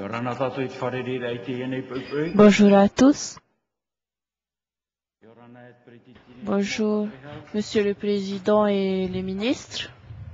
Bonjour à tous. Bonjour, Monsieur le Président et les ministres.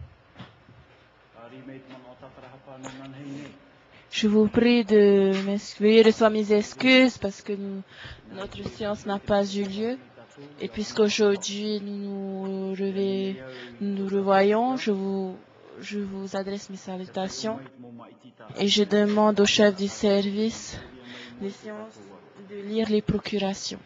Je vous prie de veuillez recevoir mes excuses parce que notre séance n'a pas eu lieu. Et puisqu'aujourd'hui nous nous revoyons, je vous adresse mes salutations et je demande au chef du service des séances de lire les procurations.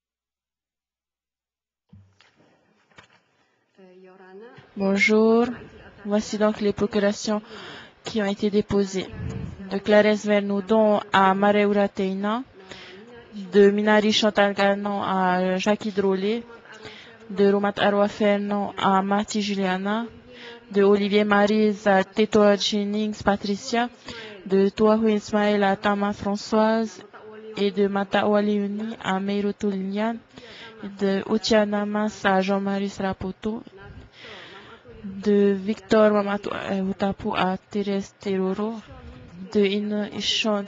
Bonjour, voici donc les procurations qui ont été déposées. De Clarence Vernoudon à Mareura Teina, de Minari Chantal Ganon à Jackie Drolet, de Romat Arwa Fernand à Marty Juliana, de Olivier Marise à Tetoa Jennings Patricia, de Touahou Ismaël à Tama Françoise et de Mataoua Léonie à Meiroto Liliane, de Otiana Mas à Jean-Marie Rapoto, de Victor Mamatou Utapu à Thérèse Teroro, de Ishon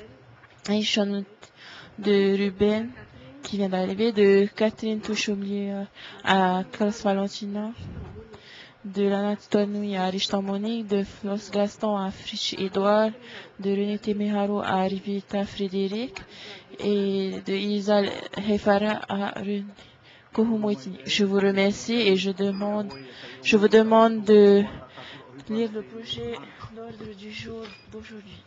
de Ruben qui vient d'arriver, de Catherine Touchoublier à Klaus Valentina, de Lana Titonoui à Richton Monique, de Flos Gaston à Frisch Edouard, de René Temeharo à Rivita Frédéric et de Isal Hefara à Rune Kohumouitini. Je vous remercie et je vous demande de lire le projet d'ordre du jour d'aujourd'hui.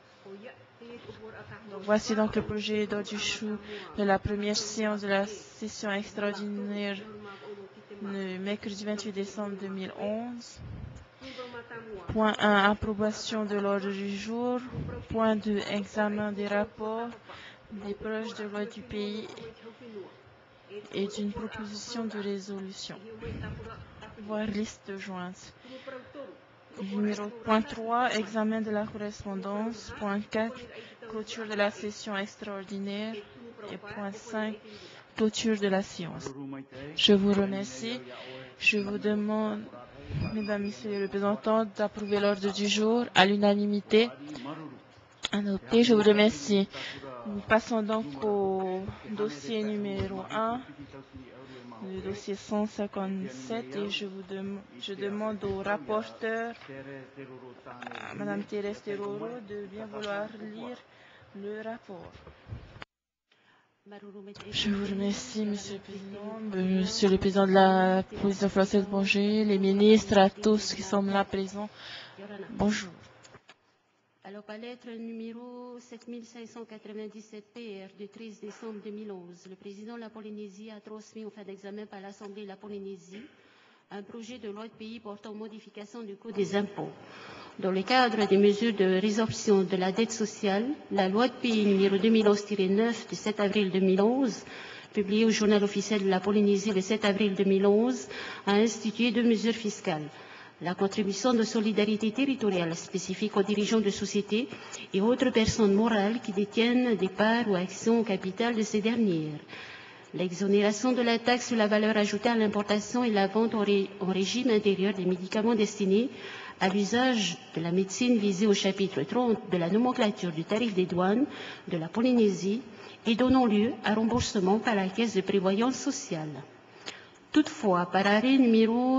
Voici donc le projet d'ordre du jour de la première séance de la session extraordinaire le mercredi 28 décembre 2011. Point 1, approbation de l'ordre du jour. Point 2, examen des rapports, des projets de loi du pays et d'une proposition de résolution. Voir liste jointe. Point 3, examen de la correspondance. Point 4, clôture de la session extraordinaire. Et point 5, clôture de la séance. Je vous remercie. Je vous demande, mesdames, messieurs les représentants, d'approuver l'ordre du jour à l'unanimité. Adopté. Je vous remercie. Nous passons donc au dossier numéro 1. Le dossier 157 et je demande au rapporteur, Madame Thérèse Teroro, de bien vouloir lire le rapport. Je vous remercie, Monsieur le Président, Monsieur le Président de la Position française, bonjour, les ministres, à tous qui sont là présents, bonjour. Alors, par lettre numéro 7597 PR du 13 décembre 2011, le président de la Polynésie a transmis en fin d'examen par l'Assemblée de la Polynésie un projet de loi de pays portant modification du Code des impôts. Dans le cadre des mesures de résorption de la dette sociale, la loi de pays numéro 2011-9 du 7 avril 2011, publiée au journal officiel de la Polynésie le 7 avril 2011, a institué deux mesures fiscales. La contribution de solidarité territoriale spécifique aux dirigeants de sociétés et autres personnes morales qui détiennent des parts ou actions au capital de ces dernières. L'exonération de la taxe sur la valeur ajoutée à l'importation et la vente en régime intérieur des médicaments destinés à l'usage de la médecine visée au chapitre 30 de la nomenclature du tarif des douanes de la Polynésie et donnant lieu à remboursement par la Caisse de prévoyance sociale. Toutefois, par arrêt numéro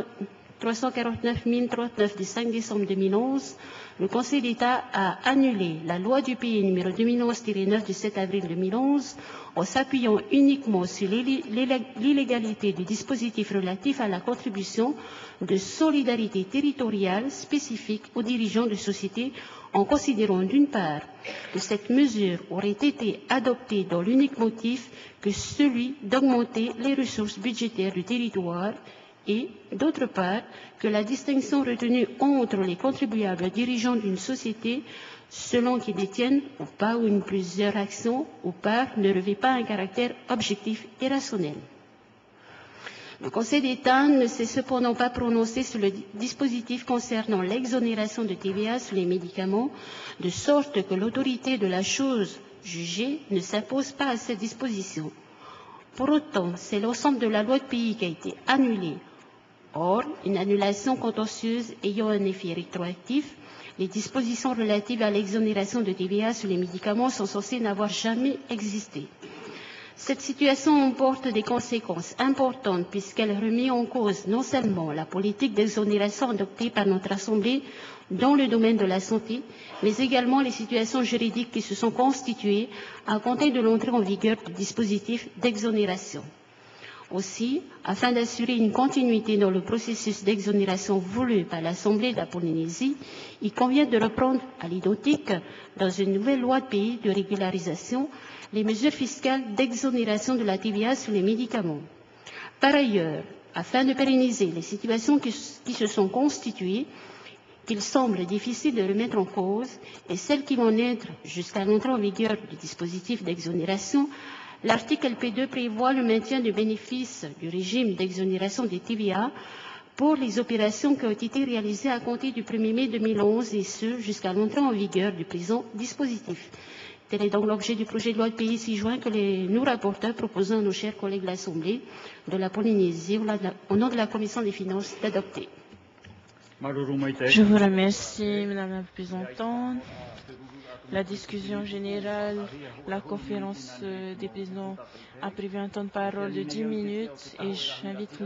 349 039 du 5 décembre 2011, le Conseil d'État a annulé la loi du pays numéro 2011-9 du 7 avril 2011 en s'appuyant uniquement sur l'illégalité du dispositif relatif à la contribution de solidarité territoriale spécifique aux dirigeants de sociétés en considérant d'une part que cette mesure aurait été adoptée dans l'unique motif que celui d'augmenter les ressources budgétaires du territoire et, d'autre part, que la distinction retenue entre les contribuables dirigeants d'une société, selon qu'ils détiennent ou pas ou une plusieurs actions ou parts, ne revêt pas un caractère objectif et rationnel. Le Conseil d'État ne s'est cependant pas prononcé sur le dispositif concernant l'exonération de TVA sur les médicaments, de sorte que l'autorité de la chose jugée ne s'impose pas à cette disposition. Pour autant, c'est l'ensemble de la loi de pays qui a été annulée. Or, une annulation contentieuse ayant un effet rétroactif Les dispositions relatives à l'exonération de TVA sur les médicaments sont censées n'avoir jamais existé. Cette situation emporte des conséquences importantes puisqu'elle remet en cause non seulement la politique d'exonération adoptée par notre Assemblée dans le domaine de la santé, mais également les situations juridiques qui se sont constituées à compter de l'entrée en vigueur du dispositif d'exonération. Aussi, afin d'assurer une continuité dans le processus d'exonération voulu par l'Assemblée de la Polynésie, il convient de reprendre à l'identique, dans une nouvelle loi de pays de régularisation, les mesures fiscales d'exonération de la TVA sur les médicaments. Par ailleurs, afin de pérenniser les situations qui se sont constituées, qu'il semble difficile de remettre en cause, et celles qui vont naître jusqu'à l'entrée en vigueur du dispositif d'exonération, l'article LP2 prévoit le maintien du bénéfice du régime d'exonération des TVA pour les opérations qui ont été réalisées à compter du 1er mai 2011 et ce, jusqu'à l'entrée en vigueur du présent dispositif. Tel est donc l'objet du projet de loi de pays 6 juin que nous rapporteurs proposons à nos chers collègues de l'Assemblée de la Polynésie au nom de la Commission des finances d'adopter. Je vous remercie, Madame la représentante. La discussion générale, la conférence des présidents a prévu un temps de parole de 10 minutes et j'invite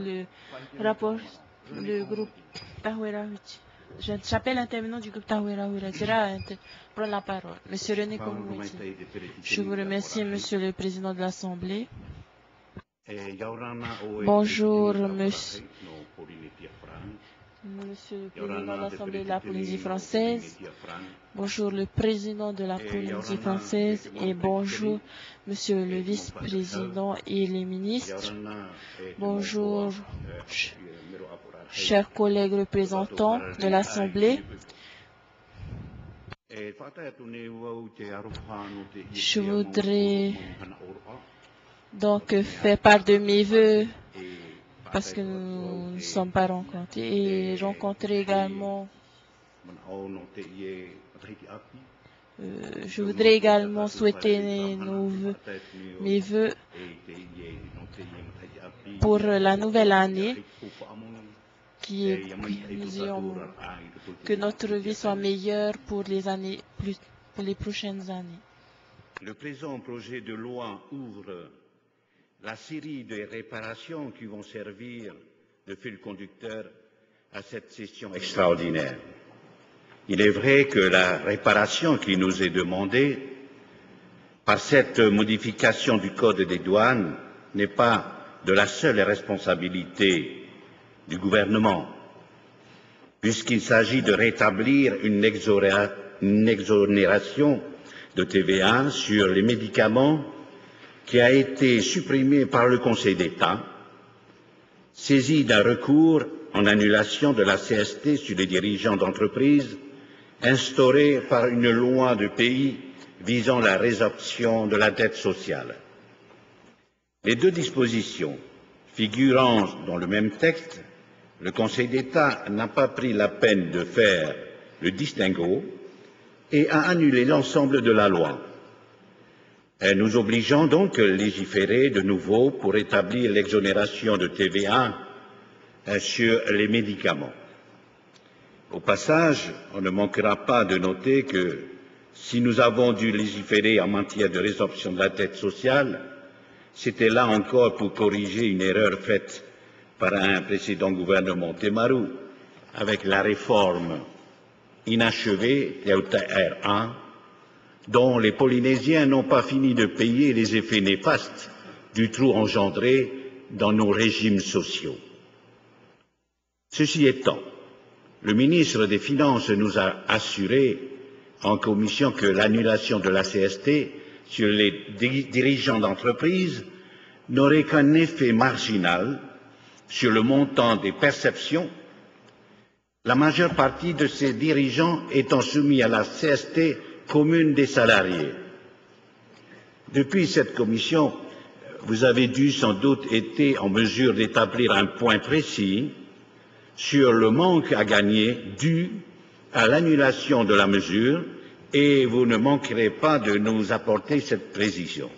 le groupe Tahwera Huti. J'appelle l'intervenant du groupe Tahwera Huti à prendre la parole. Monsieur René Komouti. Je vous remercie, Monsieur le Président de l'Assemblée. Bonjour, Monsieur le Président de l'Assemblée de la Polynésie française, bonjour le Président de la Polynésie française et bonjour Monsieur le Vice-président et les ministres. Bonjour, chers collègues représentants de l'Assemblée. Je voudrais donc faire part de mes vœux parce que nous ne sommes pas rencontrés et rencontrer également je voudrais également souhaiter mes vœux pour la nouvelle année que notre vie soit meilleure pour les prochaines années. Le présent projet de loi ouvre la série de réparations qui vont servir de fil conducteur à cette session extraordinaire. Il est vrai que la réparation qui nous est demandée par cette modification du Code des douanes n'est pas de la seule responsabilité du gouvernement, puisqu'il s'agit de rétablir une exonération de TVA sur les médicaments qui a été supprimé par le Conseil d'État, saisi d'un recours en annulation de la CST sur les dirigeants d'entreprises, instauré par une loi de pays visant la résorption de la dette sociale. Les deux dispositions figurant dans le même texte, le Conseil d'État n'a pas pris la peine de faire le distinguo et a annulé l'ensemble de la loi, nous obligeant donc à légiférer de nouveau pour établir l'exonération de TVA sur les médicaments. Au passage, on ne manquera pas de noter que si nous avons dû légiférer en matière de résorption de la dette sociale, c'était là encore pour corriger une erreur faite par un précédent gouvernement Temaru avec la réforme inachevée TEUTA-R1, dont les Polynésiens n'ont pas fini de payer les effets néfastes du trou engendré dans nos régimes sociaux. Ceci étant, le ministre des Finances nous a assuré en commission que l'annulation de la CST sur les dirigeants d'entreprise n'aurait qu'un effet marginal sur le montant des perceptions, la majeure partie de ces dirigeants étant soumis à la CST commune des salariés. Depuis cette commission, vous avez dû sans doute été en mesure d'établir un point précis sur le manque à gagner dû à l'annulation de la mesure et vous ne manquerez pas de nous apporter cette précision.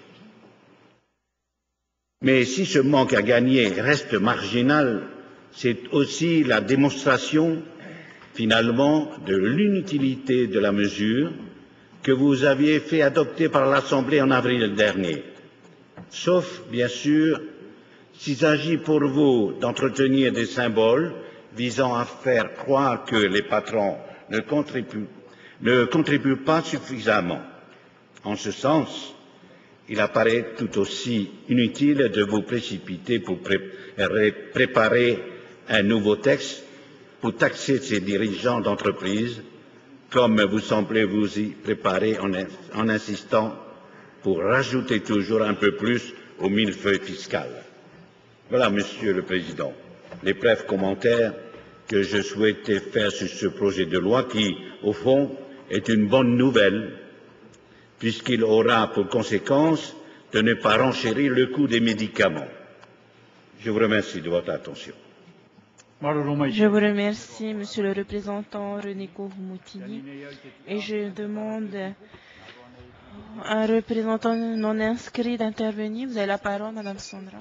Mais si ce manque à gagner reste marginal, c'est aussi la démonstration finalement de l'inutilité de la mesure que vous aviez fait adopter par l'Assemblée en avril dernier, sauf, bien sûr, s'il s'agit pour vous d'entretenir des symboles visant à faire croire que les patrons ne contribuent pas suffisamment. En ce sens, il apparaît tout aussi inutile de vous précipiter pour préparer un nouveau texte pour taxer ces dirigeants d'entreprise, comme vous semblez vous y préparer en insistant pour rajouter toujours un peu plus au millefeuille fiscal. Voilà, Monsieur le Président, les brefs commentaires que je souhaitais faire sur ce projet de loi qui, au fond, est une bonne nouvelle, puisqu'il aura pour conséquence de ne pas renchérir le coût des médicaments. Je vous remercie de votre attention. Je vous remercie, Monsieur le représentant René Kourmoutini, et je demande à un représentant non inscrit d'intervenir. Vous avez la parole, Madame Sandra.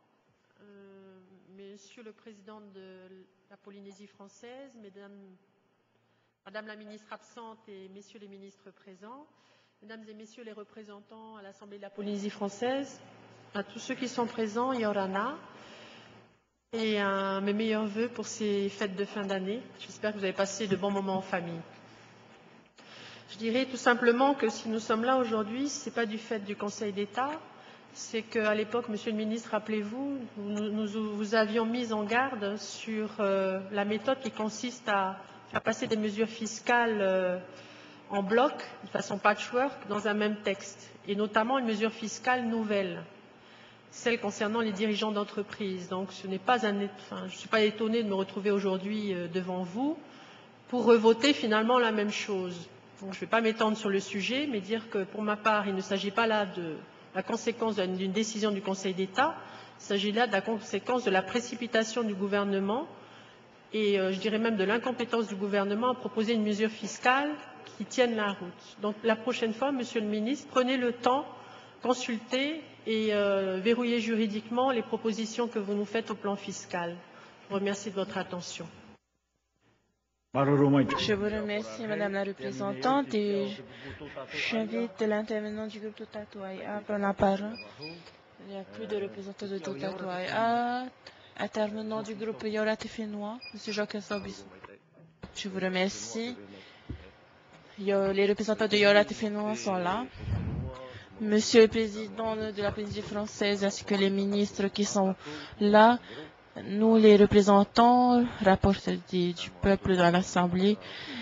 Monsieur le Président de la Polynésie française, Madame la ministre absente et Messieurs les ministres présents, Mesdames et Messieurs les représentants à l'Assemblée de la Polynésie française, à tous ceux qui sont présents, Yorana, et mes meilleurs vœux pour ces fêtes de fin d'année. J'espère que vous avez passé de bons moments en famille. Je dirais tout simplement que si nous sommes là aujourd'hui, ce n'est pas du fait du Conseil d'État, c'est qu'à l'époque, Monsieur le ministre, rappelez-vous, nous vous avions mis en garde sur la méthode qui consiste à faire passer des mesures fiscales en bloc, de façon patchwork, dans un même texte, et notamment une mesure fiscale nouvelle, celle concernant les dirigeants d'entreprise. Donc je ne suis pas étonnée de me retrouver aujourd'hui devant vous pour revoter finalement la même chose. Donc je ne vais pas m'étendre sur le sujet, mais dire que pour ma part, il ne s'agit pas là de la conséquence d'une décision du Conseil d'État, il s'agit là de la conséquence de la précipitation du gouvernement et je dirais même de l'incompétence du gouvernement à proposer une mesure fiscale qui tienne la route. Donc la prochaine fois, Monsieur le ministre, prenez le temps, consultez et verrouillez juridiquement les propositions que vous nous faites au plan fiscal. Je vous remercie de votre attention. Je vous remercie, Madame la représentante, et j'invite l'intervenant du groupe Totatouaïa à prendre la parole. Il n'y a plus de représentants de Totatouaïa. Intervenant du groupe Yorat Fénois, M. Jacques Sabis. Je vous remercie. Les représentants de Yorat Fénois sont là. Monsieur le Président de la Polynésie française ainsi que les ministres qui sont là, nous les représentants, rapporteurs du peuple dans l'Assemblée,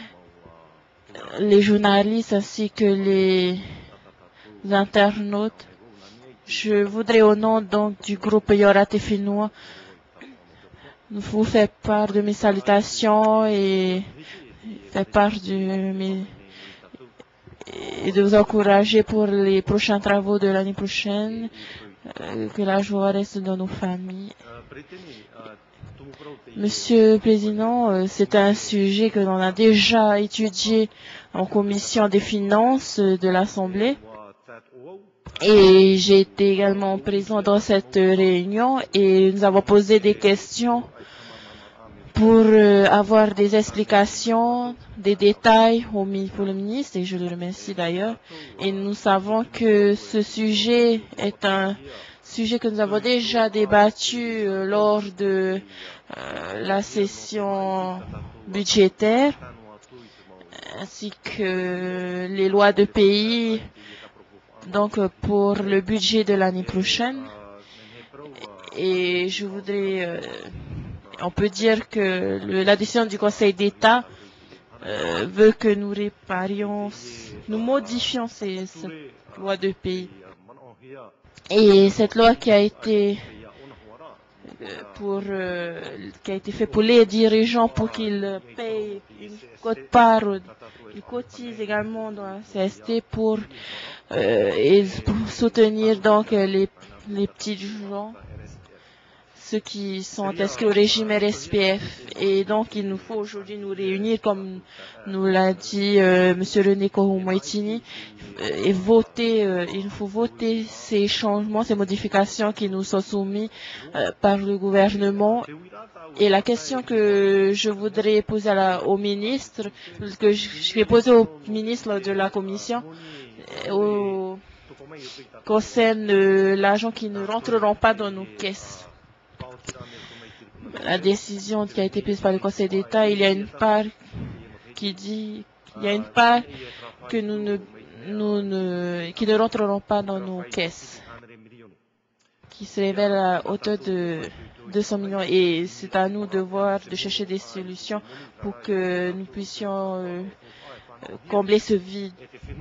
les journalistes ainsi que les internautes, je voudrais au nom donc du groupe Yorat Fénois vous faire part de mes salutations et faire part et de vous encourager pour les prochains travaux de l'année prochaine, que la joie reste dans nos familles. Monsieur le Président, c'est un sujet que l'on a déjà étudié en commission des finances de l'Assemblée et j'ai été également présent dans cette réunion et nous avons posé des questions pour avoir des explications, des détails pour le ministre, et je le remercie d'ailleurs. Et nous savons que ce sujet est un sujet que nous avons déjà débattu lors de la session budgétaire, ainsi que les lois de pays, donc pour le budget de l'année prochaine. Et je voudrais... on peut dire que la décision du Conseil d'État veut que nous nous modifions cette loi de pays. Et cette loi qui a été faite pour les dirigeants pour qu'ils payent une quote-part, ils cotisent également dans la CST pour soutenir donc les petits gens. ceux qui sont inscrits au régime RSPF. Et donc, il nous faut aujourd'hui nous réunir, comme nous l'a dit Monsieur René Kohomoitini, et voter. Il nous faut voter ces changements, ces modifications qui nous sont soumis par le gouvernement. Et la question que je voudrais poser au ministre, que je vais poser au ministre lors de la commission, concerne l'argent qui ne rentreront pas dans nos caisses. La décision qui a été prise par le Conseil d'État, il y a une part qui dit, il y a une part que qui ne rentreront pas dans nos caisses, qui se révèle à hauteur de 200 millions. Et c'est à nous de voir, de chercher des solutions pour que nous puissions combler ce vide.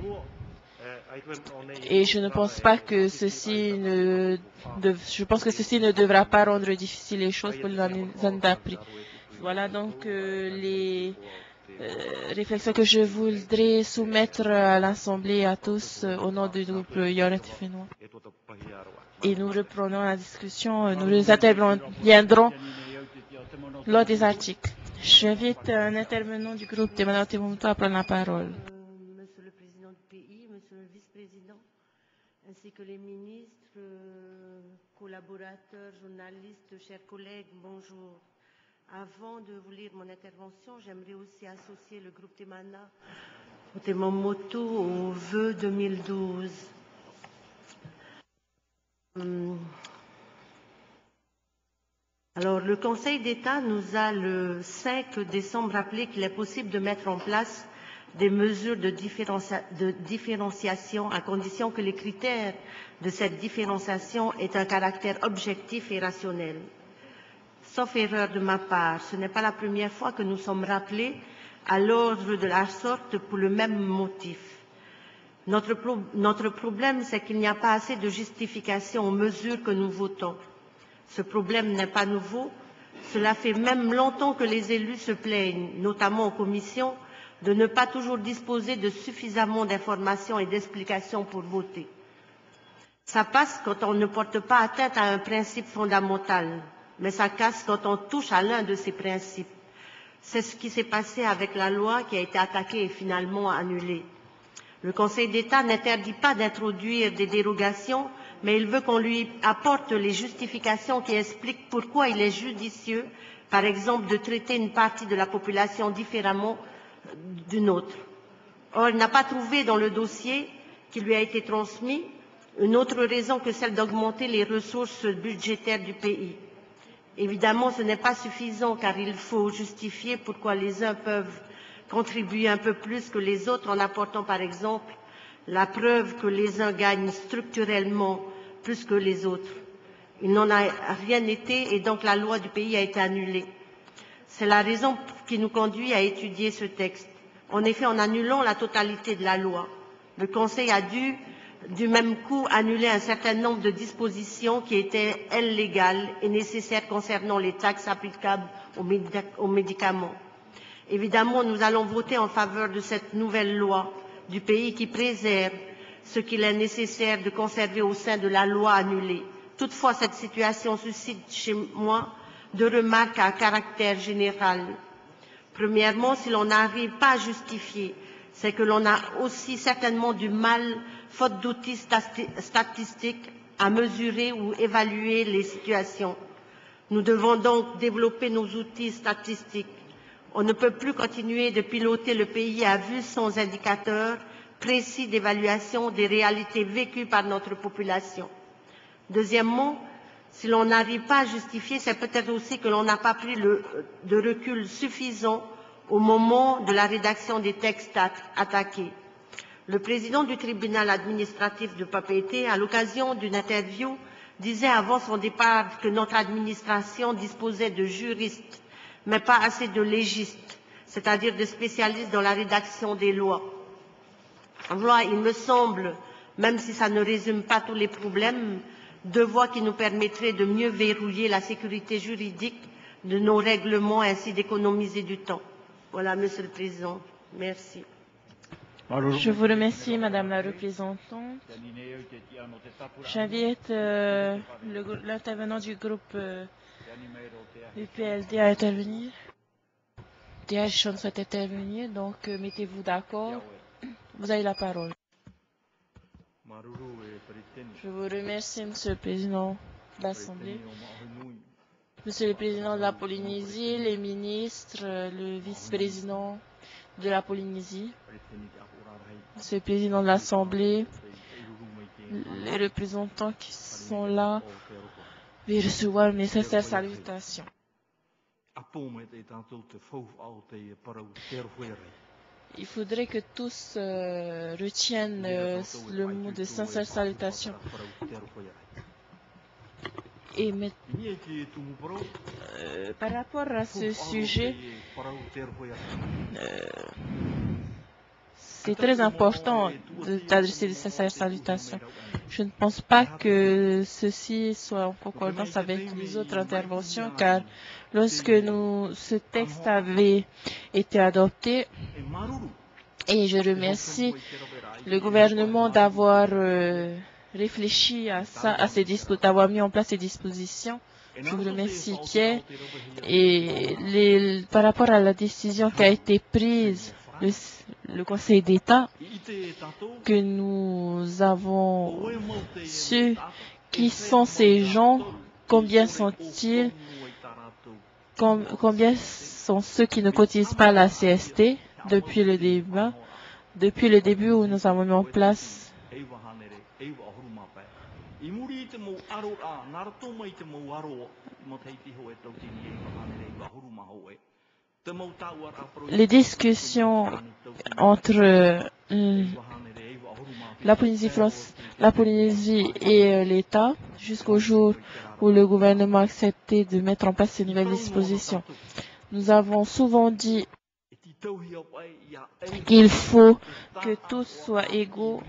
Et je ne pense pas que ceci je pense que ceci ne devra pas rendre difficile les choses pour les années d'après. Voilà donc les réflexions que je voudrais soumettre à l'Assemblée et à tous au nom du groupe Yoret Fénois. Et nous reprenons la discussion, nous interviendrons lors des articles. J'invite un intervenant du groupe de Mme Timoto à prendre la parole. Monsieur le Président du pays, Monsieur le Vice-président, ainsi que les ministres, collaborateurs, journalistes, chers collègues, bonjour. Avant de vous lire mon intervention, j'aimerais aussi associer le groupe Temana au Temomotu au vœu 2012. Alors, le Conseil d'État nous a le 5 décembre rappelé qu'il est possible de mettre en place des mesures de différenciation à condition que les critères de cette différenciation aient un caractère objectif et rationnel. Sauf erreur de ma part, ce n'est pas la première fois que nous sommes rappelés à l'ordre de la sorte pour le même motif. Notre problème, c'est qu'il n'y a pas assez de justification aux mesures que nous votons. Ce problème n'est pas nouveau. Cela fait même longtemps que les élus se plaignent, notamment aux commissions, de ne pas toujours disposer de suffisamment d'informations et d'explications pour voter. Ça passe quand on ne porte pas atteinte à un principe fondamental, mais ça casse quand on touche à l'un de ces principes. C'est ce qui s'est passé avec la loi qui a été attaquée et finalement annulée. Le Conseil d'État n'interdit pas d'introduire des dérogations, mais il veut qu'on lui apporte les justifications qui expliquent pourquoi il est judicieux, par exemple, de traiter une partie de la population différemment d'une autre. Or, il n'a pas trouvé dans le dossier qui lui a été transmis une autre raison que celle d'augmenter les ressources budgétaires du pays. Évidemment, ce n'est pas suffisant car il faut justifier pourquoi les uns peuvent contribuer un peu plus que les autres en apportant par exemple la preuve que les uns gagnent structurellement plus que les autres. Il n'en a rien été et donc la loi du pays a été annulée. C'est la raison qui nous conduit à étudier ce texte. En effet, en annulant la totalité de la loi, le Conseil a dû, du même coup, annuler un certain nombre de dispositions qui étaient, elles, légales et nécessaires concernant les taxes applicables aux médicaments. Évidemment, nous allons voter en faveur de cette nouvelle loi du pays qui préserve ce qu'il est nécessaire de conserver au sein de la loi annulée. Toutefois, cette situation suscite chez moi deux remarques à caractère général. Premièrement, si l'on n'arrive pas à justifier, c'est que l'on a aussi certainement du mal, faute d'outils statistiques, à mesurer ou évaluer les situations. Nous devons donc développer nos outils statistiques. On ne peut plus continuer de piloter le pays à vue sans indicateurs précis d'évaluation des réalités vécues par notre population. Deuxièmement, si l'on n'arrive pas à justifier, c'est peut-être aussi que l'on n'a pas pris de recul suffisant au moment de la rédaction des textes attaqués. Le président du tribunal administratif de Papeete, à l'occasion d'une interview, disait avant son départ que notre administration disposait de juristes, mais pas assez de légistes, c'est-à-dire de spécialistes dans la rédaction des lois. Voilà, il me semble, même si ça ne résume pas tous les problèmes, deux voies qui nous permettraient de mieux verrouiller la sécurité juridique de nos règlements, ainsi d'économiser du temps. Voilà, Monsieur le Président. Merci. Je vous remercie, Madame la représentante. J'invite l'intervenant du groupe UPLD à intervenir. DH souhaite intervenir, donc mettez-vous d'accord. Vous avez la parole. Je vous remercie, Monsieur le Président de l'Assemblée, Monsieur le Président de la Polynésie, les ministres, le vice-président de la Polynésie, Monsieur le Président de l'Assemblée, les représentants qui sont là, veuillez recevoir mes sincères salutations. Il faudrait que tous retiennent le mot de sincère salutation. Et par rapport à ce sujet, c'est très important d'adresser de sincères salutations. Je ne pense pas que ceci soit en concordance avec les autres interventions, car lorsque ce texte avait été adopté, et je remercie le gouvernement d'avoir réfléchi à ça, d'avoir mis en place ces dispositions. Je vous remercie, Pierre. Et par rapport à la décision qui a été prise, le Conseil d'État, que nous avons su qui sont ces gens, combien sont-ils, combien sont ceux qui ne cotisent pas la CST depuis le début où nous avons mis en place les discussions entre la Polynésie et l'État jusqu'au jour où le gouvernement a accepté de mettre en place ces nouvelles dispositions. Nous avons souvent dit qu'il faut que tous soient égaux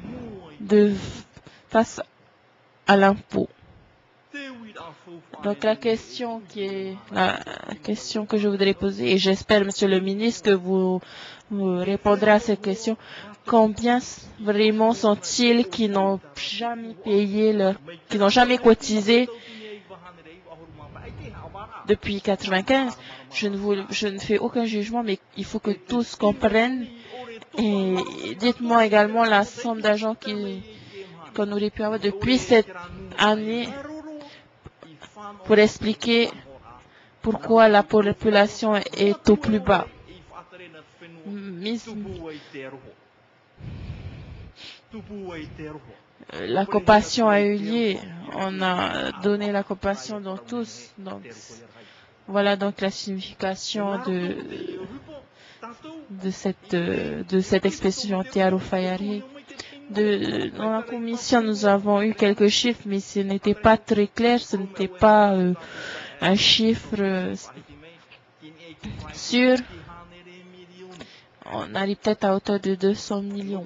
face à l'impôt. Donc la question que je voudrais poser, et j'espère, Monsieur le ministre, que vous répondrez à cette question, combien vraiment sont-ils qui n'ont jamais payé qui n'ont jamais cotisé depuis 1995? Je ne fais aucun jugement, mais il faut que tous comprennent. Et dites-moi également la somme d'argent qu'on aurait pu avoir depuis cette année pour expliquer pourquoi la population est au plus bas. La compassion a eu lieu. On a donné la compassion dans tous. Donc, voilà donc la signification de cette expression Tiaro Fayari. Dans la commission, nous avons eu quelques chiffres, mais ce n'était pas très clair, ce n'était pas un chiffre sûr. On arrive peut-être à hauteur de 200 millions.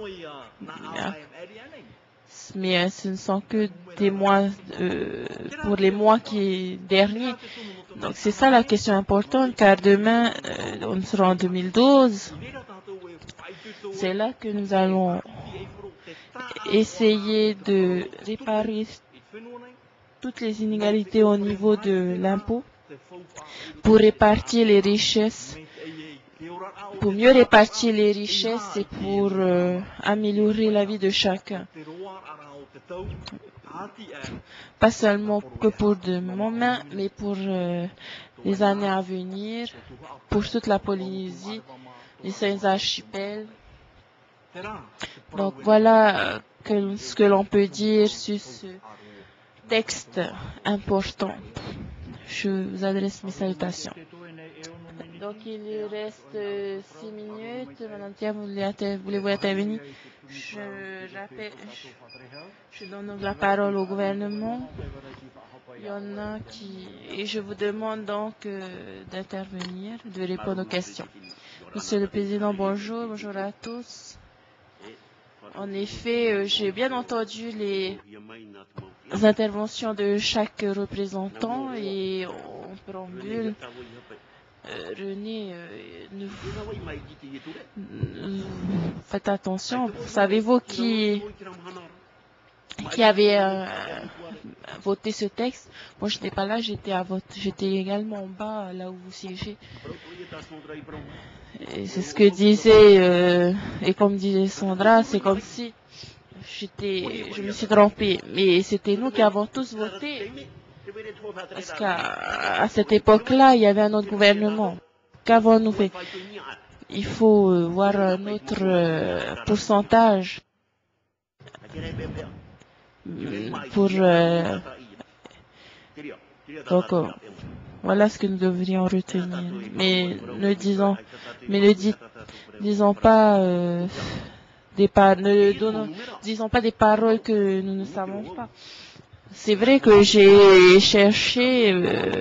Mais ce ne sont que des mois pour les mois derniers. Donc c'est ça la question importante, car demain, on sera en 2012. C'est là que nous allons essayer de réparer toutes les inégalités au niveau de l'impôt pour répartir les richesses, pour mieux répartir les richesses et pour améliorer la vie de chacun. Pas seulement que pour de moment, mais pour les années à venir, pour toute la Polynésie, les 5 archipels. Donc voilà ce que l'on peut dire sur ce texte important. Je vous adresse mes salutations. Donc il reste 6 minutes. Madame Tia, voulez-vous intervenir? Je donne donc la parole au gouvernement. Il y en a et je vous demande donc d'intervenir, de répondre aux questions. Monsieur le Président, bonjour à tous. En effet, j'ai bien entendu les interventions de chaque représentant et en préambule, René, faites attention. Savez-vous qui avait voté ce texte. Moi, je n'étais pas là, j'étais également en bas, là où vous siégez. C'est ce que disait, et comme disait Sandra, c'est comme si je me suis trompée. Mais c'était nous qui avons tous voté. Parce qu'à cette époque-là, il y avait un autre gouvernement. Qu'avons-nous fait? Il faut voir notre pourcentage pour donc voilà ce que nous devrions retenir. Mais ne disons pas disons pas des paroles que nous ne savons pas. C'est vrai que j'ai cherché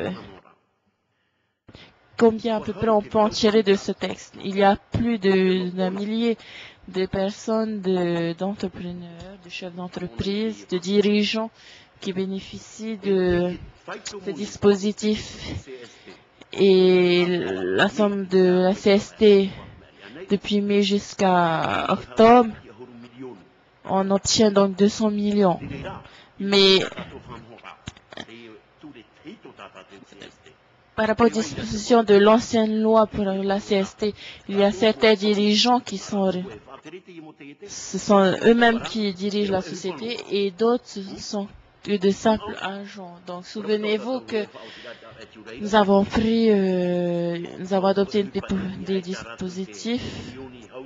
combien à peu près on peut en tirer de ce texte. Il y a plus d'un millier de personnes, d'entrepreneurs, de chefs d'entreprise, de dirigeants qui bénéficient de ce dispositif. Et la somme de la CST depuis mai jusqu'à octobre, on obtient donc 200 millions. Mais par rapport aux dispositions de l'ancienne loi pour la CST, il y a certains dirigeants ce sont eux-mêmes qui dirigent la société et d'autres sont que de simples agents. Donc souvenez-vous que nous avons adopté des dispositifs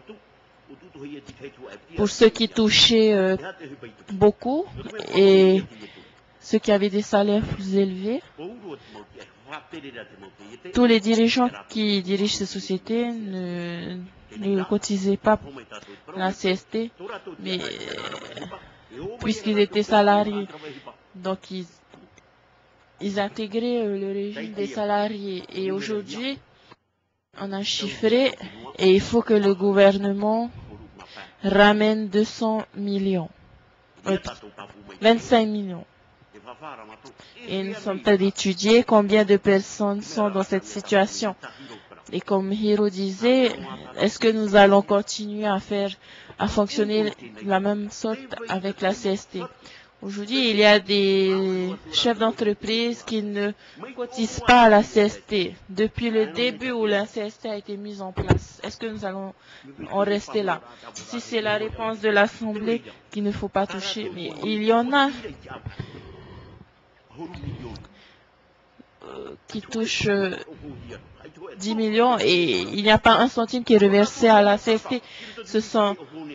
pour ceux qui touchaient beaucoup et ceux qui avaient des salaires plus élevés. Tous les dirigeants qui dirigent ces sociétés ne cotisaient pas la CST, mais puisqu'ils étaient salariés, donc ils intégraient le régime des salariés. Et aujourd'hui, on a chiffré et il faut que le gouvernement ramène 200 millions, 25 millions. Et nous sommes en train d'étudier combien de personnes sont dans cette situation. Et comme Hiro disait, est-ce que nous allons continuer à fonctionner de la même sorte avec la CST? Aujourd'hui, il y a des chefs d'entreprise qui ne cotisent pas à la CST depuis le début où la CST a été mise en place. Est-ce que nous allons en rester là? Si c'est la réponse de l'Assemblée qu'il ne faut pas toucher, mais il y en a qui touchent 10 millions et il n'y a pas un centime qui est reversé à la CST. Ce sont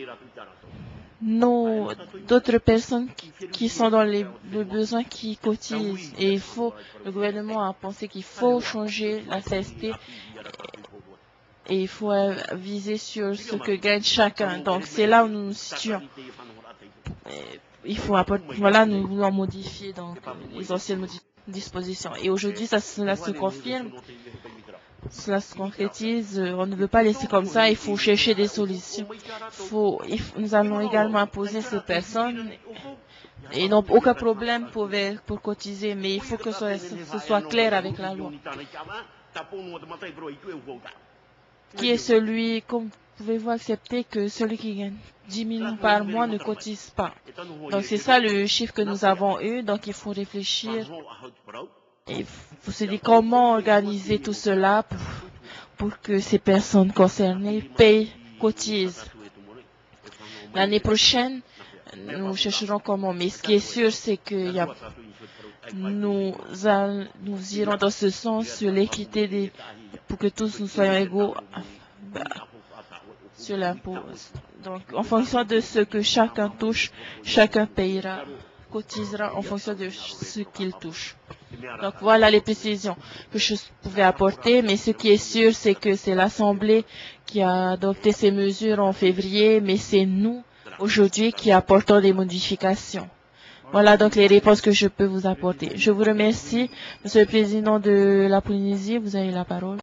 d'autres personnes qui sont dans le besoin qui cotisent. Et le gouvernement a pensé qu'il faut changer la CST et il faut viser sur ce que gagne chacun. Donc c'est là où nous nous situons. Nous voulons modifier donc les anciennes dispositions. Et aujourd'hui, cela se confirme. Cela se concrétise, on ne veut pas laisser comme ça, il faut chercher des solutions. Nous allons également imposer ces personnes et n'ont aucun problème pour cotiser, mais il faut que ce soit clair avec la loi. Qui est celui, comme pouvez-vous accepter que celui qui gagne 10 millions par mois ne cotise pas? Donc c'est ça le chiffre que nous avons eu, donc il faut réfléchir. Et il faut se dire comment organiser tout cela pour que ces personnes concernées cotisent. L'année prochaine, nous chercherons comment. Mais ce qui est sûr, c'est que nous irons dans ce sens sur l'équité pour que tous nous soyons égaux sur l'impôt. Donc, en fonction de ce que chacun touche, chacun cotisera en fonction de ce qu'il touche. Donc voilà les précisions que je pouvais apporter, mais ce qui est sûr, c'est que c'est l'Assemblée qui a adopté ces mesures en février, mais c'est nous, aujourd'hui, qui apportons des modifications. Voilà donc les réponses que je peux vous apporter. Je vous remercie. Monsieur le Président de la Polynésie, vous avez la parole.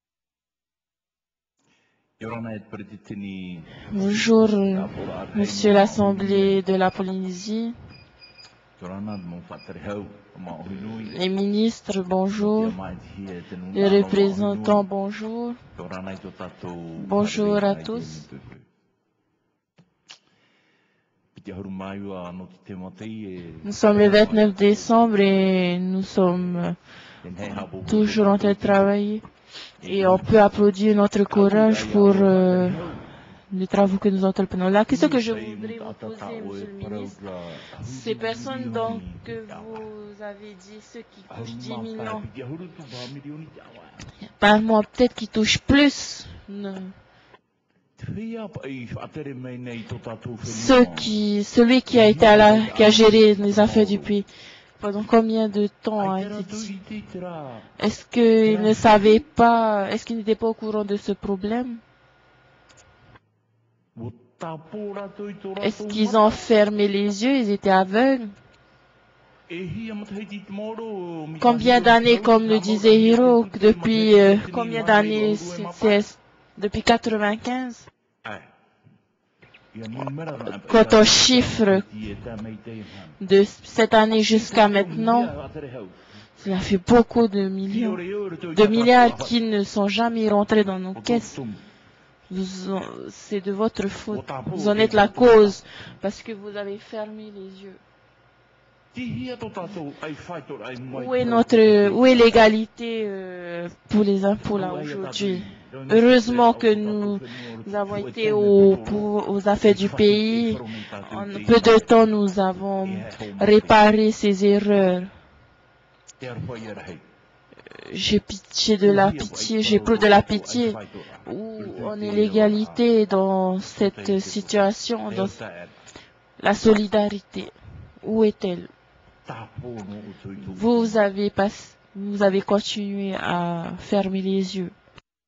Bonjour, Monsieur l'Assemblée de la Polynésie. Les ministres, bonjour. Les représentants, bonjour. Bonjour à tous. Nous sommes le 29 décembre et nous sommes toujours en train de travailler. Et on peut applaudir notre courage pour les travaux que nous entreprenons. La question que je voudrais vous poser, Monsieur le ministre, ces personnes donc que vous avez dit, ceux qui touchent 10 millions par mois, peut-être qui touchent plus. Celui qui a été qui a géré les affaires du pays, pendant combien de temps a été dit? Est-ce qu'il ne savait pas, est-ce qu'il n'était pas au courant de ce problème? Est-ce qu'ils ont fermé les yeux, ils étaient aveugles? Combien d'années, comme le disait Hiro, depuis combien d'années depuis 95? Quand on chiffre de cette année jusqu'à maintenant, cela fait beaucoup de millions, de milliards qui ne sont jamais rentrés dans nos caisses. C'est de votre faute. Vous en êtes la cause parce que vous avez fermé les yeux. Où est l'égalité pour les impôts là aujourd'hui? Heureusement que nous avons été aux affaires du pays. En peu de temps, nous avons réparé ces erreurs. J'éprouve de la pitié. Où on est l'égalité dans cette situation, dans la solidarité? Où est-elle? Vous avez continué à fermer les yeux.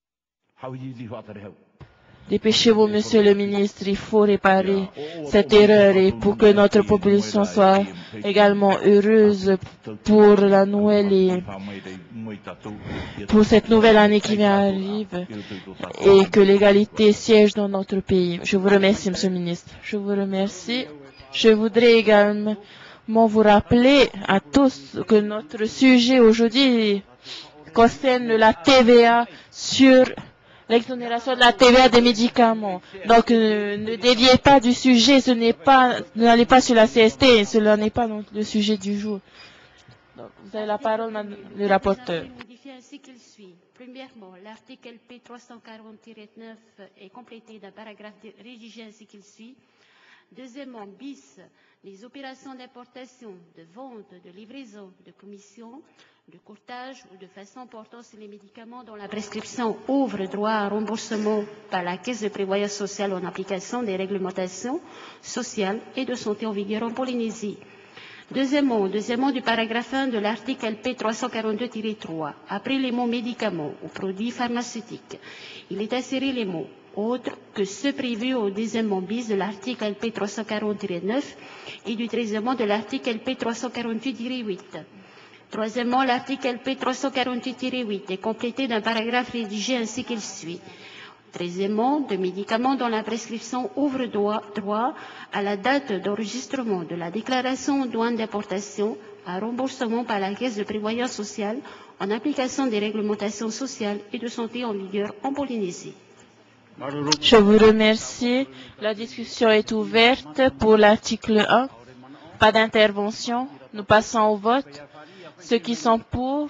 Dépêchez-vous, Monsieur le ministre, il faut réparer cette erreur et pour que notre population soit également heureuse pour la Noël et pour cette nouvelle année qui vient arrive et que l'égalité siège dans notre pays. Je vous remercie, Monsieur le ministre. Je vous remercie. Je voudrais également vous rappeler à tous que notre sujet aujourd'hui concerne la TVA sur l'exonération de la TVA des médicaments. Donc, ne déviez pas du sujet, n'allez pas sur la CST, cela n'est pas le sujet du jour. Donc, vous avez la parole, le rapporteur. Ainsi qu'il suit. Premièrement, l'article LP 340-9 est complété d'un paragraphe rédigé ainsi qu'il suit. Deuxièmement, bis, les opérations d'importation, de vente, de livraison, de commission, de courtage ou de façon portant sur les médicaments dont la prescription ouvre droit à remboursement par la Caisse de prévoyance sociale en application des réglementations sociales et de santé en vigueur en Polynésie. Deuxièmement, du paragraphe 1 de l'article LP 342-3, après les mots médicaments ou produits pharmaceutiques, il est inséré les mots autres que ceux prévus au deuxième bis de l'article LP 340-9 et du 13e de l'article LP 348-8. Troisièmement, l'article LP 348-8 est complété d'un paragraphe rédigé ainsi qu'il suit. 13e, de médicaments dont la prescription ouvre droit à la date d'enregistrement de la déclaration aux douanes d'importation à remboursement par la Caisse de prévoyance sociale en application des réglementations sociales et de santé en vigueur en Polynésie. Je vous remercie. La discussion est ouverte pour l'article 1. Pas d'intervention. Nous passons au vote. Ceux qui sont pour,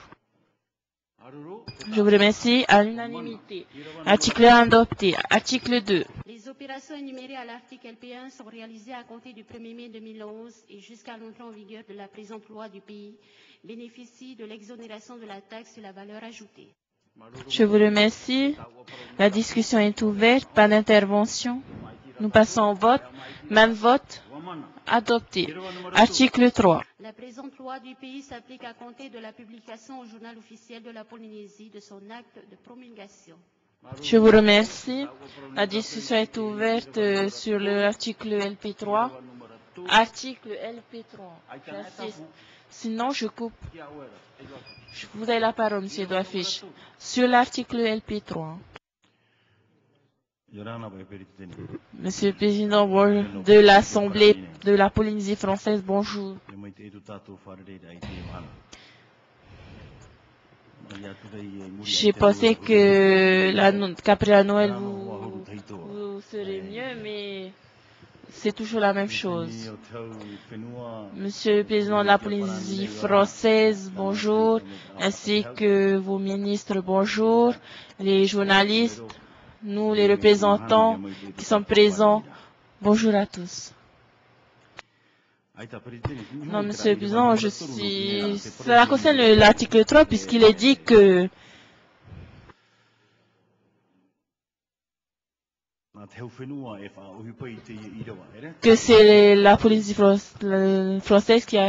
je vous remercie, à l'unanimité. Article 1 adopté. Article 2. Les opérations énumérées à l'article LP1 sont réalisées à compter du 1er mai 2011 et jusqu'à l'entrée en vigueur de la présente loi du pays bénéficient de l'exonération de la taxe sur la valeur ajoutée. Je vous remercie. La discussion est ouverte. Pas d'intervention. Nous passons au vote. Même vote. Adopté. Article 3. La présente loi du pays s'applique à compter de la publication au journal officiel de la Polynésie de son acte de promulgation. Je vous remercie. La discussion est ouverte sur l'article LP3. Article LP3. J'insiste. Sinon, je coupe. Vous avez la parole, M. Douafiche. Sur l'article LP3. Monsieur le Président de l'Assemblée de la Polynésie française, bonjour. J'ai pensé qu'après la Noël, vous serez mieux, mais c'est toujours la même chose. Monsieur le Président de la Polynésie française, bonjour, ainsi que vos ministres, bonjour, les journalistes, nous les représentants qui sommes présents, bonjour à tous. Non, Monsieur le Président, cela concerne l'article 3 puisqu'il est dit que c'est la Polynésie française qui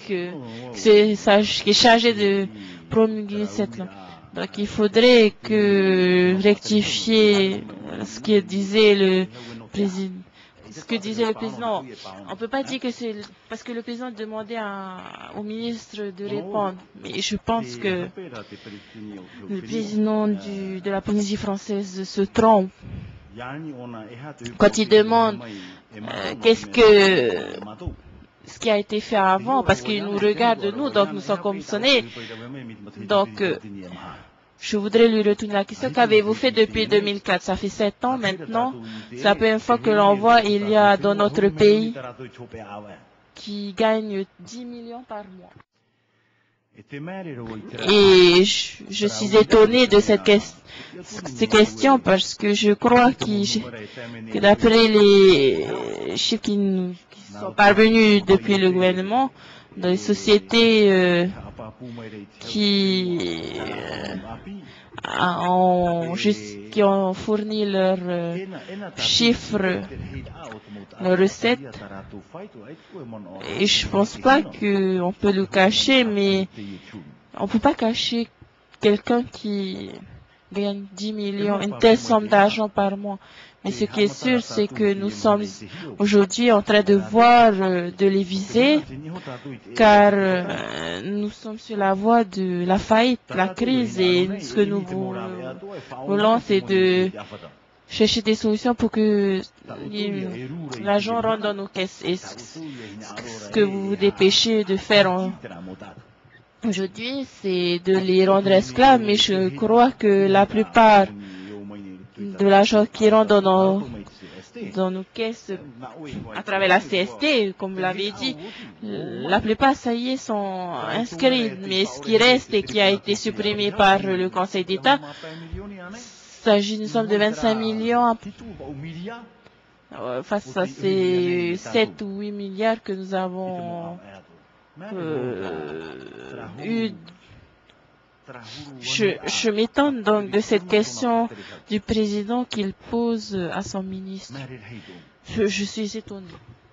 est chargée de promulguer cette loi. Donc il faudrait rectifier ce que disait le président. On ne peut pas dire que c'est parce que le président demandait au ministre de répondre. Mais je pense que le président de la Polynésie française se trompe quand il demande ce qui a été fait avant, parce qu'il nous regarde nous, donc nous sommes commissionnés. Donc, je voudrais lui retourner la question. Qu'avez-vous fait depuis 2004? Ça fait 7 ans maintenant. C'est la première fois que l'on voit, il y a dans notre pays qui gagne 10 millions par mois. Et je suis étonné de ces questions parce que je crois que d'après les chiffres qui sont parvenus depuis le gouvernement, dans les sociétés qui ont fourni leurs chiffres, leurs recettes. Et je pense pas qu'on peut le cacher, mais on peut pas cacher quelqu'un qui gagne 10 millions, une telle somme d'argent par mois. Mais ce qui est sûr, c'est que nous sommes aujourd'hui en train de voir de les viser, car nous sommes sur la voie de la faillite, la crise, et ce que nous voulons, c'est de chercher des solutions pour que l'argent rentre dans nos caisses. Et ce que vous vous dépêchez de faire aujourd'hui, c'est de les rendre esclaves, mais je crois que la plupart de l'argent qui rentre dans nos caisses à travers la CST, comme vous l'avez dit, la plupart, ça y est, sont inscrits. Mais ce qui reste et qui a été supprimé par le Conseil d'État, s'agit d'une somme de 25 millions face à ces 7 ou 8 milliards que nous avons eu. Je m'étonne donc de cette question du président qu'il pose à son ministre. Je suis étonné.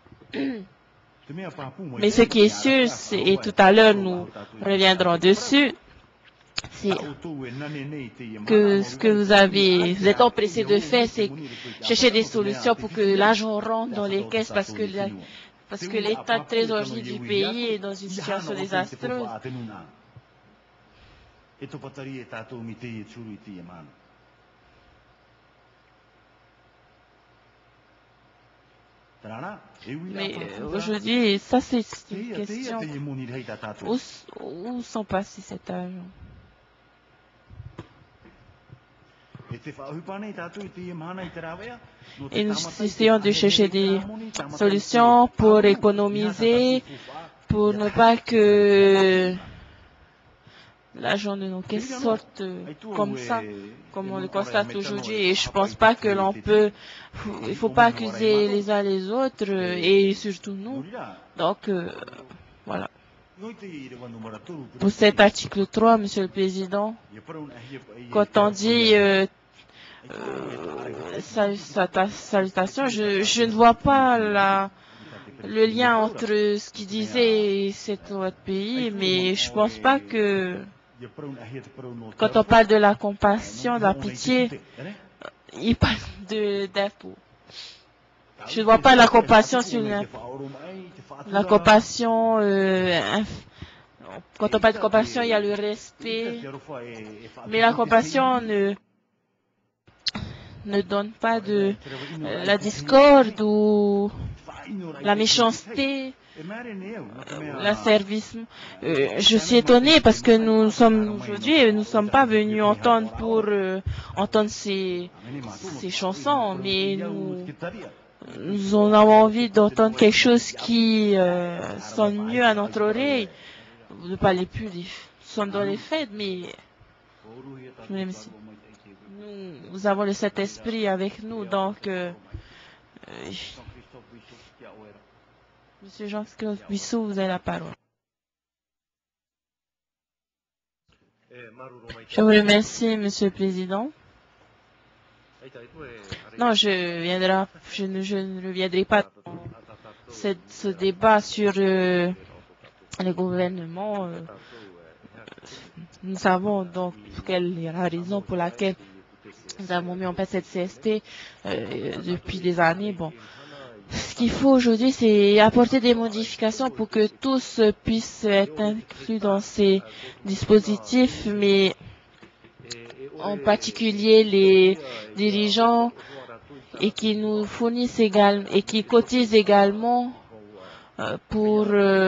Mais ce qui est sûr, et tout à l'heure nous reviendrons dessus, c'est que ce que vous êtes empressé de faire, c'est chercher des solutions pour que l'argent rentre dans les caisses parce que l'état de trésorerie du pays est dans une situation désastreuse. Mais aujourd'hui, ça c'est une question. Où sont passés cet argent? Et nous essayons de chercher des solutions pour économiser, pour ne pas que l'argent de nos caisses sorte comme ça, comme on le constate aujourd'hui. Et je pense pas que il faut pas accuser les uns les autres, et surtout nous. Donc, voilà. Pour cet article 3, Monsieur le Président, quand on dit salutation, je ne vois pas le lien entre ce qu'il disait et votre pays, mais je pense pas que quand on parle de la compassion, de la pitié, il parle d'impôt. Je ne vois pas la compassion sur la compassion. Quand on parle de compassion, il y a le respect, mais la compassion ne donne pas de la discorde ou la méchanceté, l'asservissement. Je suis étonnée parce que nous sommes aujourd'hui et nous ne sommes pas venus entendre pour entendre ces chansons, mais nous en avons envie d'entendre quelque chose qui sonne mieux à notre oreille. Ne parlez plus des sonne dans les fêtes, mais nous avons le Saint-Esprit avec nous, donc Monsieur Jean-Christophe Bissot, vous avez la parole. Je vous remercie, Monsieur le Président. Non, je ne reviendrai pas dans ce débat sur le gouvernement. Nous savons donc quelle est la raison pour laquelle nous avons mis en place cette CST depuis des années. Bon, ce qu'il faut aujourd'hui, c'est apporter des modifications pour que tous puissent être inclus dans ces dispositifs, mais en particulier les dirigeants et qui nous fournissent également et qui cotisent également pour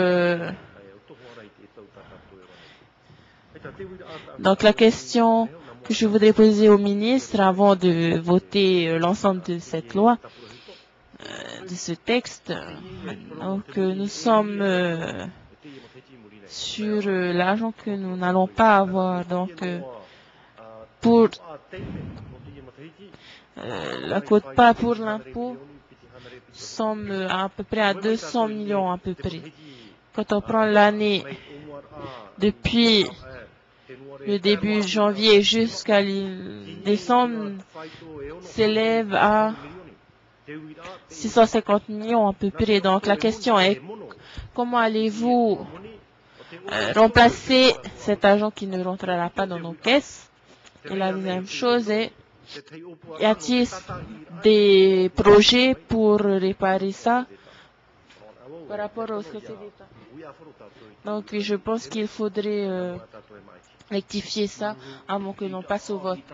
donc la question que je voudrais poser au ministre avant de voter l'ensemble de cette loi, de ce texte. Donc nous sommes sur l'argent que nous n'allons pas avoir. Donc pour la quote-part pour l'impôt, nous sommes à peu près à 200 millions à peu près. Quand on prend l'année depuis le début janvier jusqu'à décembre, s'élève à 650 millions à peu près. Donc la question est, comment allez-vous remplacer cet argent qui ne rentrera pas dans nos caisses? Et la deuxième chose est, y a-t-il des projets pour réparer ça par rapport au secrétaire d'État? Donc je pense qu'il faudrait rectifier ça avant que l'on passe au vote.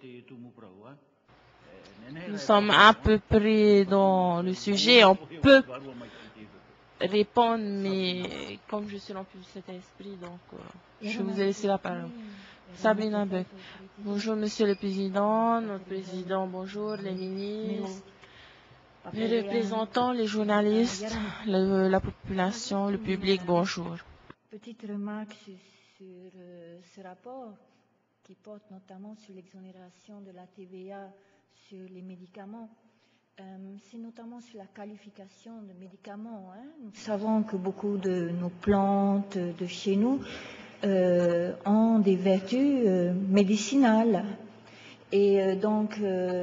Nous sommes à peu près dans le sujet. On peut répondre, mais comme je suis rempli de cet esprit, donc je vous ai laissé la parole. Sabrina Beck. Bonjour, Monsieur le Président, notre Président, bonjour, les ministres, les représentants, les journalistes, la population, le public, bonjour. Petite remarque sur ce rapport qui porte notamment sur l'exonération de la TVA sur les médicaments. C'est notamment sur la qualification de médicaments. Nous savons que beaucoup de nos plantes de chez nous ont des vertus médicinales. Et donc,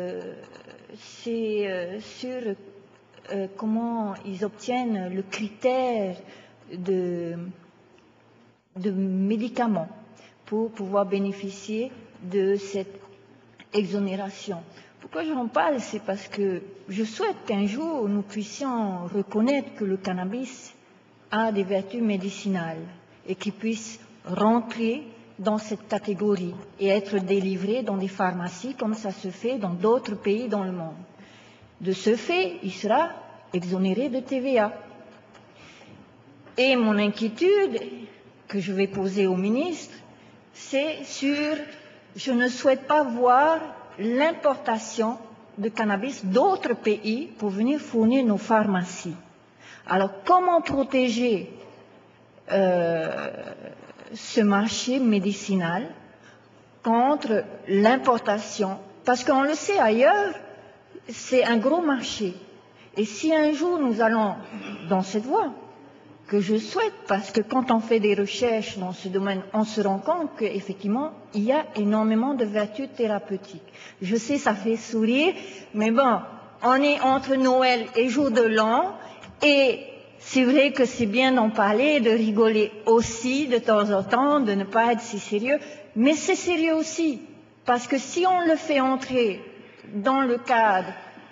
c'est sur comment ils obtiennent le critère de médicaments pour pouvoir bénéficier de cette exonération. Pourquoi j'en parle? C'est parce que je souhaite qu'un jour nous puissions reconnaître que le cannabis a des vertus médicinales et qu'il puisse rentrer dans cette catégorie et être délivré dans des pharmacies comme ça se fait dans d'autres pays dans le monde. De ce fait, il sera exonéré de TVA. Et mon inquiétude que je vais poser au ministre, c'est sur, je ne souhaite pas voir l'importation de cannabis d'autres pays pour venir fournir nos pharmacies. Alors, comment protéger ce marché médicinal contre l'importation? Parce qu'on le sait ailleurs, c'est un gros marché. Et si un jour nous allons dans cette voie, que je souhaite, parce que quand on fait des recherches dans ce domaine, on se rend compte qu'effectivement, il y a énormément de vertus thérapeutiques. Je sais, ça fait sourire, mais bon, on est entre Noël et Jour de l'An, et c'est vrai que c'est bien d'en parler, de rigoler aussi de temps en temps, de ne pas être si sérieux, mais c'est sérieux aussi, parce que si on le fait entrer dans le cadre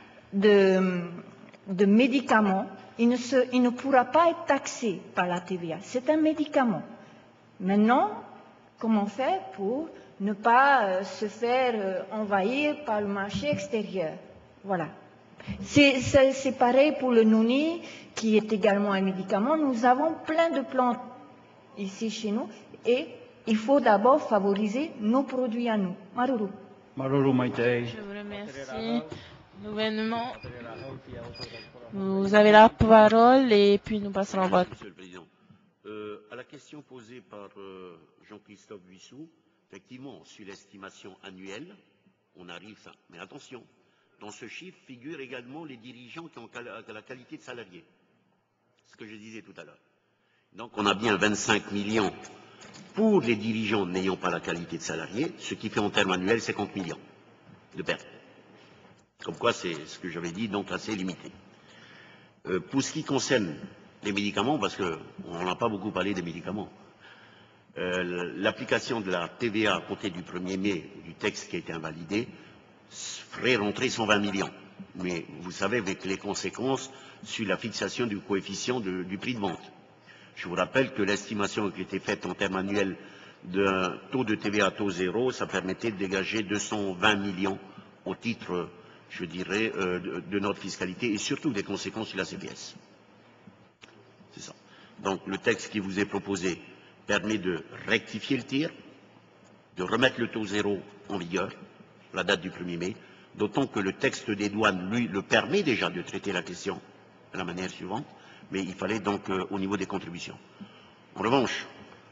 de médicaments, il ne pourra pas être taxé par la TVA. C'est un médicament. Maintenant, comment faire pour ne pas se faire envahir par le marché extérieur? Voilà. C'est pareil pour le nouni, qui est également un médicament. Nous avons plein de plantes ici chez nous et il faut d'abord favoriser nos produits à nous. Maruru. Je vous remercie. Gouvernement, vous avez la parole et puis nous passerons au vote. Monsieur le Président. À la question posée par Jean-Christophe Buissou, effectivement, sur l'estimation annuelle, on arrive ça. Mais attention, dans ce chiffre figurent également les dirigeants qui ont la qualité de salarié. Ce que je disais tout à l'heure. Donc on a bien 25 millions pour les dirigeants n'ayant pas la qualité de salarié, ce qui fait en termes annuels 50 millions de pertes. Comme quoi, c'est ce que j'avais dit, donc assez limité. Pour ce qui concerne les médicaments, parce qu'on n'a pas beaucoup parlé des médicaments, l'application de la TVA à compter du 1er mai, du texte qui a été invalidé, ferait rentrer 120 millions. Mais vous savez, avec les conséquences sur la fixation du coefficient du prix de vente. Je vous rappelle que l'estimation qui était faite en termes annuels d'un taux de TVA à taux zéro, ça permettait de dégager 220 millions au titre, je dirais, de notre fiscalité et surtout des conséquences sur la CPS. C'est ça. Donc le texte qui vous est proposé permet de rectifier le tir, de remettre le taux zéro en vigueur, la date du 1er mai, d'autant que le texte des douanes, lui, le permet déjà de traiter la question de la manière suivante, mais il fallait donc au niveau des contributions. En revanche,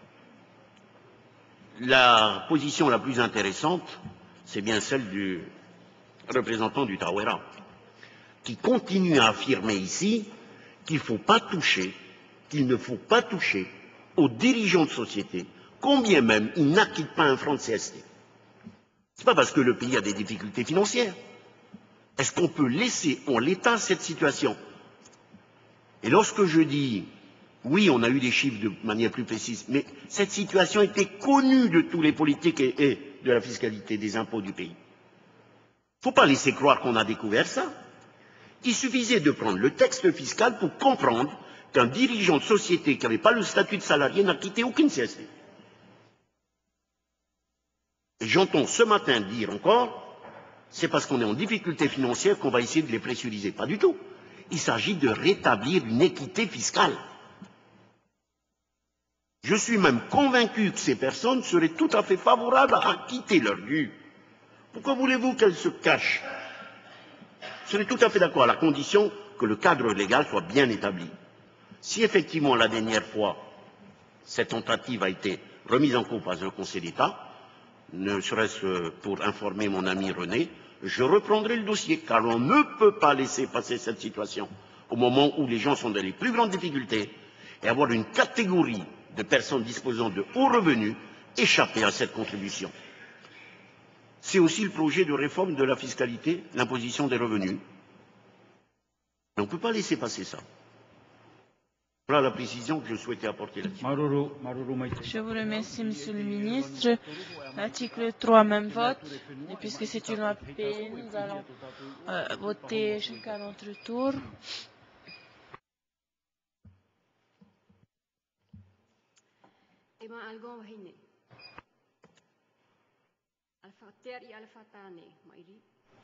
la position la plus intéressante, c'est bien celle du représentant du Tawera, qui continue à affirmer ici qu'il ne faut pas toucher aux dirigeants de société, combien même ils n'acquittent pas un franc de CST. Ce n'est pas parce que le pays a des difficultés financières. Est-ce qu'on peut laisser en l'état cette situation? Et lorsque je dis, oui, on a eu des chiffres de manière plus précise, mais cette situation était connue de tous les politiques et de la fiscalité des impôts du pays. Il ne faut pas laisser croire qu'on a découvert ça. Il suffisait de prendre le texte fiscal pour comprendre qu'un dirigeant de société qui n'avait pas le statut de salarié n'a quitté aucune CST. Et j'entends ce matin dire encore, c'est parce qu'on est en difficulté financière qu'on va essayer de les pressuriser. Pas du tout. Il s'agit de rétablir une équité fiscale. Je suis même convaincu que ces personnes seraient tout à fait favorables à quitter leur dû. Pourquoi voulez-vous qu'elles se cachent? Je serais tout à fait d'accord à la condition que le cadre légal soit bien établi. Si effectivement la dernière fois cette tentative a été remise en cause par un Conseil d'État, ne serait-ce pour informer mon ami René, je reprendrai le dossier, car on ne peut pas laisser passer cette situation au moment où les gens sont dans les plus grandes difficultés et avoir une catégorie de personnes disposant de hauts revenus échapper à cette contribution. C'est aussi le projet de réforme de la fiscalité, l'imposition des revenus. Mais on ne peut pas laisser passer ça. Voilà la précision que je souhaitais apporter là-dessus. Je vous remercie, Monsieur le Ministre. L'article 3, même vote. Et puisque c'est une loi pays, nous allons voter chacun notre tour. Emma Algon Vahine. Terry Alfatane, Maïri.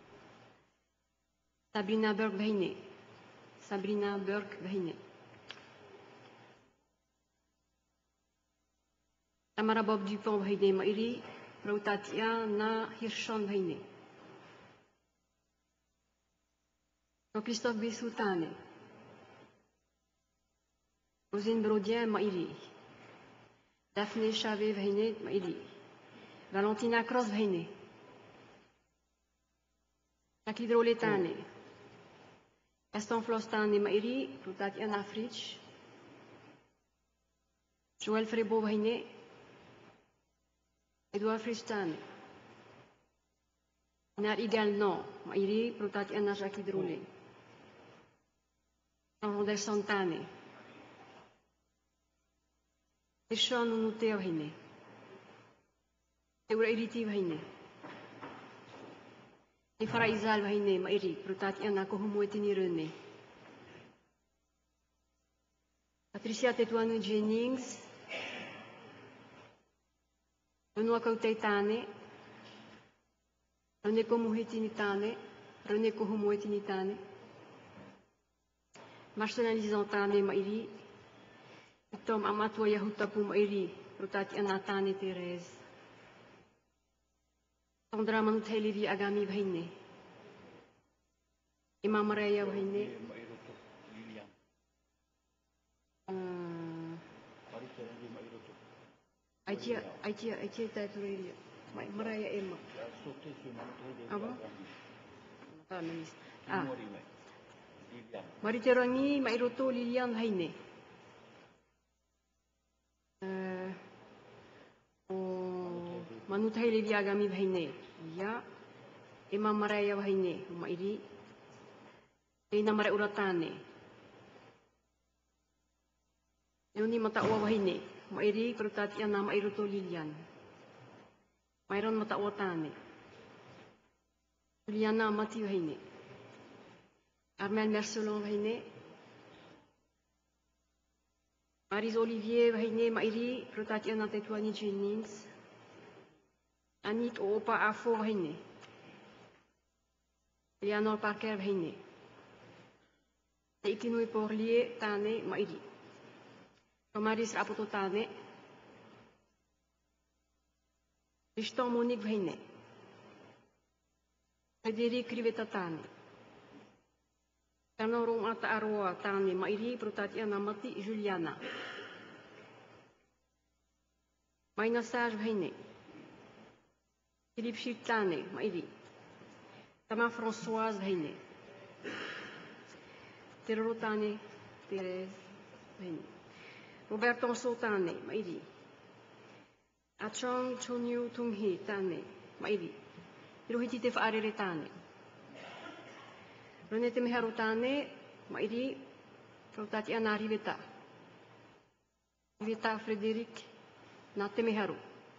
Sabrina Burke Vahine. Sabrina Burke Vahine. Tamara Bob Dupont Vahine, Maïri. Rotatia Na Hirschon Vahine. Jean-Christophe Bessoutane. Rosine Brodien, Maïri. Daphné Chavé Vahine, Maïri. Valentina Cross Vahine. Takidro Letane. Gaston Flostane Maïri, Rotatia Africh. Joël Frébeau Vahine. Edouard Fristane. Nar également, Maïri, Protatiana Jacques Drolé. Jean-Rondel Santane. Ishon Nunute Vahine. Eura Iriti Vahine. Ifara Izal Vahine, Maïri, Protatiana Kohumuetini René. Patricia Tetouane Jennings. Benoît Kauteitane. René Komuhetinitane. René Kohumuetinitane. Marcelin Lizantane Maïri. Tom Amatua Yahutapu Maïri. Protatiana Tane Thérèse. Sandra Manutelevi Agami Vahine. Imam Raya Wahine. Aitia Taturi. Maraya Emma. Apa? Mariterangi Mairoto Lilian Haine. Manutai Liviagami Haine. Ya. Imam Maraya Haine. Mairi. Ina Mara Uratane. Yoni Matawa Haine. Mairi Krutatiana Mairoto Lilian. Mairon Matawatane. Juliana Mati Haine. Armel Mercelon Haine. Maris Olivier Haine Mairi Krutatiana Tetuani Jennings. Anit Opa Afo Haine. Eleanor Parker Haine. Ikinui Porlier Tane Mairi. Maris Rapoto Tane. Tristan Monique Haine. Frédéric Riveta Tane. Kanorong Ata Aroa Tane Mairi Protatiana Mati Juliana. Maina Sage Haine. Philippe Chitane Mairi. Tama Françoise Haine. Terrotane Thérèse Haine. Roberto Sotane Mairi. Achong Chunyu Tunghi Tane Mairi. Hirohiti Arere Tane. Renete Meharu Tane Mairi. Protatiana Riveta. Riveta Frédéric Nate Meharu.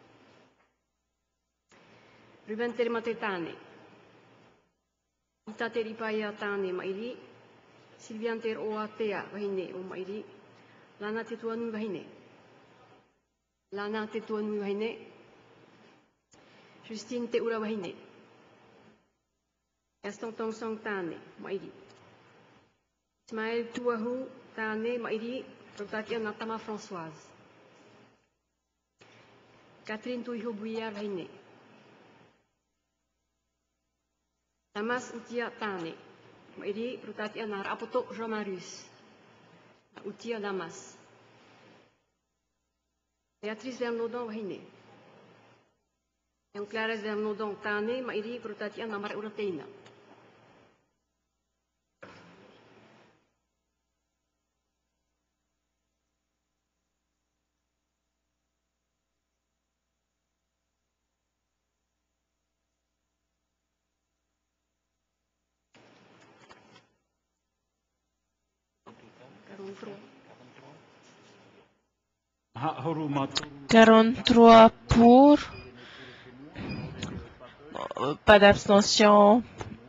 Ruben Terimate Tane. Ita Teripaya Tane Mairi. Sylvian Ter Oatea Vahine O Mairi. Lana Tetuanu Vahine. Lana Tetuanu Vahine. Justine Teura Vahine. Gaston Tonsong Tane Mairi. Ismaël Touahou Tane Mairi. Protatia Natama Françoise. Catherine Touiho Bouillard Vahine. Damas Utia Tane Mairi Protatia Nar Apoto Jean-Marius. Utia Damas. Béatrice Vernodon Vahine. Yang Clarence Vernodon Tane Mairi Protatia Namar Urateina. Karontro. 43 pour, pas d'abstention,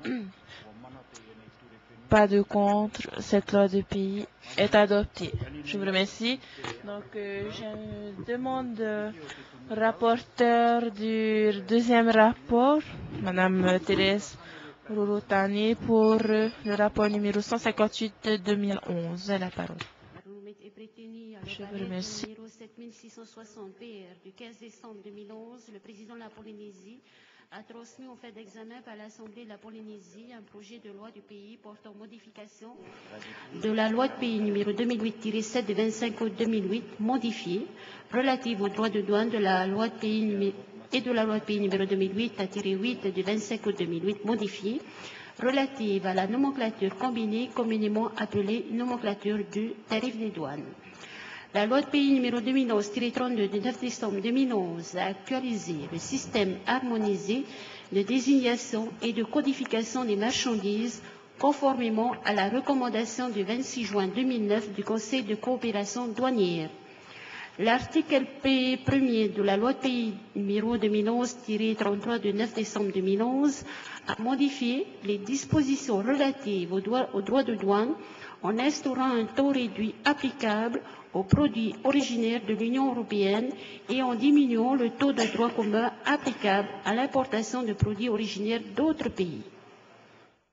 pas de contre. Cette loi de pays est adoptée. Je vous remercie. Donc, je demande rapporteur du deuxième rapport, Madame Thérèse Rouroutani, pour le rapport numéro 158 de 2011. La parole. Je vous remercie. Numéro 7660 PR du 15 décembre 2011, le président de la Polynésie a transmis au fait d'examen par l'Assemblée de la Polynésie un projet de loi du pays portant modification de la loi de pays numéro 2008-7 du 25 août 2008 modifiée relative aux droits de douane de la loi de pays et de la loi de pays numéro 2008-8 du 25 août 2008 modifiée relative à la nomenclature combinée communément appelée nomenclature du tarif des douanes. La loi de pays numéro 2011-32 du 9 décembre 2011 a actualisé le système harmonisé de désignation et de codification des marchandises conformément à la recommandation du 26 juin 2009 du Conseil de coopération douanière. L'article P1er de la loi de pays numéro 2011-33 du 9 décembre 2011 a modifié les dispositions relatives aux droits de douane en instaurant un taux réduit applicable aux produits originaires de l'Union européenne et en diminuant le taux de droit commun applicable à l'importation de produits originaires d'autres pays.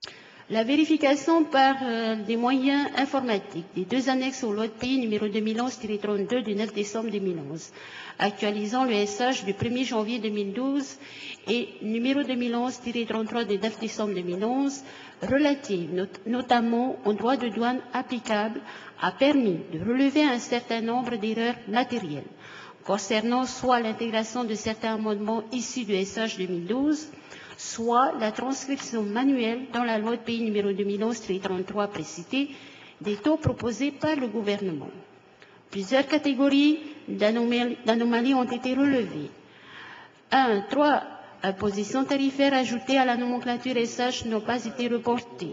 La vérification par des moyens informatiques des deux annexes au loi de pays numéro 2011-32 du 9 décembre 2011, actualisant le SH du 1er janvier 2012 et numéro 2011-33 du 9 décembre 2011, relative notamment aux droits de douane applicables, a permis de relever un certain nombre d'erreurs matérielles concernant soit l'intégration de certains amendements issus du SH 2012, soit la transcription manuelle dans la loi de pays numéro 2011-33 précitée des taux proposés par le gouvernement. Plusieurs catégories d'anomalies ont été relevées. 1. 3 impositions tarifaires ajoutées à la nomenclature SH n'ont pas été reportées.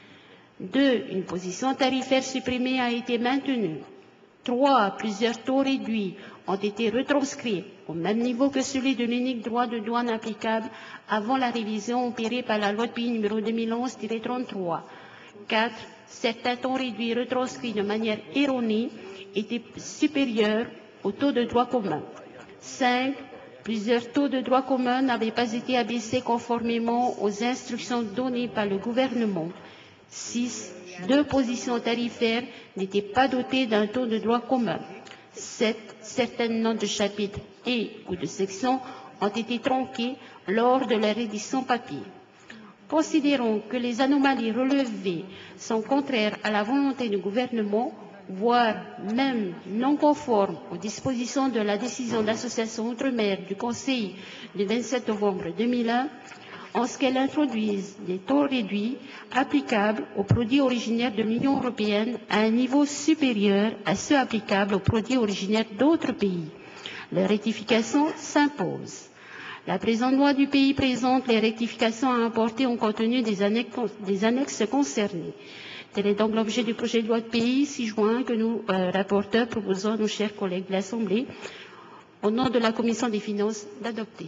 2. Une position tarifaire supprimée a été maintenue. 3. Plusieurs taux réduits ont été retranscrits au même niveau que celui de l'unique droit de douane applicable avant la révision opérée par la loi de pays numéro 2011-33. 4. Certains taux réduits retranscrits de manière erronée étaient supérieurs au taux de droit commun. 5. Plusieurs taux de droit commun n'avaient pas été abaissés conformément aux instructions données par le gouvernement. 6. 2 positions tarifaires n'étaient pas dotées d'un taux de droit commun. 7. Certaines notes de chapitre et ou de section ont été tronquées lors de leur édition papier. Considérons que les anomalies relevées sont contraires à la volonté du gouvernement, voire même non conformes aux dispositions de la décision d'association Outre-mer du Conseil du 27 novembre 2001, en ce qu'elles introduisent des taux réduits applicables aux produits originaires de l'Union européenne à un niveau supérieur à ceux applicables aux produits originaires d'autres pays. La rectification s'impose. La présente loi du pays présente les rectifications à apporter au contenu des annexes concernées. Tel est donc l'objet du projet de loi de pays 6 juin que nous, rapporteurs, proposons à nos chers collègues de l'Assemblée, au nom de la Commission des finances, d'adopter.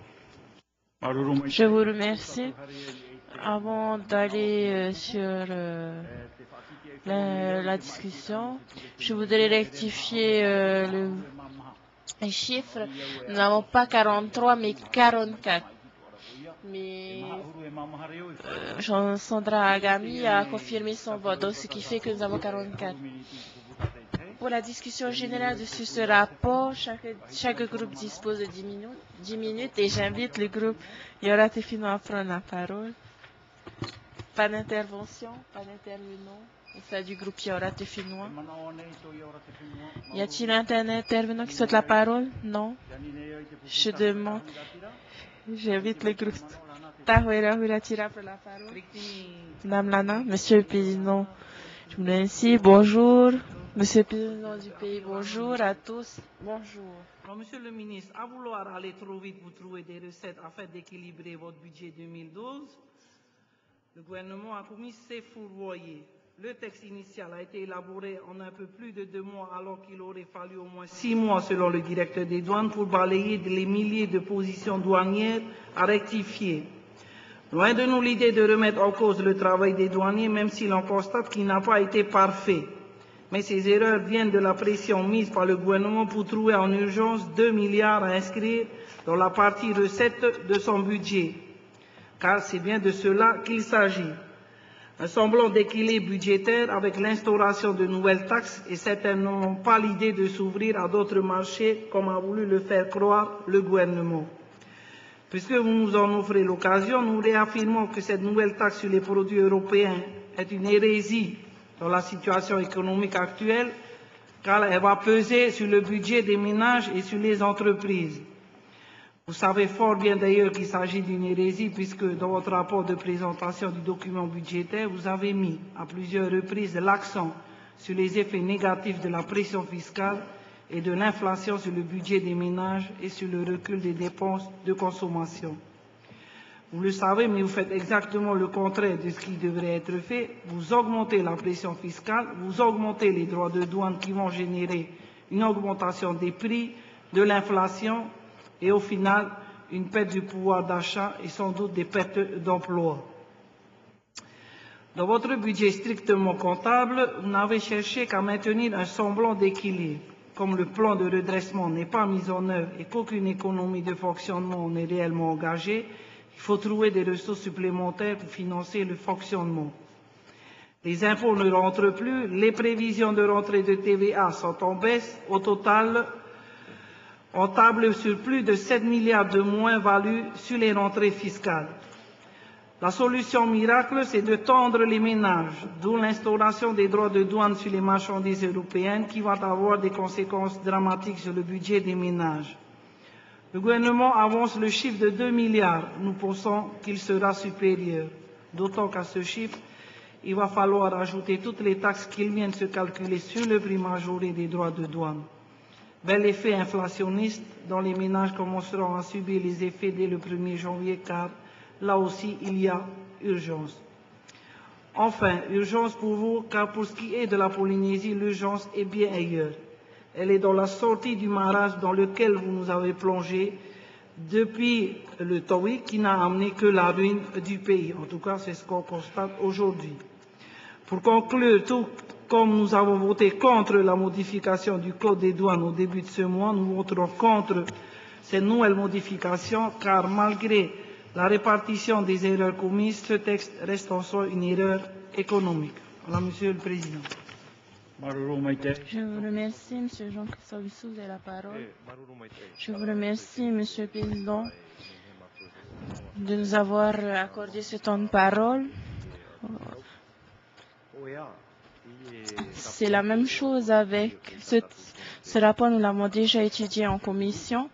Je vous remercie. Avant d'aller sur la discussion, je voudrais rectifier les chiffres. Nous n'avons pas 43, mais 44. Mais Sandra Agami a confirmé son vote, donc ce qui fait que nous avons 44. Pour la discussion générale sur ce rapport, chaque groupe dispose de 10 minutes et j'invite le groupe Yora Tefino à prendre la parole. Pas d'intervention, pas d'intervenant au sein du groupe Yora Tefino. Y a-t-il un intervenant qui souhaite la parole? Non. Je demande. J'invite le groupe Tahouera Huratira pour la parole. Madame Lana, Monsieur le Président, je vous remercie. Bonjour. Monsieur le Président du pays, bonjour à tous. Bonjour. Alors, Monsieur le ministre, à vouloir aller trop vite pour trouver des recettes afin d'équilibrer votre budget 2012, le gouvernement a commis ses fourvoyers. Le texte initial a été élaboré en un peu plus de 2 mois alors qu'il aurait fallu au moins 6 mois selon le directeur des douanes pour balayer les milliers de positions douanières à rectifier. Loin de nous l'idée de remettre en cause le travail des douaniers, même si l'on constate qu'il n'a pas été parfait. Mais ces erreurs viennent de la pression mise par le gouvernement pour trouver en urgence 2 milliards à inscrire dans la partie recettes de son budget. Car c'est bien de cela qu'il s'agit. Un semblant d'équilibre budgétaire avec l'instauration de nouvelles taxes et certainement pas l'idée de s'ouvrir à d'autres marchés comme a voulu le faire croire le gouvernement. Puisque vous nous en offrez l'occasion, nous réaffirmons que cette nouvelle taxe sur les produits européens est une hérésie dans la situation économique actuelle, car elle va peser sur le budget des ménages et sur les entreprises. Vous savez fort bien d'ailleurs qu'il s'agit d'une hérésie, puisque dans votre rapport de présentation du document budgétaire, vous avez mis à plusieurs reprises l'accent sur les effets négatifs de la pression fiscale et de l'inflation sur le budget des ménages et sur le recul des dépenses de consommation. Vous le savez, mais vous faites exactement le contraire de ce qui devrait être fait. Vous augmentez la pression fiscale, vous augmentez les droits de douane qui vont générer une augmentation des prix, de l'inflation et au final une perte du pouvoir d'achat et sans doute des pertes d'emplois. Dans votre budget strictement comptable, vous n'avez cherché qu'à maintenir un semblant d'équilibre. Comme le plan de redressement n'est pas mis en œuvre et qu'aucune économie de fonctionnement n'est réellement engagée, Il faut trouver des ressources supplémentaires pour financer le fonctionnement. Les impôts ne rentrent plus, les prévisions de rentrée de TVA sont en baisse. Au total, on table sur plus de 7 milliards de moins-value sur les rentrées fiscales. La solution miracle, c'est de tendre les ménages, d'où l'instauration des droits de douane sur les marchandises européennes qui vont avoir des conséquences dramatiques sur le budget des ménages. Le gouvernement avance le chiffre de 2 milliards. Nous pensons qu'il sera supérieur. D'autant qu'à ce chiffre, il va falloir ajouter toutes les taxes qui viennent se calculer sur le prix majoré des droits de douane. Bel effet inflationniste dont les ménages commenceront à subir les effets dès le 1er janvier car là aussi il y a urgence. Enfin, urgence pour vous car pour ce qui est de la Polynésie, l'urgence est bien ailleurs. Elle est dans la sortie du marasme dans lequel vous nous avez plongé depuis le TOEIC qui n'a amené que la ruine du pays. En tout cas, c'est ce qu'on constate aujourd'hui. Pour conclure, tout comme nous avons voté contre la modification du Code des douanes au début de ce mois, nous voterons contre cette nouvelle modification car malgré la répartition des erreurs commises, ce texte reste en soi une erreur économique. Voilà, Monsieur le Président. Je vous remercie, M. Jean-Christophe Bissou, vous avez la parole. Je vous remercie, M. le Président, de nous avoir accordé ce temps de parole. C'est la même chose avec ce rapport, nous l'avons déjà étudié en commission.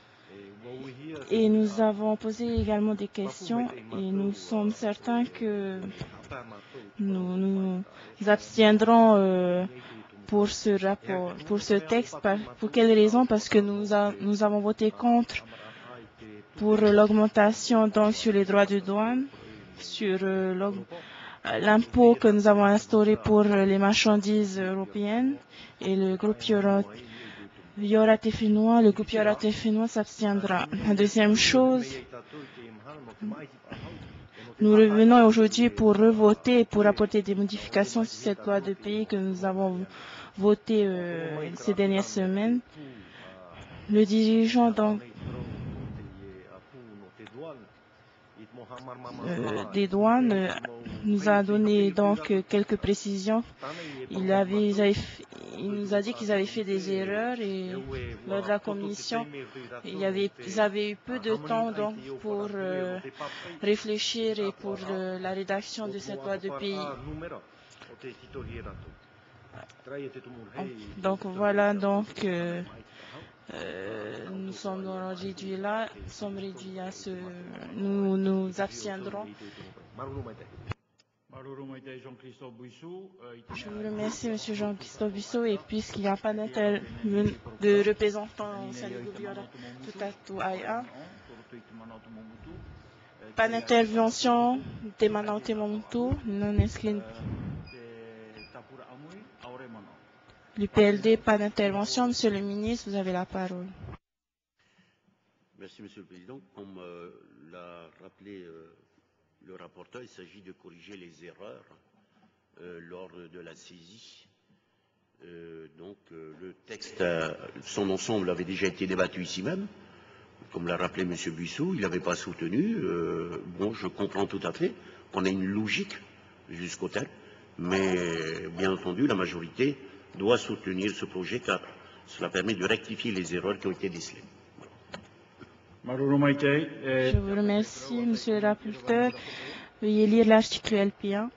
Et nous avons posé également des questions et nous sommes certains que nous nous abstiendrons pour ce rapport, pour ce texte. Pour quelle raison? Parce que nous avons voté contre pour l'augmentation donc sur les droits de douane, sur l'impôt que nous avons instauré pour les marchandises européennes et le groupe le groupe Yorate Finnois s'abstiendra. La deuxième chose, nous revenons aujourd'hui pour revoter, pour apporter des modifications sur cette loi de pays que nous avons votée ces dernières semaines. Le dirigeant donc, des douanes nous a donné donc quelques précisions. Il nous a dit qu'ils avaient fait des erreurs et lors de la commission, ils avaient eu peu de temps donc pour réfléchir et pour la rédaction de cette loi de pays. Donc voilà donc nous sommes réduits là, nous sommes réduits à nous nous abstiendrons. Je vous remercie, M. Jean-Christophe Bissou, et puisqu'il n'y a pas de représentant au sein du gouvernement tout à IA, pas d'intervention de Manauté Momotu, non inscrit. L'UPLD, pas d'intervention. Monsieur le ministre, vous avez la parole. Merci, Monsieur le Président. Comme l'a rappelé le rapporteur, il s'agit de corriger les erreurs lors de la saisie. Le texte, son ensemble avait déjà été débattu ici même. Comme l'a rappelé M. Bissou, il n'avait pas soutenu. Je comprends tout à fait qu'on a une logique jusqu'au terme, mais bien entendu, la majorité doit soutenir ce projet car cela permet de rectifier les erreurs qui ont été décelées. Je vous remercie, Monsieur le rapporteur. Veuillez lire l'article LP1.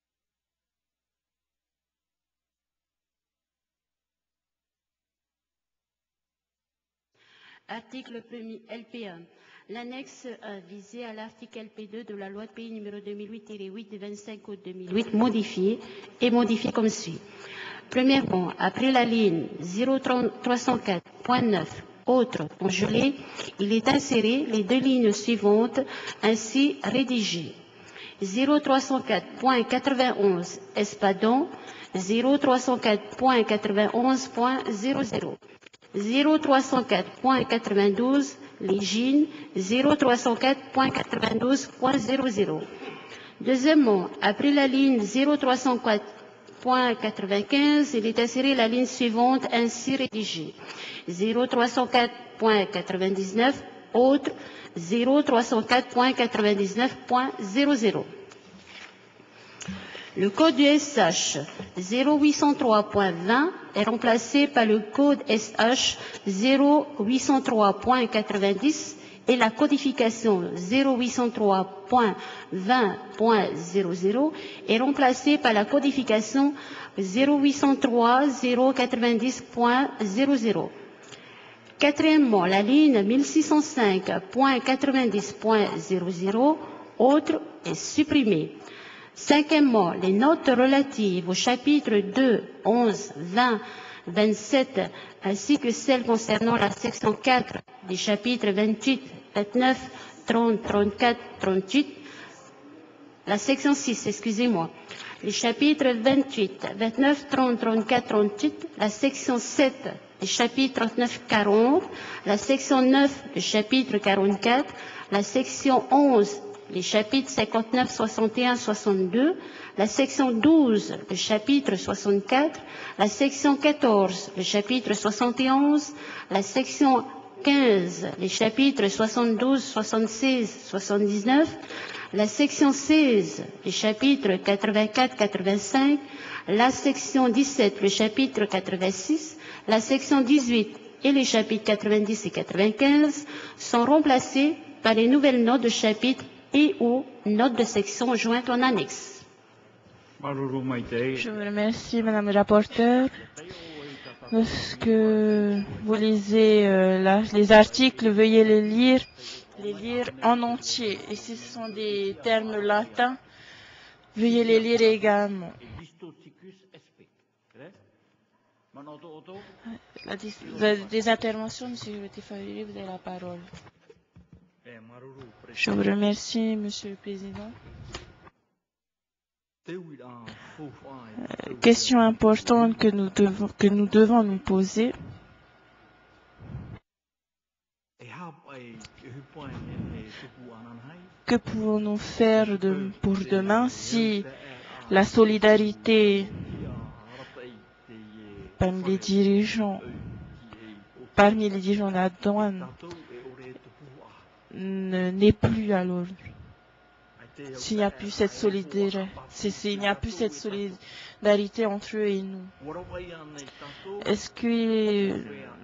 Article 1er LP1. L'annexe 1 visée à l'article LP2 de la loi de pays numéro 2008-8 du 25 août 2008 modifiée comme suit. Premièrement, après la ligne 0304.9 autres congelées, il est inséré les deux lignes suivantes ainsi rédigées. 0304.91 Espadon, 0304.91.00. 0304.92 Légine, 0304.92.00. Deuxièmement, après la ligne 0304.95, il est inséré la ligne suivante ainsi rédigée. 0304.99 autres 0304.99.00. Le code du SH 0803.20 est remplacé par le code SH 0803.90 et la codification 0803.20.00 est remplacée par la codification 0803.090.00. Quatrièmement, la ligne 1605.90.00, autre, est supprimée. Cinquièmement, les notes relatives aux chapitres 2, 11, 20, 27, ainsi que celles concernant la section 4 des chapitres 28, 29, 30, 34, 38, la section 6, excusez-moi, les chapitres 28, 29, 30, 34, 38, la section 7, les chapitres 39, 40, la section 9, le chapitre 44, la section 11, les chapitres 59, 61, 62, la section 12, le chapitre 64, la section 14, le chapitre 71, la section 15, les chapitres 72, 76, 79, la section 16, les chapitres 84, 85, la section 17, le chapitre 86, la section 18 et les chapitres 90 et 95 sont remplacés par les nouvelles notes de chapitre et ou notes de section jointes en annexe. Je vous remercie, Madame le rapporteur. Lorsque vous lisez les articles, veuillez les lire en entier. Et si ce sont des termes latins, veuillez les lire également. Des interventions, Monsieur Tifayuri, vous avez la parole. Je vous remercie, Monsieur le Président. Question importante que nous devons nous poser. Que pouvons-nous faire pour demain si la solidarité parmi les dirigeants de la douane n'est plus alors? S'il n'y a plus cette solidarité, entre eux et nous, est-ce que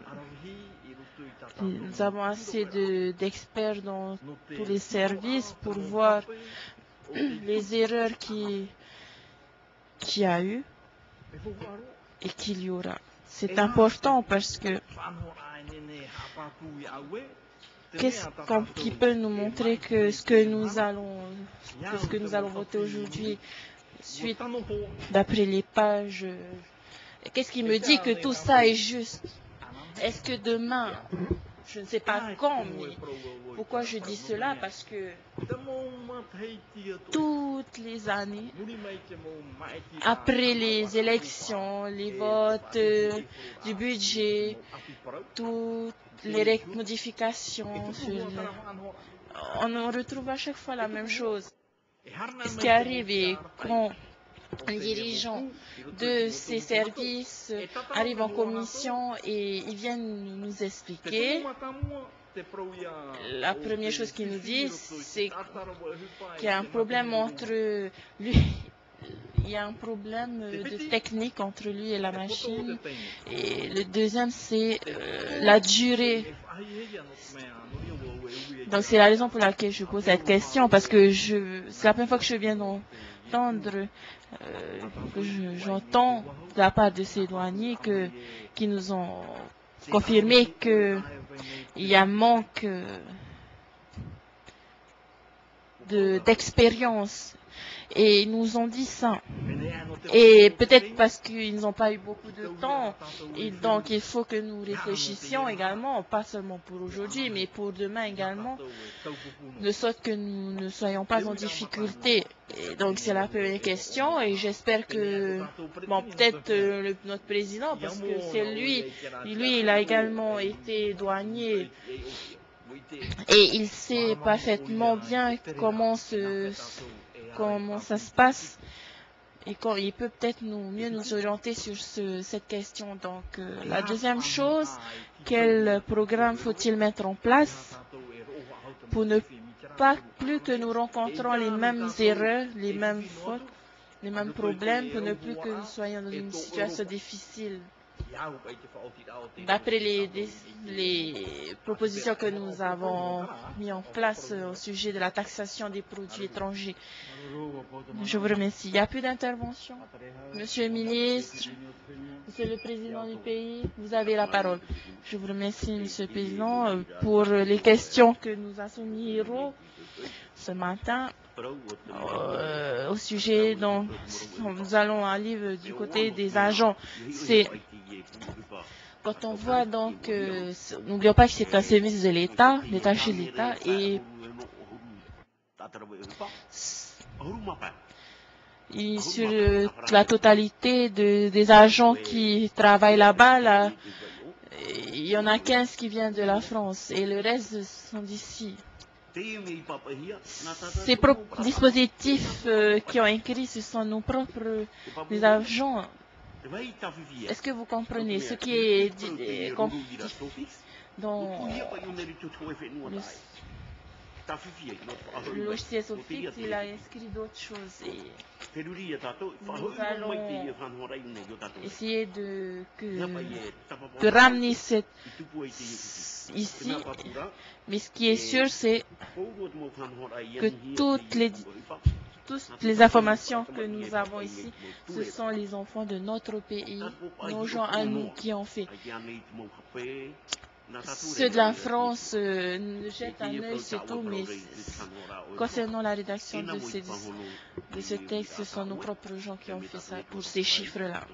nous avons assez d'experts dans tous les services pour voir les erreurs qu'il y a eu et qu'il y aura? C'est important parce que qu'est-ce qui peut nous montrer que ce que nous allons voter aujourd'hui, suite d'après les pages, qu'est-ce qui me dit que tout ça est juste? Est-ce que demain, je ne sais pas quand, mais pourquoi je dis cela? Parce que toutes les années, après les élections, les votes du budget, toutes les modifications, on retrouve à chaque fois la même chose. Ce qui arrive est quand un dirigeant de ces services arrive en commission et ils viennent nous expliquer. La première chose qu'ils nous disent, c'est qu'il y a un problème entre lui. Il y a un problème de technique entre lui et la machine. Et le deuxième, c'est la durée. Donc c'est la raison pour laquelle je pose cette question, parce que c'est la première fois que je viens d'entendre, j'entends de la part de ces douaniers qui nous ont confirmé qu'il y a un manque d'expérience. Et ils nous ont dit ça. Et peut-être parce qu'ils n'ont pas eu beaucoup de temps. Et donc il faut que nous réfléchissions également, pas seulement pour aujourd'hui, mais pour demain également, de sorte que nous ne soyons pas en difficulté. Et donc c'est la première question. Et j'espère que, peut-être notre président, parce que c'est lui, il a également été douanier. Et il sait parfaitement bien comment ça se passe et il peut peut-être mieux nous orienter sur cette question. Donc, la deuxième chose, quel programme faut-il mettre en place? pour ne pas plus que nous rencontrons les mêmes erreurs, les mêmes fautes, les mêmes problèmes, pour ne plus que nous soyons dans une situation difficile. D'après les propositions que nous avons mises en place au sujet de la taxation des produits étrangers. Je vous remercie. Il n'y a plus d'intervention. Monsieur le ministre, Monsieur le Président du pays, vous avez la parole. Je vous remercie, Monsieur le Président, pour les questions que nous a soumises Hiro ce matin au sujet dont nous allons aller du côté des agents. C'est quand on voit donc, n'oublions pas que c'est un service de l'État, détaché de l'État, et sur la totalité des agents qui travaillent là-bas, il y en a 15 qui viennent de la France et le reste sont d'ici. Ces dispositifs qui ont écrit, ce sont nos propres agents. Est-ce que vous comprenez ce qui est dans le logiciel Sofix, il a inscrit d'autres choses. Et nous allons essayer de ramener ici. Mais ce qui est sûr, c'est que toutes les informations que nous avons ici, ce sont les enfants de notre pays, nos gens à nous qui ont fait. Ceux de la France jettent un œil, c'est tout, mais concernant la rédaction de ce texte, ce sont nos propres gens qui ont fait ça pour ces chiffres-là.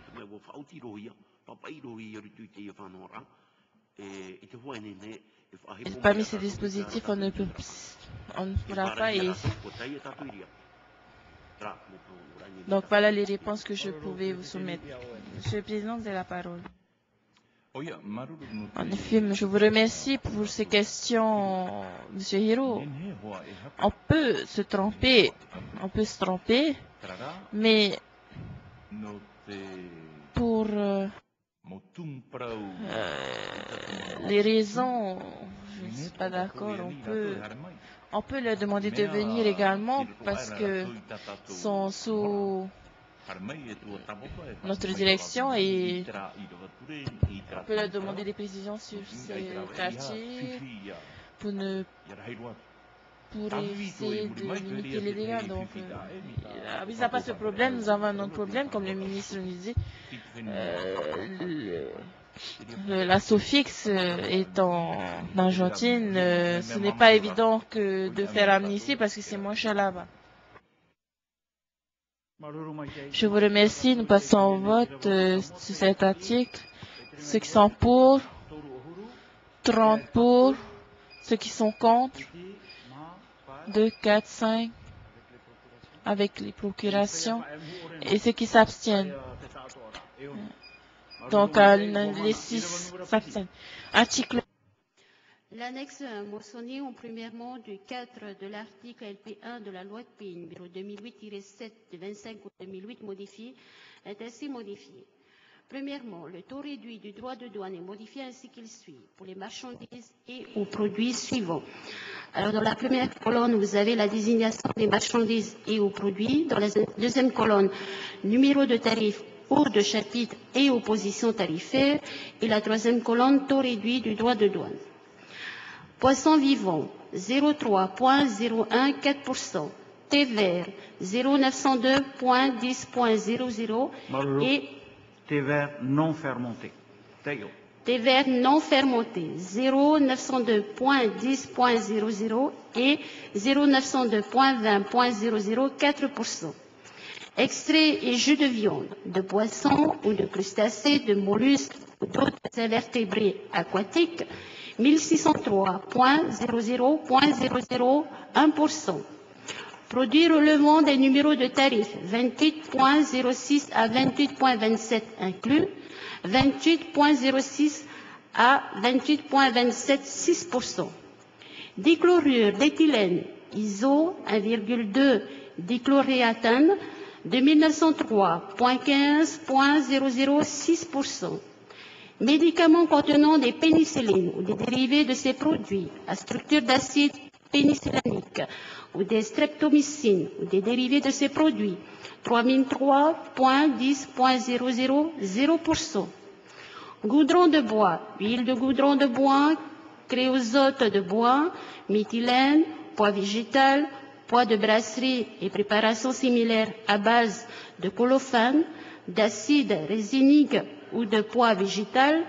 Parmi ces dispositifs, on ne pourra pas. Donc voilà les réponses que je pouvais vous soumettre. Monsieur le Président, vous avez la parole. En effet, je vous remercie pour ces questions, Monsieur Hiro. On peut se tromper, mais pour les raisons, je ne suis pas d'accord, on peut leur demander de venir également parce que sont sous notre direction et on peut leur demander des précisions sur ces quartiers pour essayer de limiter les dégâts. Donc, mis à part ce problème, nous avons un autre problème, comme le ministre nous disait. La Sofix est en Argentine, ce n'est pas évident que de faire amnistie parce que c'est moins cher là-bas. Je vous remercie. Nous passons au vote sur cet article. Ceux qui sont pour, 30 pour, ceux qui sont contre, 2, 4, 5, avec les procurations, et ceux qui s'abstiennent. Donc, les 6 s'abstiennent. Article. L'annexe mentionnée en premièrement du 4 de l'article LP1 de la loi de pays numéro 2008-7 de 25 août 2008 modifié est ainsi modifié. Premièrement, le taux réduit du droit de douane est modifié ainsi qu'il suit pour les marchandises et aux produits suivants. Alors, dans la première colonne, vous avez la désignation des marchandises et aux produits. Dans la deuxième colonne, numéro de tarif ou de chapitre et opposition tarifaire. Et la troisième colonne, taux réduit du droit de douane. Poisson vivant, 0,3.014%. Thé vert, 0,902.10.00 et thé vert non fermenté. Thé vert non fermenté, 0,902.10.00 et 0,902.20.00, 4%. Extrait et jus de viande, de poisson ou de crustacés, de mollusques ou d'autres invertébrés aquatiques, 1603.00.001%. Produits relevant des numéros de tarifs 28.06 à 28.27 inclus, 28.06 à 28.27, 6%. Dichlorure d'éthylène, ISO 1,2 dichloréatane, de 1903.15.006%. Médicaments contenant des pénicillines ou des dérivés de ces produits à structure d'acide pénicilliniques ou des streptomycines ou des dérivés de ces produits, 3003.10.000%. Goudron de bois, huile de goudron de bois, créosote de bois, méthylène, pois végétal, pois de brasserie et préparations similaires à base de colophane, d'acide résinique ou de pois végétal,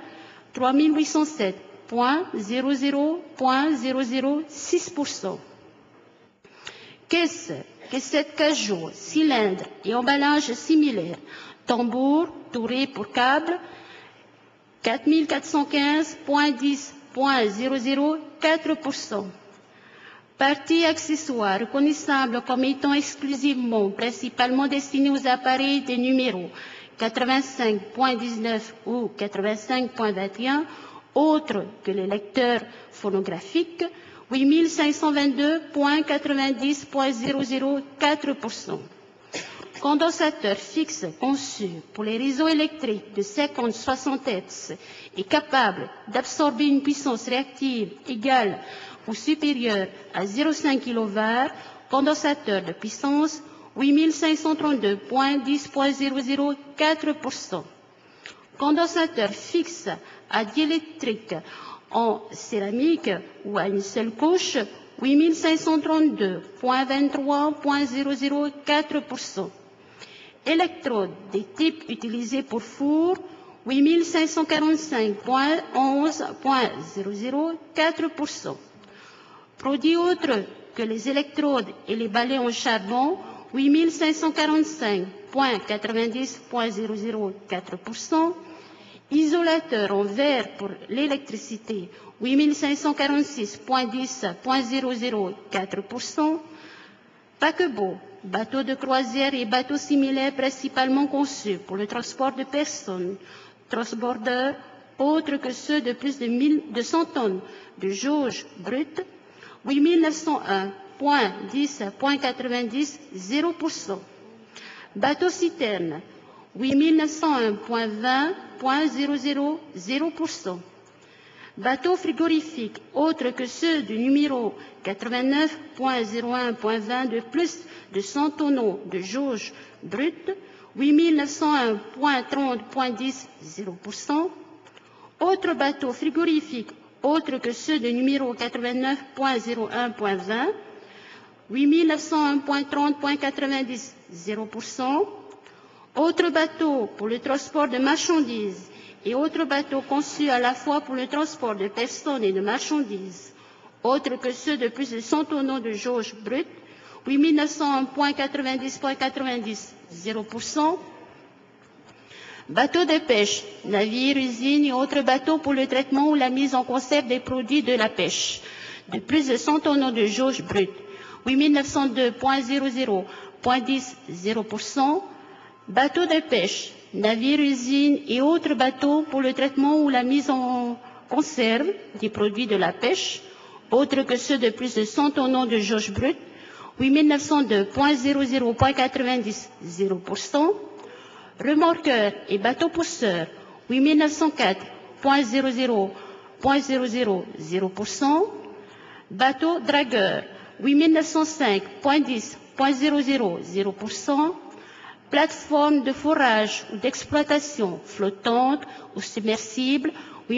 3807.00.006%. Caisse, caissette cajot, cylindre et emballage similaire, tambour, touré pour câble, 4415.10.004%. Partie accessoire reconnaissable comme étant exclusivement, principalement destinée aux appareils des numéros 85.19 ou 85.21, autres que les lecteurs phonographiques, 8522.90.004%. Condensateur fixe conçu pour les réseaux électriques de 50-60 Hz et capable d'absorber une puissance réactive égale ou supérieure à 0,5 kW, condensateur de puissance 8532.10.004%. Condensateur fixe à diélectrique en céramique ou à une seule couche, 8532.23.004%. Électrodes des types utilisés pour four, 8545.11.004%. Produits autres que les électrodes et les balais en charbon, 8545.90.004%. Isolateur en verre pour l'électricité, 8546.10.004%. Paquebot, bateaux de croisière et bateaux similaires principalement conçus pour le transport de personnes. Transbordeurs, autres que ceux de plus de 100 tonnes de jauge brute, 8901.10.90, 0%. Bateau citerne, 8901.20.00, 0%. Bateaux frigorifiques, autres que ceux du numéro 89.01.20 de plus de 100 tonneaux de jauge brute, 8901.30.10, 0%. Autres bateaux frigorifiques, autres que ceux du numéro 89.01.20, 8901.30.90, 0%. Autres bateaux pour le transport de marchandises et autres bateaux conçus à la fois pour le transport de personnes et de marchandises, autres que ceux de plus de 100 tonneaux de jauge brute, 8901.90.90, 0%. Bateaux de pêche, navires, usines et autres bateaux pour le traitement ou la mise en conserve des produits de la pêche, de plus de 100 tonneaux de jauge brute, 8902.00.10, 0%. Bateaux de pêche, navires, usines et autres bateaux pour le traitement ou la mise en conserve des produits de la pêche, autres que ceux de plus de 100 tonneaux de jauge brute, 8902.00.90, 0%. Remorqueurs et bateaux pousseurs, 8904.00.00, 0%. Bateaux dragueurs, 8905.10.00, 0%. Plateforme de forage ou d'exploitation flottante ou submersible,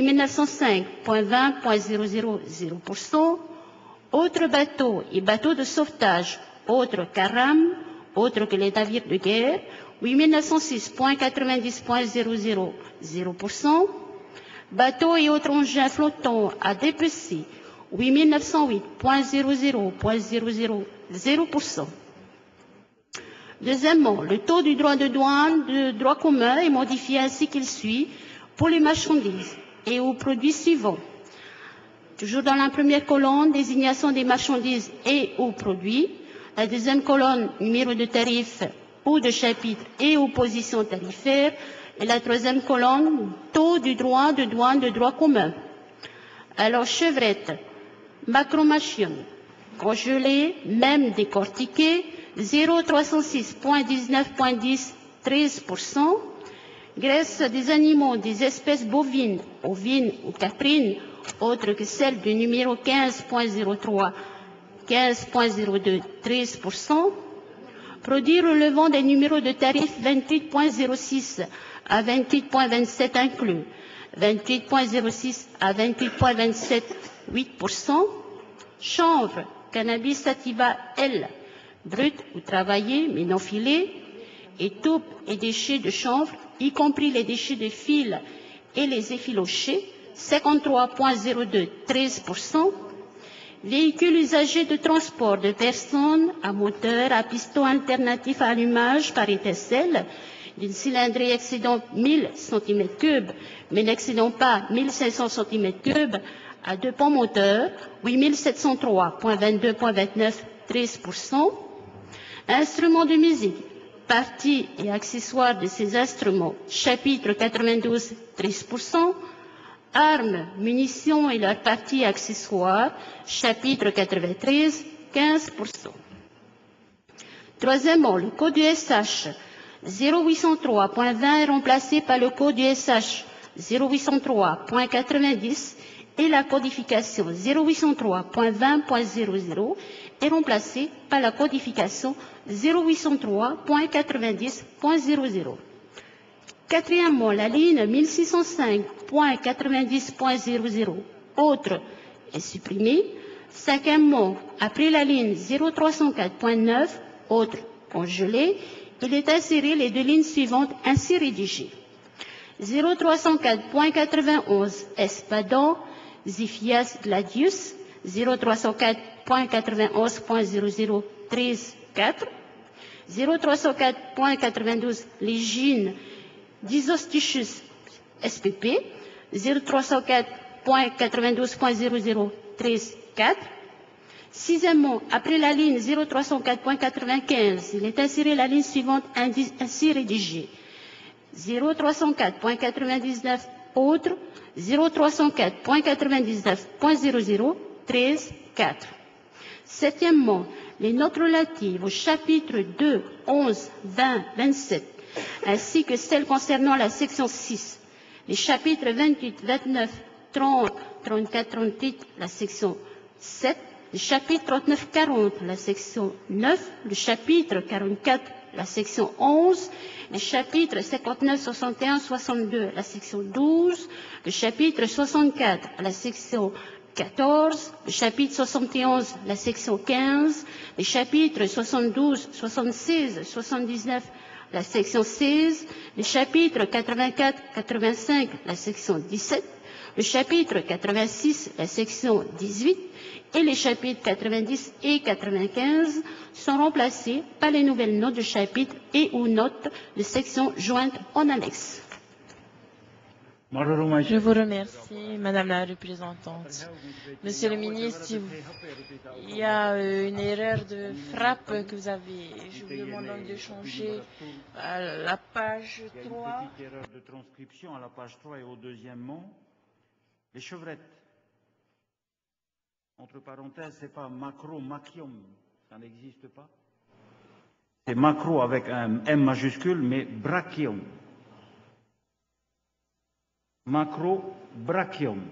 8905.20.00, 0%. Autres bateaux et bateaux de sauvetage, autres qu'ARAM, autres que les navires de guerre, 8906.90.00, 0%. Bateaux et autres engins flottants à dépecés, 8908.00.00, 0%. Deuxièmement, le taux du droit de douane de droit commun est modifié ainsi qu'il suit pour les marchandises et aux produits suivants. Toujours dans la première colonne, désignation des marchandises et aux produits. La deuxième colonne, numéro de tarif ou de chapitre et aux positions tarifaires. Et la troisième colonne, taux du droit de douane de droit commun. Alors, chevrette, macromachine, congelé, même décortiqué, 0,306.19.10, 13%. Graisse des animaux des espèces bovines, ovines ou caprines, autres que celles du numéro 15.03, 15,02 13%, produits relevant des numéros de tarif 28,06 à 28,27 inclus, 28,06 à 28,27 8%, chanvre, cannabis sativa L, brut ou travaillé mais non filé, et taupes et déchets de chanvre, y compris les déchets de fil et les effilochés, 53,02 13%, véhicules usagés de transport de personnes à moteur à piston alternatif à allumage par étincelle, d'une cylindrée excédant 1000 cm3, mais n'excédant pas 1500 cm3, à deux pans moteurs, 8703,22,29 13%, instruments de musique, parties et accessoires de ces instruments, chapitre 92, 13%, armes, munitions et leurs parties et accessoires, chapitre 93, 15%. Troisièmement, le code du SH 0803.20 est remplacé par le code du SH 0803.90 et la codification 0803.20.00 est remplacée par la codification 0803.90.00. Quatrièmement, la ligne 1605.90.00 autre est supprimée. Cinquièmement, après la ligne 0304.9 autre congelée, il est inséré les deux lignes suivantes ainsi rédigées. 0304.91 Espadon, Ziphias Gladius, 0304.91.00 13.4, 0304.92 Légine Disostichus SPP, 0304.92.00 13.4. Sixièmement, après la ligne 0304.95, il est inséré la ligne suivante ainsi rédigée. 0304.99 autres, 0304.99.00 13.4. Septièmement, les notes relatives aux chapitres 2, 11, 20, 27, ainsi que celles concernant la section 6, les chapitres 28, 29, 30, 34, 38, la section 7, le chapitre 39, 40, la section 9, le chapitre 44, la section 11, les chapitres 59, 61, 62, la section 12, le chapitre 64, la section 14, le chapitre 71, la section 15, les chapitres 72, 76, 79, la section 16, les chapitres 84, 85, la section 17, le chapitre 86, la section 18 et les chapitres 90 et 95 sont remplacés par les nouvelles notes de chapitre et ou notes de section jointes en annexe. Je vous remercie, Madame la représentante. Monsieur le ministre, il y a une erreur de frappe que vous avez. Je vous demande donc de changer à la page 3. Il y a une petite erreur de transcription à la page 3 et au deuxième mot. Les chevrettes. Entre parenthèses, ce n'est pas macro, machium. Ça n'existe pas. C'est macro avec un M majuscule, mais brachium. Macro, brachium.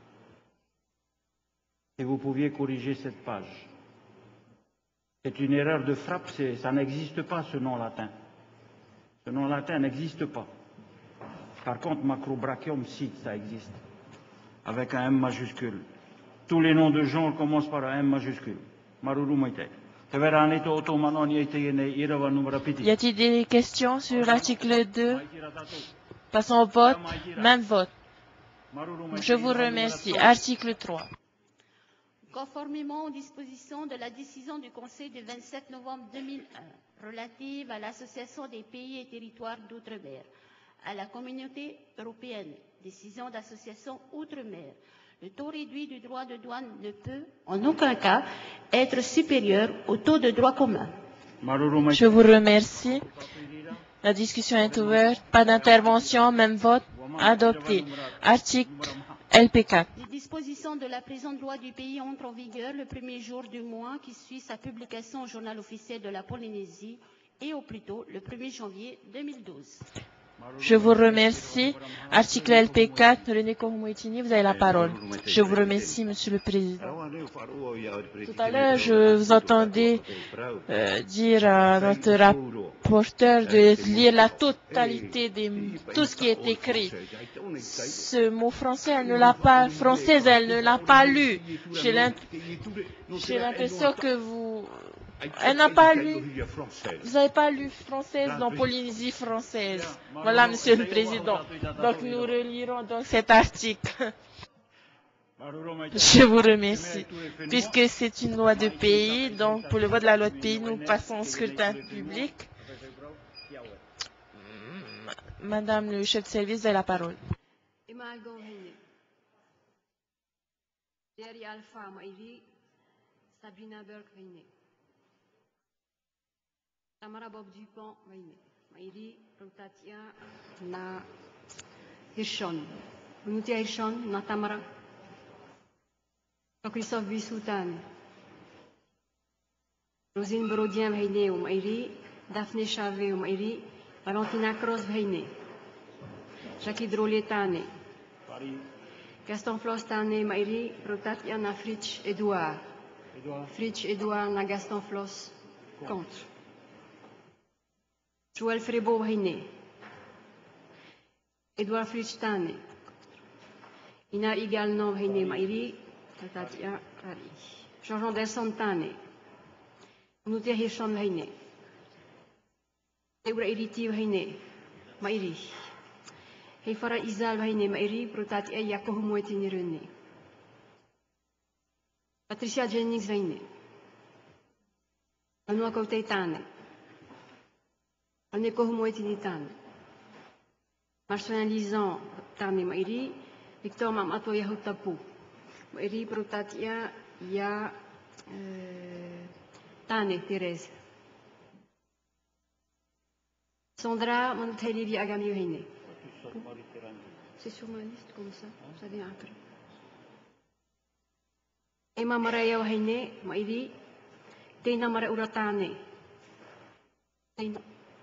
Et vous pouviez corriger cette page. C'est une erreur de frappe, ça n'existe pas ce nom latin. Ce nom latin n'existe pas. Par contre, macro, brachium, si, ça existe. Avec un M majuscule. Tous les noms de genre commencent par un M majuscule. Maruru Moite. Y a-t-il des questions sur l'article 2? Passons au vote. Même vote. Je vous remercie. Article 3. Conformément aux dispositions de la décision du Conseil du 27 novembre 2001 relative à l'Association des pays et territoires d'outre-mer, à la Communauté européenne, décision d'association outre-mer, le taux réduit du droit de douane ne peut, en aucun cas, être supérieur au taux de droit commun. Je vous remercie. La discussion est ouverte. Pas d'intervention, même vote. Adopté. Article LP4. Les dispositions de la présente loi du pays entrent en vigueur le premier jour du mois qui suit sa publication au journal officiel de la Polynésie et au plus tôt le 1er janvier 2012. Je vous remercie. Article LP4, René Kohomoitini, vous avez la parole. Je vous remercie, Monsieur le Président. Tout à l'heure, je vous entendais dire à notre rapporteur de lire la totalité de tout ce qui est écrit. Ce mot français, elle ne l'a pas, française, elle ne l'a pas lu. J'ai l'impression que elle n'a pas lu. Vous n'avez pas lu française dans Polynésie française. Voilà, Monsieur le Président. Donc nous relirons donc cet article. Je vous remercie. Puisque c'est une loi de pays, donc pour le vote de la loi de pays, nous passons au scrutin public. Madame le chef de service, vous avez la parole. Sabrina Burke, Tamara Bob Dupont, Maïri, Rotatia, na Hirschon. Unutia Hirschon, na Tamara. Christophe Bissoutan. Rosine Brodien, Maïri, Daphné Charvet, Maïri, Valentina Cross, Jackie Droletane. Gaston Flostane, Maïri, Rotatia, na Fritsch Edouard. Fritsch Edouard, na Gaston Floss, contre. Joël Frébeau, Edouard Fritsch Tane. Ina également, Maïri, Rotatia, Rari. Jean-Jean Delson Tane. Nutia Hirschon, Eura Iriti, Maïri. Hefara Izal, Maïri, Rotatia, Yakohumuetini René. Patricia Jennings, Anua Kote Tane. Ane Kohumoetini Tane. Marcelin Lisan, Tane Maïri. Victor Mamato Yahutapu. Maïri, Protatia, Ya Tane, Thérèse. Sandra Montelivi Agami. C'est sur ma liste comme ça, ça vient après. Emma Maraya Wahine, Maïri, Teina Mara Uratane. Teina.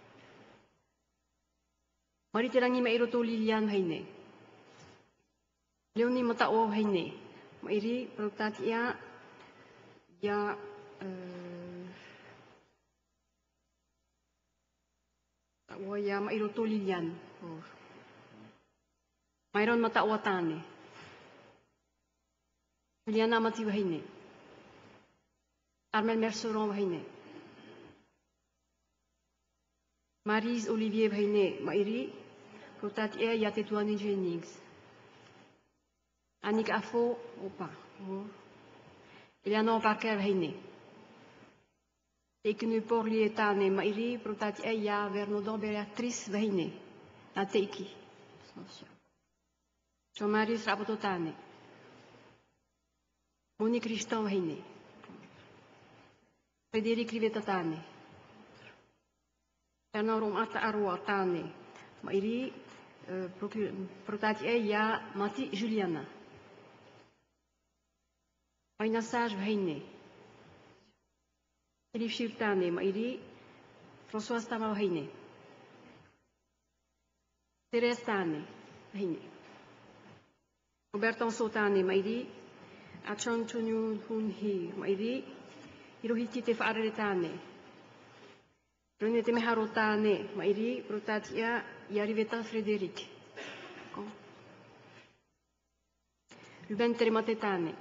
Mariterangi Mairoto Lilian Haine. Leonie Matao Haine. Maïri, Protatia, Ya. Ya Mairoto Lilian. Mayroon Matawatane. Juliana Mati Wahine. Armel Merceron Wahine. Marise Olivier Wahine. Maïri. Protatia Yatetouane Jennings. Annick Afo. Opa. Eleanor Parker Wahine. Tekenu Porlietane. Maïri. Protatia Ya Vernodon Beatrice Wahine. Nateki. Jean-Marius Rapototane. Monique Richton Wahine. Frédéric Rivetatane. Fernand Romata Arwa Tane. Maïri. Protatia Ya Mati Juliana. Aina Sage Wahine. Philippe Chirtane. Maïri. François Tama Wahine. Thérèse Tane. Wahine. Roberto Sotane, Maïri, Achon Chunyu Hunhi, Maïri, Hirohiti Tefaretane, René Temeharotane, Maïri, Protatia, Yariveta Frédéric, Ruben Terematetane,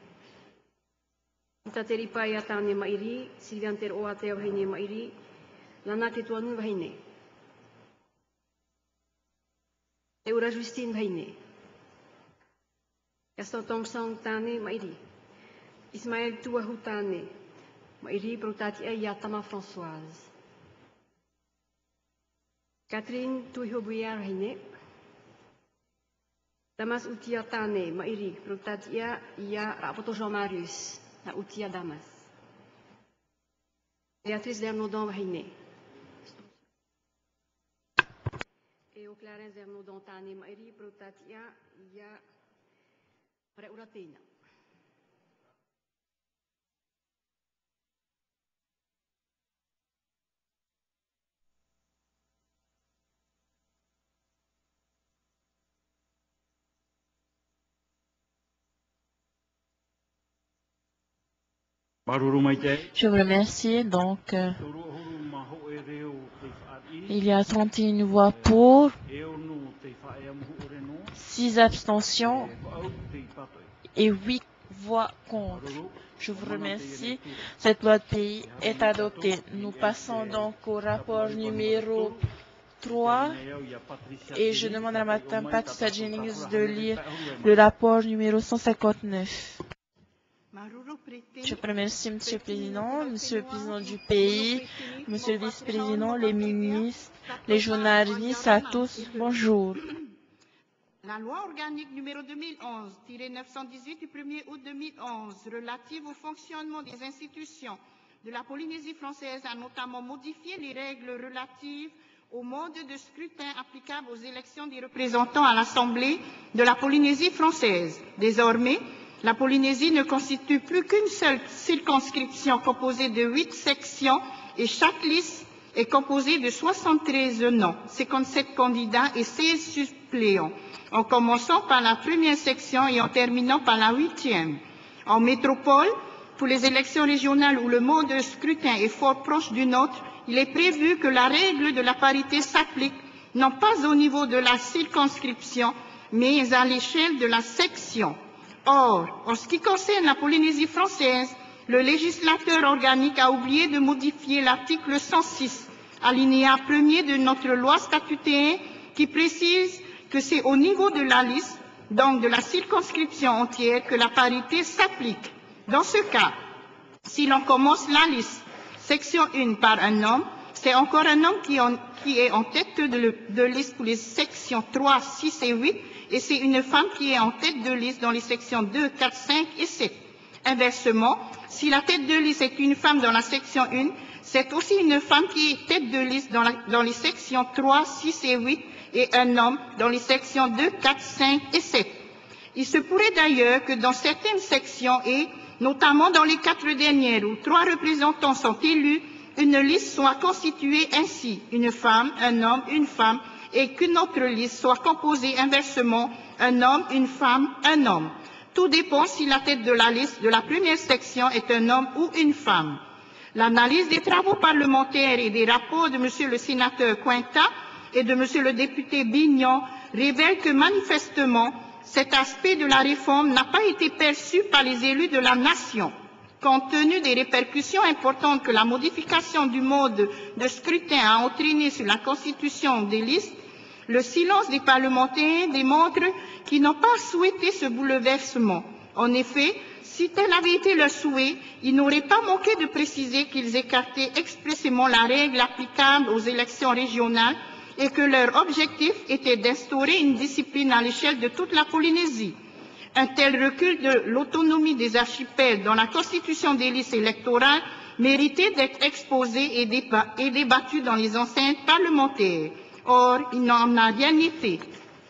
Itateri Payatane, Maïri, Sylvian Teroate Wahine, Maïri, Lana Tetuanu Wahine, Eura Justine Wahine. Gaston Thompson Tane, Maïri. Ismaël Touahou Tane, Maïri, Protatia Yatama Françoise. Catherine Touihobouya Hine. Damas Utia Tane, Maïri, Protatia Ya Rapoto Jean-Marius, na Utia Damas. Béatrice Dernodon Hine. Et au Clarence Dernodon Tane, Maïri, Protatia Ya Uratina. Je vous remercie. Donc, il y a 31 voix pour, 6 abstentions et 8 voix contre. Je vous remercie. Cette loi de pays est adoptée. Nous passons donc au rapport numéro 3 et je demande à Mme Patricia Jennings de lire le rapport numéro 159. Je vous remercie, Monsieur le Président, Monsieur le Président du pays, Monsieur le Vice-président, les ministres, les journalistes, à tous, bonjour. La loi organique numéro 2011-918 du 1er août 2011 relative au fonctionnement des institutions de la Polynésie française a notamment modifié les règles relatives au mode de scrutin applicable aux élections des représentants à l'Assemblée de la Polynésie française. Désormais, la Polynésie ne constitue plus qu'une seule circonscription composée de 8 sections et chaque liste est composée de 73 noms, 57 candidats et 16 suppléants, en commençant par la première section et en terminant par la 8e. En métropole, pour les élections régionales où le mode de scrutin est fort proche du nôtre, il est prévu que la règle de la parité s'applique non pas au niveau de la circonscription, mais à l'échelle de la section. Or, en ce qui concerne la Polynésie française, le législateur organique a oublié de modifier l'article 106, alinéa 1er de notre loi statutaire, qui précise que c'est au niveau de la liste, donc de la circonscription entière, que la parité s'applique. Dans ce cas, si l'on commence la liste, section 1 par un homme, c'est encore un homme qui est en tête de liste pour les sections 3, 6 et 8, et c'est une femme qui est en tête de liste dans les sections 2, 4, 5 et 7. Inversement, si la tête de liste est une femme dans la section 1, c'est aussi une femme qui est tête de liste dans les sections 3, 6 et 8, et un homme dans les sections 2, 4, 5 et 7. Il se pourrait d'ailleurs que dans certaines sections, et notamment dans les 4 dernières où 3 représentants sont élus, une liste soit constituée ainsi, une femme, un homme, une femme, et qu'une autre liste soit composée inversement, un homme, une femme, un homme. Tout dépend si la tête de la liste de la première section est un homme ou une femme. L'analyse des travaux parlementaires et des rapports de M. le sénateur Cointa et de M. le député Bignon révèle que manifestement, cet aspect de la réforme n'a pas été perçu par les élus de la nation. Compte tenu des répercussions importantes que la modification du mode de scrutin a entraîné sur la constitution des listes, le silence des parlementaires démontre qu'ils n'ont pas souhaité ce bouleversement. En effet, si tel avait été leur souhait, ils n'auraient pas manqué de préciser qu'ils écartaient expressément la règle applicable aux élections régionales et que leur objectif était d'instaurer une discipline à l'échelle de toute la Polynésie. Un tel recul de l'autonomie des archipels dans la constitution des listes électorales méritait d'être exposé et débattu dans les enceintes parlementaires. Or, il n'en a rien été.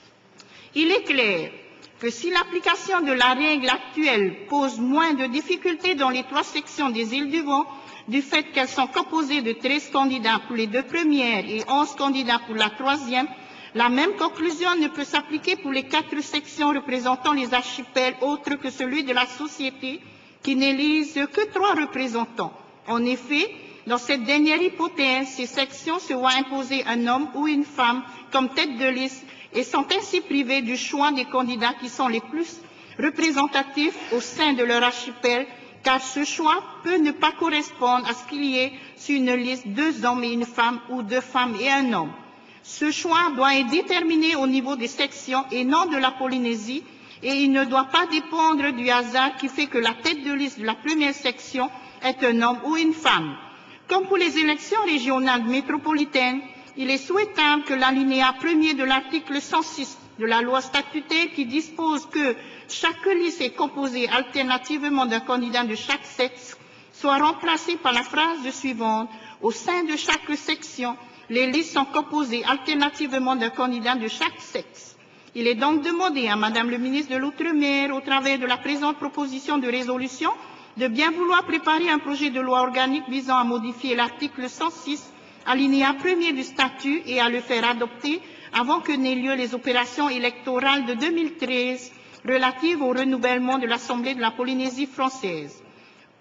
Il est clair que si l'application de la règle actuelle pose moins de difficultés dans les 3 sections des îles du Vent, du fait qu'elles sont composées de 13 candidats pour les 2 premières et 11 candidats pour la 3e, la même conclusion ne peut s'appliquer pour les 4 sections représentant les archipels autres que celui de la société, qui n'élisent que 3 représentants. En effet, dans cette dernière hypothèse, ces sections se voient imposer un homme ou une femme comme tête de liste et sont ainsi privées du choix des candidats qui sont les plus représentatifs au sein de leur archipel, car ce choix peut ne pas correspondre à ce qu'il y ait sur une liste 2 hommes et une femme ou 2 femmes et un homme. Ce choix doit être déterminé au niveau des sections et non de la Polynésie, et il ne doit pas dépendre du hasard qui fait que la tête de liste de la première section est un homme ou une femme. Comme pour les élections régionales métropolitaines, il est souhaitable que l'alinéa 1er de l'article 106 de la loi statutaire qui dispose que chaque liste est composée alternativement d'un candidat de chaque sexe soit remplacé par la phrase suivante: au sein de chaque section, les listes sont composées alternativement d'un candidat de chaque sexe. Il est donc demandé à Madame le ministre de l'Outre-mer, au travers de la présente proposition de résolution, de bien vouloir préparer un projet de loi organique visant à modifier l'article 106, alinéa 1er du statut, et à le faire adopter avant que n'aient lieu les opérations électorales de 2013 relatives au renouvellement de l'Assemblée de la Polynésie française.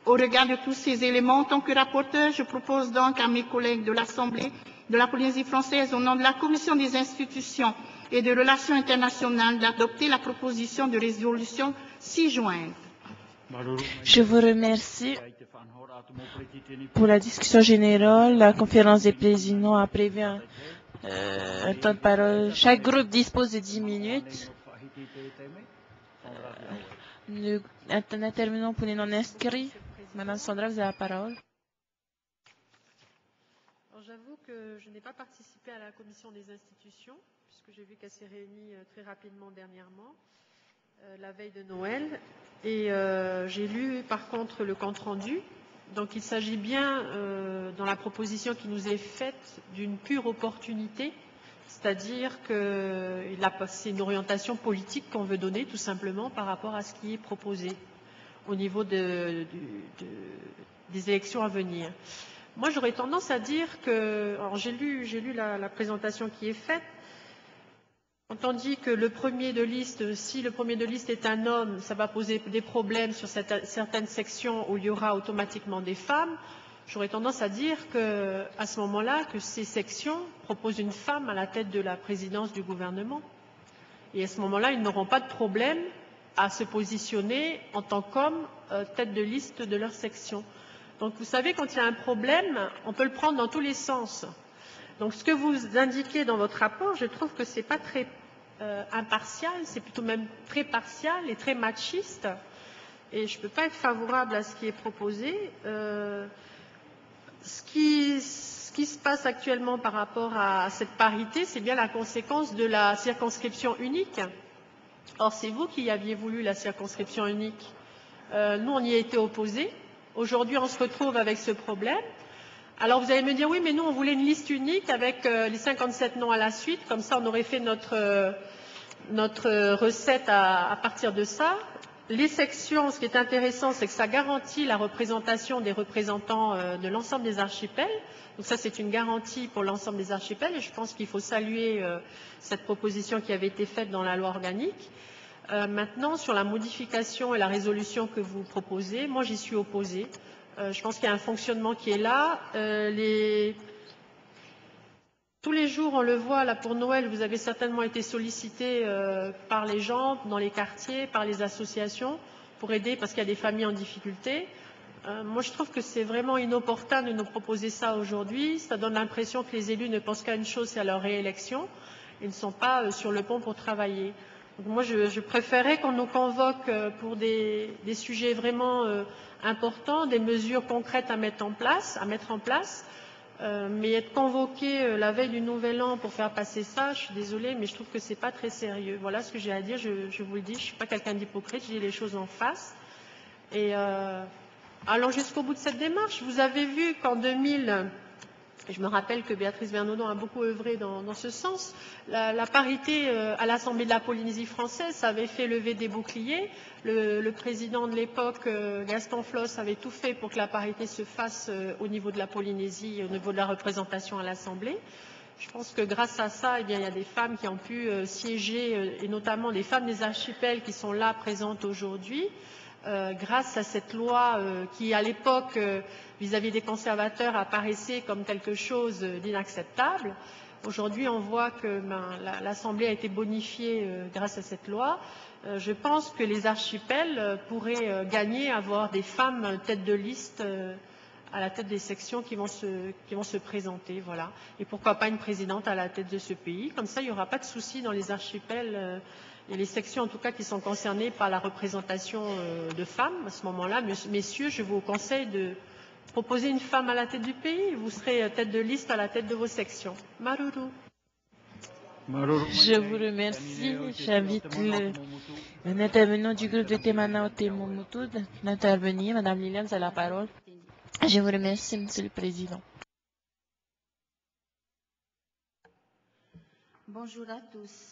Au regard de tous ces éléments, en tant que rapporteur, je propose donc à mes collègues de l'Assemblée de la Polynésie française, au nom de la Commission des institutions et des relations internationales, d'adopter la proposition de résolution ci-jointe. Je vous remercie pour la discussion générale. La conférence des présidents a prévu un temps de parole. Chaque groupe dispose de 10 minutes. Un intervenant pour les non-inscrits. Madame Sandra, vous avez la parole. J'avoue que je n'ai pas participé à la commission des institutions, puisque j'ai vu qu'elle s'est réunie très rapidement dernièrement, la veille de Noël. Et j'ai lu par contre le compte-rendu. Donc il s'agit bien, dans la proposition qui nous est faite, d'une pure opportunité, c'est-à-dire que c'est une orientation politique qu'on veut donner tout simplement par rapport à ce qui est proposé au niveau des élections à venir. Moi, j'aurais tendance à dire que, alors j'ai lu la présentation qui est faite, quand on dit que le premier de liste, si le premier de liste est un homme, ça va poser des problèmes sur certaines sections où il y aura automatiquement des femmes, j'aurais tendance à dire qu'à ce moment-là, que ces sections proposent une femme à la tête de la présidence du gouvernement. Et à ce moment-là, ils n'auront pas de problème à se positionner en tant qu'homme tête de liste de leur section. Donc vous savez, quand il y a un problème, on peut le prendre dans tous les sens. Donc ce que vous indiquez dans votre rapport, je trouve que ce n'est pas très impartial, c'est plutôt même très partial et très machiste. Et je ne peux pas être favorable à ce qui est proposé. Ce qui se passe actuellement par rapport à cette parité, c'est bien la conséquence de la circonscription unique. Or, c'est vous qui aviez voulu la circonscription unique. Nous, on y a été opposés. Aujourd'hui, on se retrouve avec ce problème. Alors, vous allez me dire, oui, mais nous, on voulait une liste unique avec les 57 noms à la suite. Comme ça, on aurait fait notre recette à partir de ça. Les sections, ce qui est intéressant, c'est que ça garantit la représentation des représentants de l'ensemble des archipels. Donc ça, c'est une garantie pour l'ensemble des archipels. Et je pense qu'il faut saluer cette proposition qui avait été faite dans la loi organique. Maintenant, sur la modification et la résolution que vous proposez, moi j'y suis opposée. Je pense qu'il y a un fonctionnement qui est là. Tous les jours, on le voit, là pour Noël, vous avez certainement été sollicité par les gens, dans les quartiers, par les associations, pour aider parce qu'il y a des familles en difficulté. Moi, je trouve que c'est vraiment inopportun de nous proposer ça aujourd'hui. Ça donne l'impression que les élus ne pensent qu'à une chose, c'est à leur réélection. Ils ne sont pas sur le pont pour travailler. Donc moi, je préférais qu'on nous convoque pour des sujets vraiment importants, des mesures concrètes à mettre en place, mais être convoqué la veille du Nouvel An pour faire passer ça, je suis désolée, mais je trouve que c'est pas très sérieux. Voilà ce que j'ai à dire, je vous le dis, je suis pas quelqu'un d'hypocrite, je dis les choses en face. Et allons jusqu'au bout de cette démarche. Vous avez vu qu'en 2000... Et je me rappelle que Béatrice Vernaudon a beaucoup œuvré dans ce sens. La parité à l'Assemblée de la Polynésie française, ça avait fait lever des boucliers. Le président de l'époque, Gaston Floss, avait tout fait pour que la parité se fasse au niveau de la Polynésie, au niveau de la représentation à l'Assemblée. Je pense que grâce à ça, eh bien, il y a des femmes qui ont pu siéger, et notamment des femmes des archipels qui sont là présentes aujourd'hui. Grâce à cette loi qui, à l'époque, vis-à-vis des conservateurs, apparaissait comme quelque chose d'inacceptable. Aujourd'hui, on voit que l'Assemblée a été bonifiée grâce à cette loi. Je pense que les archipels pourraient gagner à avoir des femmes tête de liste à la tête des sections qui vont se présenter. Voilà. Et pourquoi pas une présidente à la tête de ce pays. Comme ça, il n'y aura pas de souci dans les archipels. Et les sections, en tout cas, qui sont concernées par la représentation de femmes, à ce moment-là, messieurs, je vous conseille de proposer une femme à la tête du pays. Vous serez tête de liste à la tête de vos sections. Maruru. Je vous remercie. J'invite un intervenant du groupe de Temanao Temomutu d'intervenir. Madame Liliane, vous avez la parole. Je vous remercie, Monsieur le Président. Bonjour à tous.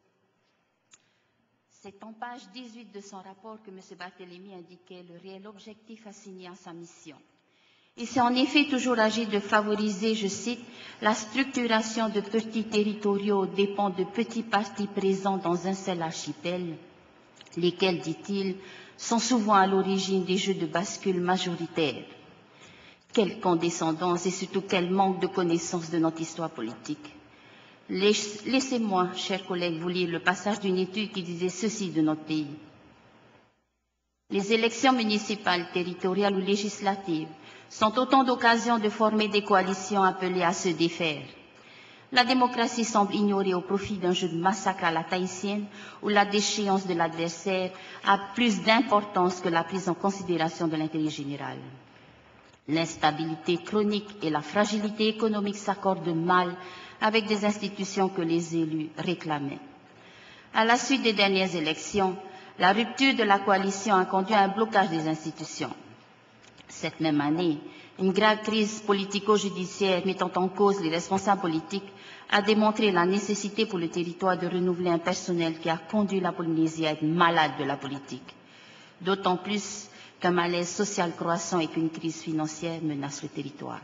C'est en page 18 de son rapport que M. Barthélémy indiquait le réel objectif assigné à sa mission. Il s'est en effet toujours agi de favoriser, je cite, la structuration de petits territoriaux aux dépens de petits partis présents dans un seul archipel, lesquels, dit-il, sont souvent à l'origine des jeux de bascule majoritaires. Quelle condescendance et surtout quel manque de connaissance de notre histoire politique. Laissez-moi, chers collègues, vous lire le passage d'une étude qui disait ceci de notre pays. Les élections municipales, territoriales ou législatives sont autant d'occasions de former des coalitions appelées à se défaire. La démocratie semble ignorée au profit d'un jeu de massacre à la tahitienne où la déchéance de l'adversaire a plus d'importance que la prise en considération de l'intérêt général. L'instabilité chronique et la fragilité économique s'accordent mal avec des institutions que les élus réclamaient. À la suite des dernières élections, la rupture de la coalition a conduit à un blocage des institutions. Cette même année, une grave crise politico-judiciaire mettant en cause les responsables politiques a démontré la nécessité pour le territoire de renouveler un personnel qui a conduit la Polynésie à être malade de la politique. D'autant plus qu'un malaise social croissant et qu'une crise financière menace le territoire.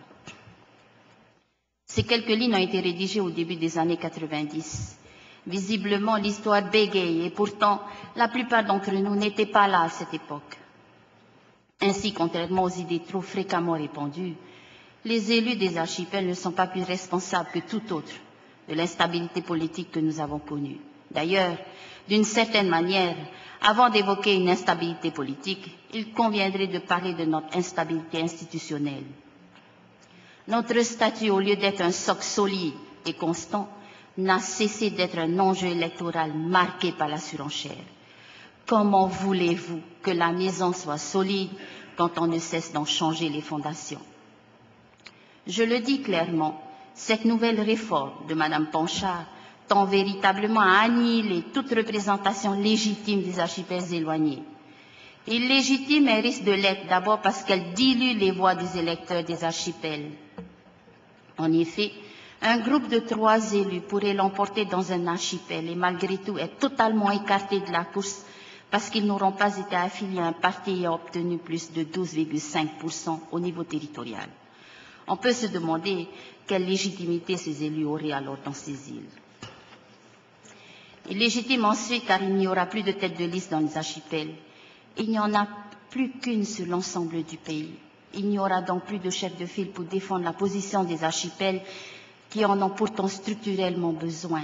Ces quelques lignes ont été rédigées au début des années 90. Visiblement, l'histoire bégaye et pourtant, la plupart d'entre nous n'étaient pas là à cette époque. Ainsi, contrairement aux idées trop fréquemment répandues, les élus des archipels ne sont pas plus responsables que tout autre de l'instabilité politique que nous avons connue. D'ailleurs, d'une certaine manière, avant d'évoquer une instabilité politique, il conviendrait de parler de notre instabilité institutionnelle. Notre statut, au lieu d'être un socle solide et constant, n'a cessé d'être un enjeu électoral marqué par la surenchère. Comment voulez-vous que la maison soit solide quand on ne cesse d'en changer les fondations? Je le dis clairement, cette nouvelle réforme de Mme Panchard tend véritablement à annihiler toute représentation légitime des archipels éloignés. Illégitime, elle risque de l'être d'abord parce qu'elle dilue les voix des électeurs des archipels. En effet, un groupe de 3 élus pourrait l'emporter dans un archipel et malgré tout être totalement écarté de la course parce qu'ils n'auront pas été affiliés à un parti et ont obtenu plus de 12,5% au niveau territorial. On peut se demander quelle légitimité ces élus auraient alors dans ces îles. Illégitime ensuite car il n'y aura plus de tête de liste dans les archipels. Il n'y en a plus qu'une sur l'ensemble du pays. Il n'y aura donc plus de chef de file pour défendre la position des archipels qui en ont pourtant structurellement besoin.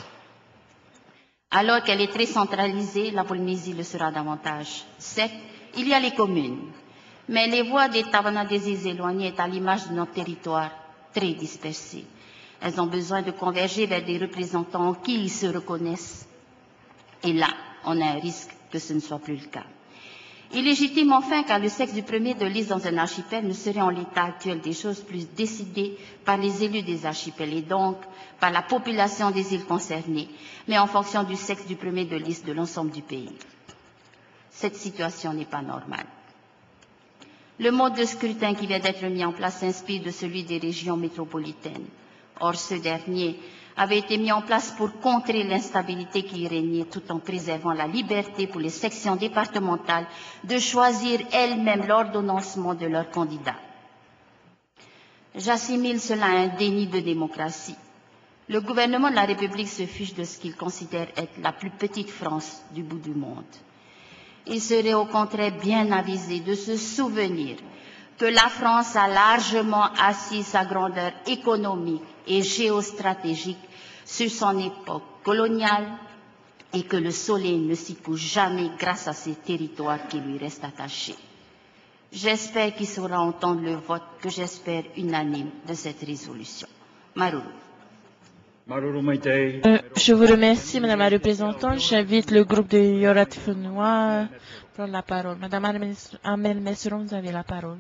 Alors qu'elle est très centralisée, la Polynésie le sera davantage. Certes, il y a les communes, mais les voix des Tavanades des îles éloignées est à l'image de notre territoire très dispersé. Elles ont besoin de converger vers des représentants en qui ils se reconnaissent. Et là, on a un risque que ce ne soit plus le cas. Illégitime enfin car le sexe du premier de liste dans un archipel ne serait en l'état actuel des choses plus décidé par les élus des archipels et donc par la population des îles concernées, mais en fonction du sexe du premier de liste de l'ensemble du pays. Cette situation n'est pas normale. Le mode de scrutin qui vient d'être mis en place s'inspire de celui des régions métropolitaines. Or, ce dernier avait été mis en place pour contrer l'instabilité qui y régnait tout en préservant la liberté pour les sections départementales de choisir elles-mêmes l'ordonnancement de leurs candidats. J'assimile cela à un déni de démocratie. Le gouvernement de la République se fiche de ce qu'il considère être la plus petite France du bout du monde. Il serait au contraire bien avisé de se souvenir que la France a largement assis sa grandeur économique et géostratégique sur son époque coloniale et que le soleil ne s'y couche jamais grâce à ces territoires qui lui restent attachés. J'espère qu'il saura entendre le vote que j'espère unanime de cette résolution. Maruru. Je vous remercie, Madame la représentante. J'invite le groupe de Yorat Funua à prendre la parole. Madame Amel Messeron, vous avez la parole.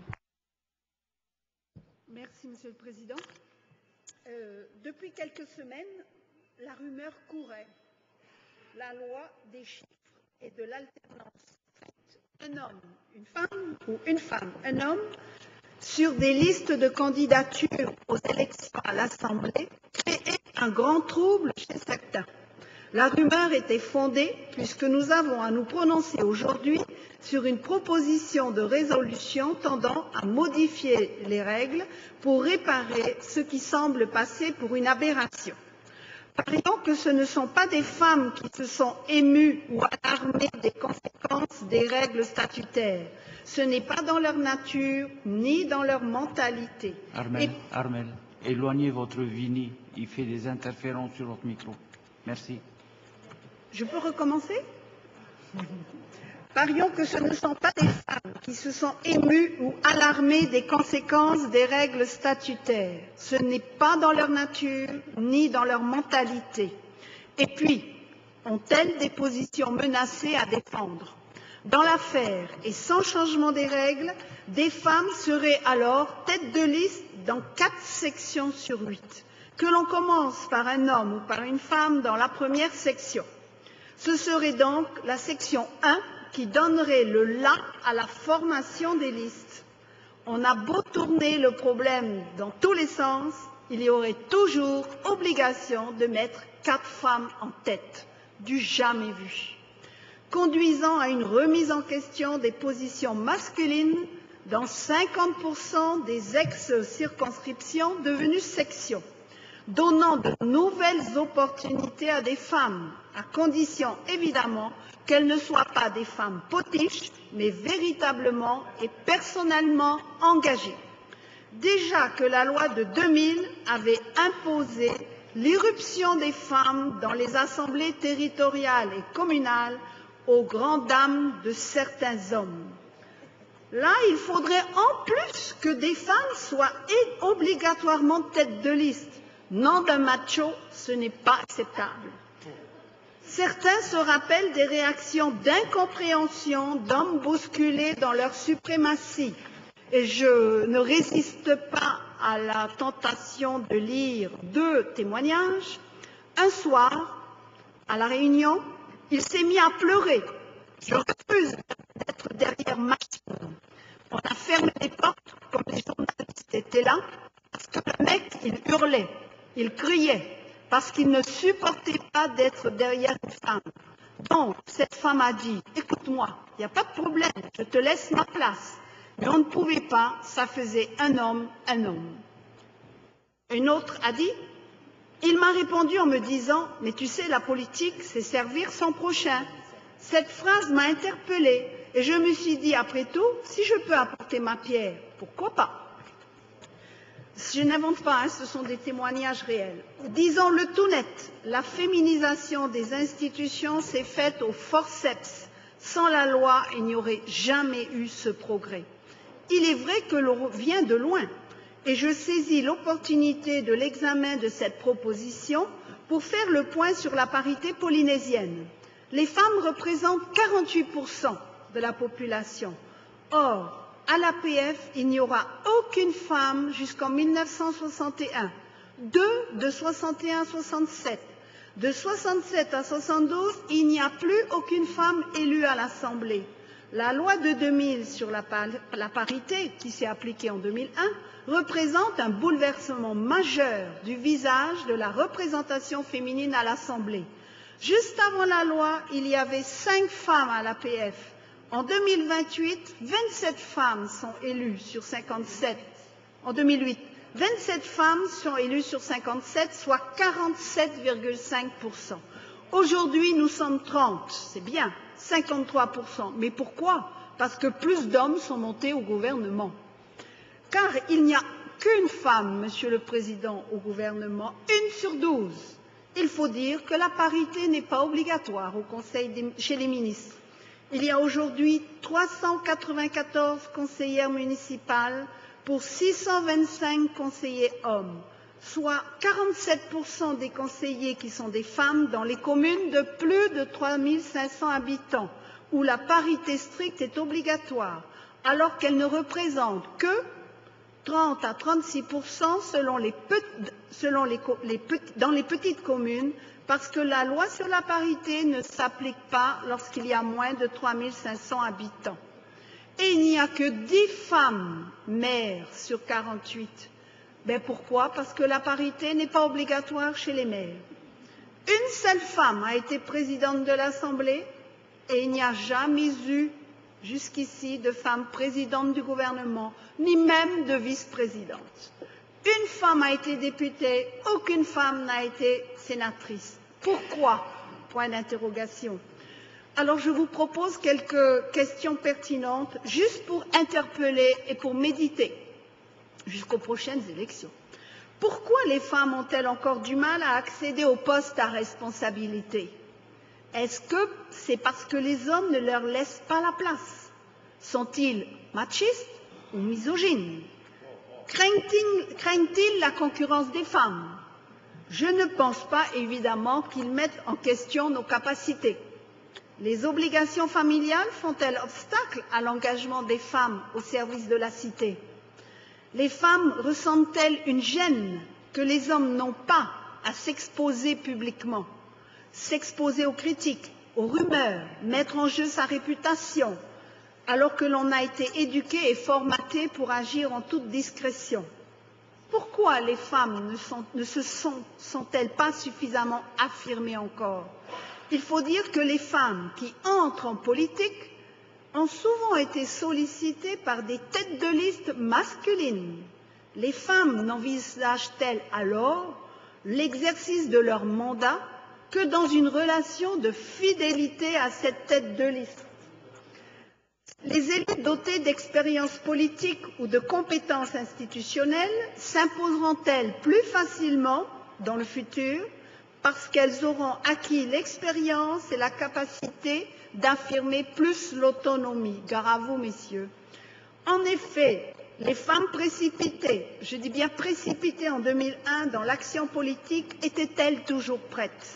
Merci, Monsieur le Président. Depuis quelques semaines, la rumeur courait. La loi des chiffres et de l'alternance. Un homme, une femme ou une femme, un homme, sur des listes de candidatures aux élections à l'Assemblée, créait un grand trouble chez certains. La rumeur était fondée puisque nous avons à nous prononcer aujourd'hui sur une proposition de résolution tendant à modifier les règles pour réparer ce qui semble passer pour une aberration. Parions que ce ne sont pas des femmes qui se sont émues ou alarmées des conséquences des règles statutaires. Ce n'est pas dans leur nature ni dans leur mentalité. Armel, éloignez votre Vini. Il fait des interférences sur votre micro. Merci. Je peux recommencer? Parions que ce ne sont pas des femmes qui se sont émues ou alarmées des conséquences des règles statutaires. Ce n'est pas dans leur nature ni dans leur mentalité. Et puis, ont-elles des positions menacées à défendre? Dans l'affaire, et sans changement des règles, des femmes seraient alors tête de liste dans 4 sections sur 8. Que l'on commence par un homme ou par une femme dans la première section. Ce serait donc la section 1 qui donnerait le là à la formation des listes. On a beau tourner le problème dans tous les sens, il y aurait toujours obligation de mettre 4 femmes en tête, du jamais vu, conduisant à une remise en question des positions masculines dans 50% des ex-circonscriptions devenues sections, donnant de nouvelles opportunités à des femmes, à condition évidemment qu'elles ne soient pas des femmes potiches, mais véritablement et personnellement engagées. Déjà que la loi de 2000 avait imposé l'irruption des femmes dans les assemblées territoriales et communales aux grandes dames de certains hommes. Là, il faudrait en plus que des femmes soient obligatoirement tête de liste. Nom d'un macho, ce n'est pas acceptable. Certains se rappellent des réactions d'incompréhension d'hommes bousculés dans leur suprématie. Et je ne résiste pas à la tentation de lire 2 témoignages. Un soir, à La Réunion, il s'est mis à pleurer. Je refuse d'être derrière ma chaîne. On a fermé les portes comme les journalistes étaient là, parce que le mec, il hurlait, il criait, parce qu'il ne supportait pas d'être derrière une femme. Donc, cette femme a dit, écoute-moi, il n'y a pas de problème, je te laisse ma place. Mais on ne pouvait pas, ça faisait un homme, un homme. Une autre a dit, il m'a répondu en me disant, mais tu sais, la politique, c'est servir son prochain. Cette phrase m'a interpellée et je me suis dit, après tout, si je peux apporter ma pierre, pourquoi pas? Je n'invente pas, hein, ce sont des témoignages réels. Disons-le tout net, la féminisation des institutions s'est faite au forceps. Sans la loi, il n'y aurait jamais eu ce progrès. Il est vrai que l'on vient de loin, et je saisis l'opportunité de l'examen de cette proposition pour faire le point sur la parité polynésienne. Les femmes représentent 48% de la population. Or, à l'APF, il n'y aura aucune femme jusqu'en 1961, 2 de 61 à 67. De 67 à 72, il n'y a plus aucune femme élue à l'Assemblée. La loi de 2000 sur la parité, qui s'est appliquée en 2001, représente un bouleversement majeur du visage de la représentation féminine à l'Assemblée. Juste avant la loi, il y avait 5 femmes à l'APF. En 2028, 27 femmes sont élues sur 57. En 2008, 27 femmes sont élues sur 57, soit 47,5%. Aujourd'hui, nous sommes 30, c'est bien, 53%. Mais pourquoi? Parce que plus d'hommes sont montés au gouvernement. Car il n'y a qu'une femme, Monsieur le Président, au gouvernement, 1 sur 12. Il faut dire que la parité n'est pas obligatoire au Conseil chez les ministres. Il y a aujourd'hui 394 conseillères municipales pour 625 conseillers hommes, soit 47% des conseillers qui sont des femmes dans les communes de plus de 3500 habitants, où la parité stricte est obligatoire, alors qu'elle ne représente que 30 à 36% dans les petites communes, parce que la loi sur la parité ne s'applique pas lorsqu'il y a moins de 3500 habitants. Et il n'y a que 10 femmes maires sur 48. Ben pourquoi? Parce que la parité n'est pas obligatoire chez les maires. Une seule femme a été présidente de l'Assemblée et il n'y a jamais eu jusqu'ici de femme présidente du gouvernement, ni même de vice-présidente. Une femme a été députée, aucune femme n'a été sénatrice. Pourquoi? Point d'interrogation. Alors je vous propose quelques questions pertinentes, juste pour interpeller et pour méditer jusqu'aux prochaines élections. Pourquoi les femmes ont-elles encore du mal à accéder aux postes à responsabilité? Est-ce que c'est parce que les hommes ne leur laissent pas la place? Sont-ils machistes ou misogynes? Craignent-ils la concurrence des femmes? Je ne pense pas, évidemment, qu'ils mettent en question nos capacités. Les obligations familiales font-elles obstacle à l'engagement des femmes au service de la cité? Les femmes ressentent-elles une gêne que les hommes n'ont pas à s'exposer publiquement, s'exposer aux critiques, aux rumeurs, mettre en jeu sa réputation, alors que l'on a été éduqué et formaté pour agir en toute discrétion? Pourquoi les femmes ne se sont-elles pas suffisamment affirmées encore? Il faut dire que les femmes qui entrent en politique ont souvent été sollicitées par des têtes de liste masculines. Les femmes n'envisagent-elles alors l'exercice de leur mandat que dans une relation de fidélité à cette tête de liste? Les élus dotés d'expérience politique ou de compétences institutionnelles s'imposeront-elles plus facilement dans le futur parce qu'elles auront acquis l'expérience et la capacité d'affirmer plus l'autonomie? Gare à vous, messieurs. En effet, les femmes précipitées, je dis bien précipitées en 2001 dans l'action politique, étaient-elles toujours prêtes?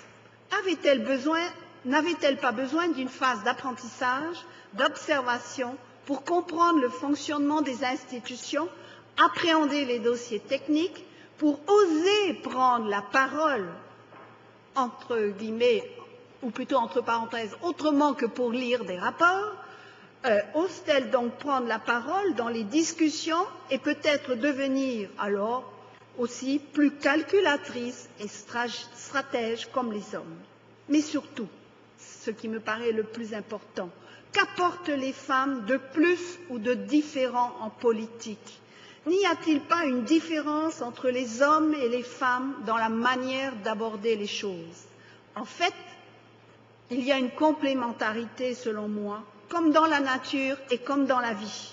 N'avaient-elles pas besoin d'une phase d'apprentissage, d'observation pour comprendre le fonctionnement des institutions, appréhender les dossiers techniques, pour oser prendre la parole, entre guillemets, ou plutôt entre parenthèses, autrement que pour lire des rapports? Osent-elles donc prendre la parole dans les discussions et peut-être devenir alors aussi plus calculatrices et stratèges comme les hommes? Mais surtout, ce qui me paraît le plus important, qu'apportent les femmes de plus ou de différent en politique? N'y a-t-il pas une différence entre les hommes et les femmes dans la manière d'aborder les choses? En fait, il y a une complémentarité, selon moi, comme dans la nature et comme dans la vie.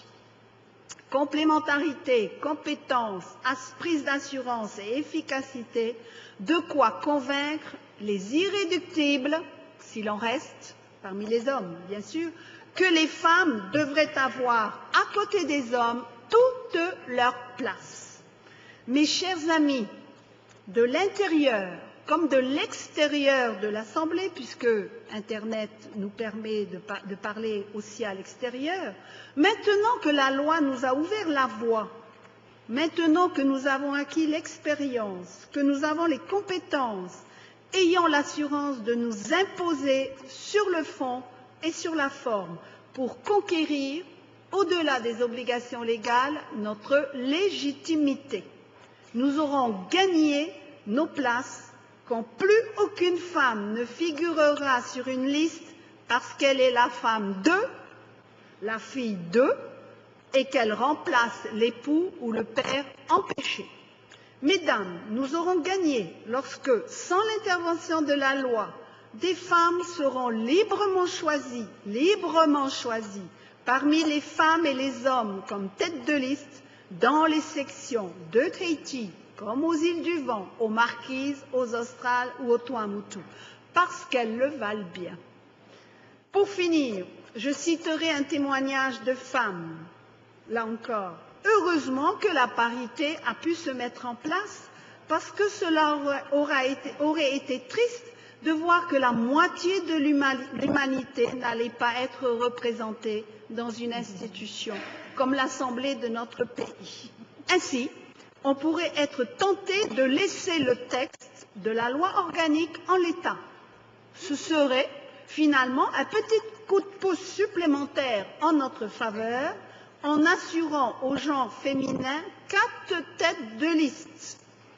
Complémentarité, compétence, prise d'assurance et efficacité, de quoi convaincre les irréductibles, s'il en reste, parmi les hommes, bien sûr, que les femmes devraient avoir, à côté des hommes, toute leur place. Mes chers amis, de l'intérieur comme de l'extérieur de l'Assemblée, puisque Internet nous permet de parler aussi à l'extérieur, maintenant que la loi nous a ouvert la voie, maintenant que nous avons acquis l'expérience, que nous avons les compétences, ayant l'assurance de nous imposer sur le fond et sur la forme pour conquérir, au-delà des obligations légales, notre légitimité. Nous aurons gagné nos places quand plus aucune femme ne figurera sur une liste parce qu'elle est la femme de, la fille de, et qu'elle remplace l'époux ou le père empêché. Mesdames, nous aurons gagné lorsque, sans l'intervention de la loi, des femmes seront librement choisies parmi les femmes et les hommes comme tête de liste dans les sections de Tahiti, comme aux îles du Vent, aux Marquises, aux Australes ou aux Tuamotu, parce qu'elles le valent bien. Pour finir, je citerai un témoignage de femmes, là encore. Heureusement que la parité a pu se mettre en place, parce que cela aurait été triste de voir que la moitié de l'humanité n'allait pas être représentée dans une institution comme l'Assemblée de notre pays. Ainsi, on pourrait être tenté de laisser le texte de la loi organique en l'état. Ce serait finalement un petit coup de pouce supplémentaire en notre faveur en assurant au genre féminin 4 têtes de liste.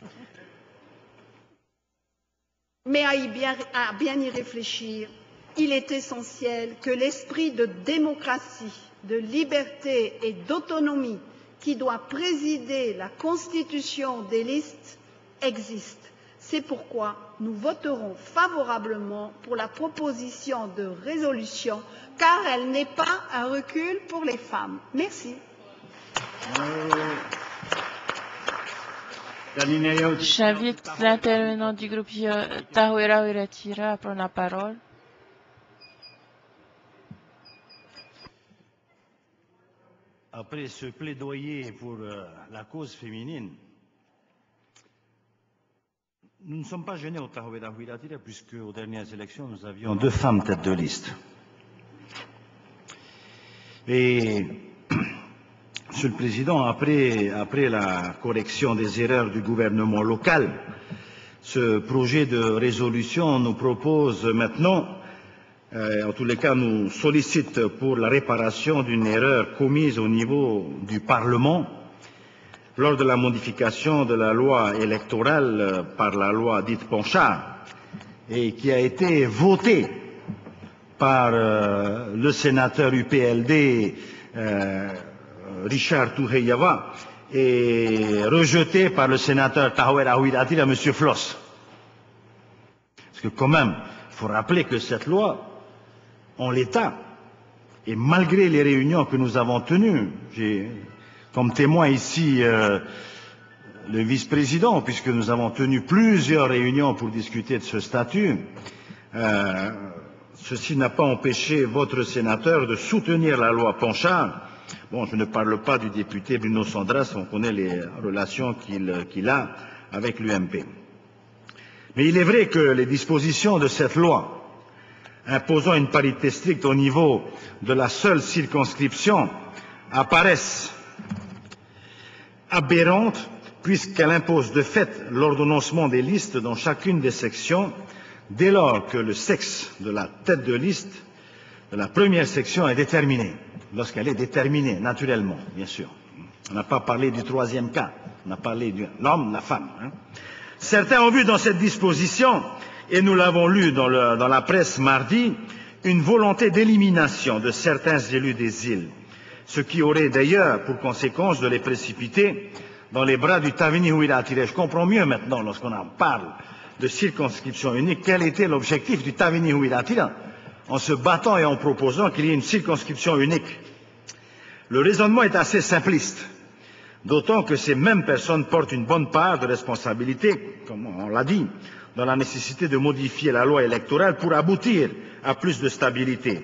Mais à bien y réfléchir, il est essentiel que l'esprit de démocratie, de liberté et d'autonomie qui doit présider la constitution des listes existe. C'est pourquoi nous voterons favorablement pour la proposition de résolution, car elle n'est pas un recul pour les femmes. Merci. J'invite l'intervenant du groupe Tahuera Huiratira à prendre la parole. Après ce plaidoyer pour la cause féminine, nous ne sommes pas gênés au Tahuera Huiratira puisque aux dernières élections, nous avions 2 femmes tête de liste. Et, Monsieur le Président, après la correction des erreurs du gouvernement local, ce projet de résolution nous propose maintenant, en tous les cas nous sollicite pour la réparation d'une erreur commise au niveau du Parlement lors de la modification de la loi électorale par la loi dite Ponchard et qui a été votée par le sénateur UPLD Richard Touheyava et rejetée par le sénateur Tahuera Huiratira, M. Floss. Parce que quand même, il faut rappeler que cette loi, en l'état, et malgré les réunions que nous avons tenues, j'ai comme témoin ici le vice-président, puisque nous avons tenu plusieurs réunions pour discuter de ce statut, ceci n'a pas empêché votre sénateur de soutenir la loi Ponchard. Bon, je ne parle pas du député Bruno Sandras, on connaît les relations qu'il a avec l'UMP. Mais il est vrai que les dispositions de cette loi, imposant une parité stricte au niveau de la seule circonscription, apparaissent aberrantes puisqu'elle impose de fait l'ordonnancement des listes dans chacune des sections dès lors que le sexe de la tête de liste de la première section est déterminé. Lorsqu'elle est déterminée, naturellement, bien sûr. On n'a pas parlé du troisième cas, on a parlé de l'homme, la femme. Certains ont vu dans cette disposition, et nous l'avons lu dans la presse mardi, une volonté d'élimination de certains élus des îles, ce qui aurait d'ailleurs pour conséquence de les précipiter dans les bras du Tavini Huiratira. Je comprends mieux maintenant, lorsqu'on en parle de circonscription unique, quel était l'objectif du Tavini Huiratira en se battant et en proposant qu'il y ait une circonscription unique. Le raisonnement est assez simpliste, d'autant que ces mêmes personnes portent une bonne part de responsabilité, comme on l'a dit, dans la nécessité de modifier la loi électorale pour aboutir à plus de stabilité.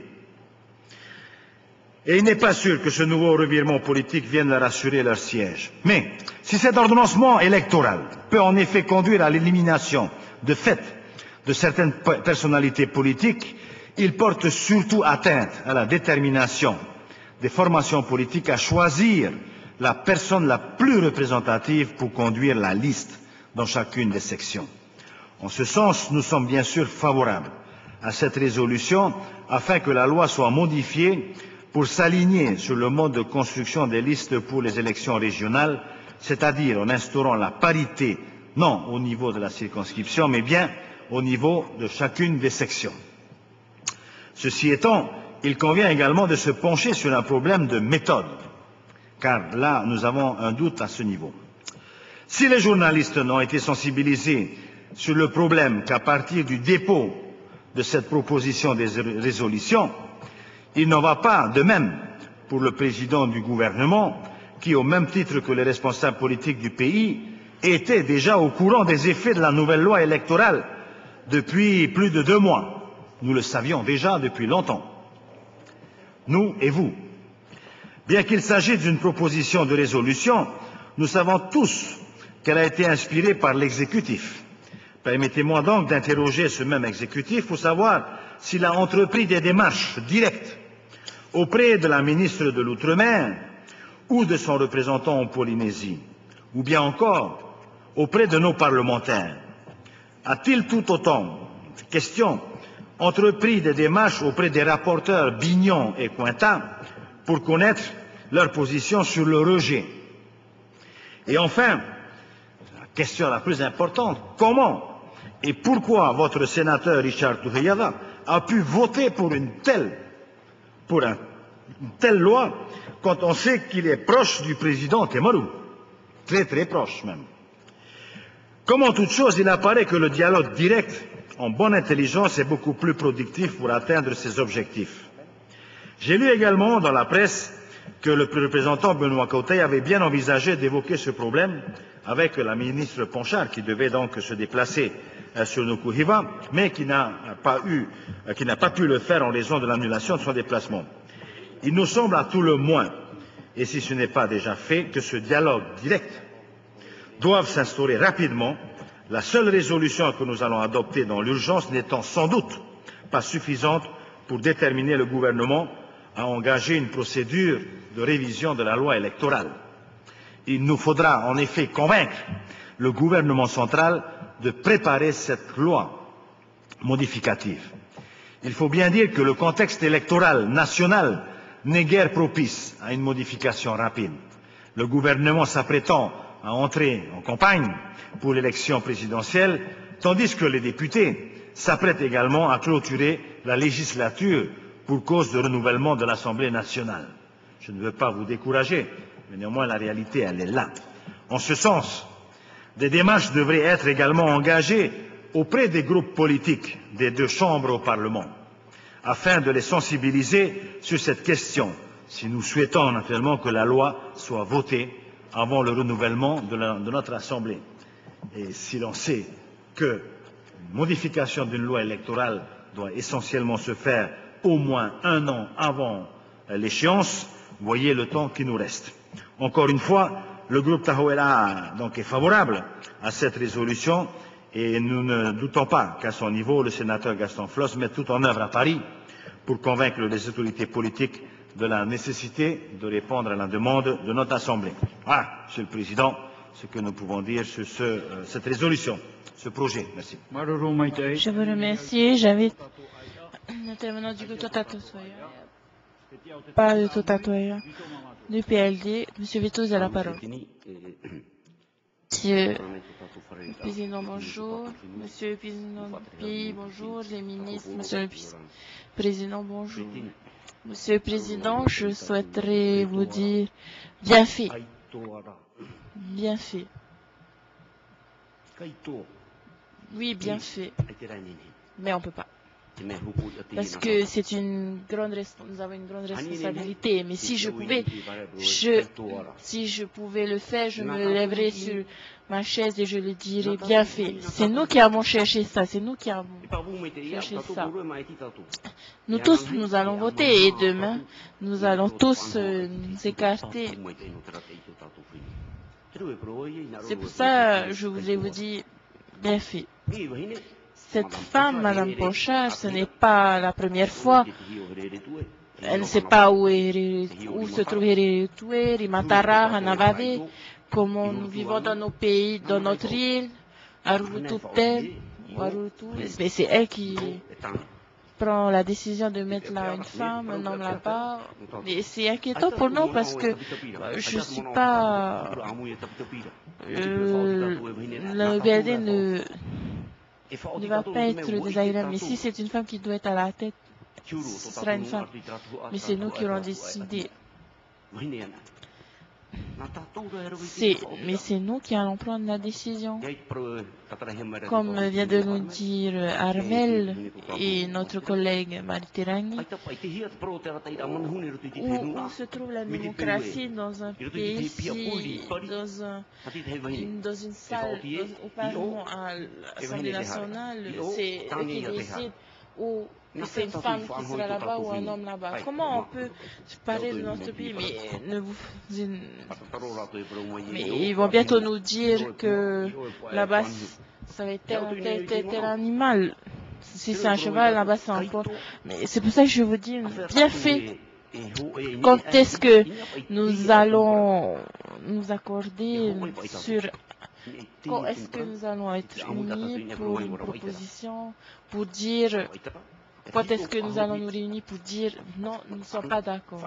Et il n'est pas sûr que ce nouveau revirement politique vienne leur assurer leur siège. Mais si cet ordonnancement électoral peut en effet conduire à l'élimination de fait de certaines personnalités politiques, il porte surtout atteinte à la détermination des formations politiques à choisir la personne la plus représentative pour conduire la liste dans chacune des sections. En ce sens, nous sommes bien sûr favorables à cette résolution afin que la loi soit modifiée pour s'aligner sur le mode de construction des listes pour les élections régionales, c'est-à-dire en instaurant la parité non au niveau de la circonscription, mais bien au niveau de chacune des sections. Ceci étant, il convient également de se pencher sur un problème de méthode, car là, nous avons un doute à ce niveau. Si les journalistes n'ont été sensibilisés sur le problème qu'à partir du dépôt de cette proposition de résolution, il n'en va pas de même pour le président du gouvernement, qui, au même titre que les responsables politiques du pays, était déjà au courant des effets de la nouvelle loi électorale depuis plus de 2 mois. Nous le savions déjà depuis longtemps. Nous et vous. Bien qu'il s'agisse d'une proposition de résolution, nous savons tous qu'elle a été inspirée par l'exécutif. Permettez-moi donc d'interroger ce même exécutif pour savoir s'il a entrepris des démarches directes auprès de la ministre de l'Outre-mer ou de son représentant en Polynésie, ou bien encore auprès de nos parlementaires. A-t-il tout autant, question, entrepris des démarches auprès des rapporteurs Bignon et Cointat pour connaître leur position sur le rejet? Et enfin, la question la plus importante, comment et pourquoi votre sénateur Richard Touheyava a pu voter pour une telle loi quand on sait qu'il est proche du président Temerou, très très proche même. Comme en toute chose, il apparaît que le dialogue direct, en bonne intelligence, est beaucoup plus productif pour atteindre ces objectifs. J'ai lu également dans la presse que le représentant Benoît Cotey avait bien envisagé d'évoquer ce problème avec la ministre Ponchard, qui devait donc se déplacer sur Nukuhiva, mais qui n'a pas pu le faire en raison de l'annulation de son déplacement. Il nous semble à tout le moins, et si ce n'est pas déjà fait, que ce dialogue direct doit s'instaurer rapidement, la seule résolution que nous allons adopter dans l'urgence n'étant sans doute pas suffisante pour déterminer le gouvernement à engager une procédure de révision de la loi électorale. Il nous faudra en effet convaincre le gouvernement central de préparer cette loi modificative. Il faut bien dire que le contexte électoral national n'est guère propice à une modification rapide. Le gouvernement s'apprêtant à entrer en campagne pour l'élection présidentielle, tandis que les députés s'apprêtent également à clôturer la législature pour cause de renouvellement de l'Assemblée nationale. Je ne veux pas vous décourager, mais néanmoins la réalité, elle est là. En ce sens, des démarches devraient être également engagées auprès des groupes politiques des deux chambres au Parlement, afin de les sensibiliser sur cette question, si nous souhaitons naturellement que la loi soit votée avant le renouvellement de notre Assemblée. Et si l'on sait que une modification d'une loi électorale doit essentiellement se faire au moins 1 an avant l'échéance, voyez le temps qui nous reste. Encore une fois, le groupe Tahoela donc est favorable à cette résolution et nous ne doutons pas qu'à son niveau, le sénateur Gaston Floss mette tout en œuvre à Paris pour convaincre les autorités politiques de la nécessité de répondre à la demande de notre Assemblée. Voilà, Monsieur le Président, ce que nous pouvons dire sur cette résolution, ce projet. Merci. Je vous remercie. J'invite l'intervenant du groupe Totatoya, pas de Totatoya, du PLD, M. Vitouz a la parole. Monsieur le Président, bonjour. Monsieur le Président du pays, bonjour. Les ministres, Monsieur le Président, bonjour. Monsieur le Président, je souhaiterais vous dire bien fait. Bien fait. Oui, bien fait. Mais on ne peut pas. Parce que c'est une grande nous avons une grande responsabilité. Mais si je pouvais le faire, je me lèverais sur ma chaise et je le dirais bien fait. C'est nous qui avons cherché ça, c'est nous qui avons cherché ça. Nous tous, nous allons voter et demain, nous allons tous nous écarter. C'est pour ça que je voulais vous dire bien fait. Cette femme, Madame Ponchard, ce n'est pas la première fois. Elle ne sait pas où se trouve Hérétoué, Rimatara, Hanavave, comment nous vivons dans nos pays, dans notre île, à Rurutupte, mais c'est elle qui prend la décision de mettre là une femme, un homme là-bas. Et c'est inquiétant pour nous parce que je ne suis pas... Le BLD ne va pas être désagréable. Mais si c'est une femme qui doit être à la tête, ce sera une femme. Mais c'est nous qui aurons décidé. Mais c'est nous qui allons prendre la décision. Comme vient de nous dire Armel et notre collègue Mariterani, où se trouve la démocratie dans un pays, dans une salle, au Parlement, à l'Assemblée nationale, c'est eux qui décident où c'est une femme qui sera là-bas ou un homme là-bas. Comment on peut parler de notre pays, mais ils vont bientôt nous dire que là-bas, ça va être tel animal. Si c'est un cheval, là-bas, c'est un porc. Mais c'est pour ça que je vous dis, bien fait. Quand est-ce que nous allons nous accorder sur... Quand est-ce que nous allons être unis pour une proposition, pour dire... Quand est-ce que nous allons nous réunir pour dire non, nous ne sommes pas d'accord?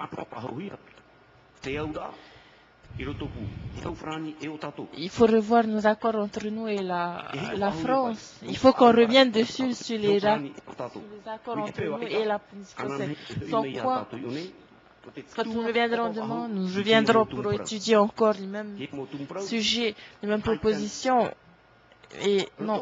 Il faut revoir nos accords entre nous et la France. Il faut qu'on revienne dessus sur les accords entre nous et la France. Sans quoi, quand nous reviendrons demain, nous reviendrons pour étudier encore les mêmes sujets, les mêmes propositions. Et non.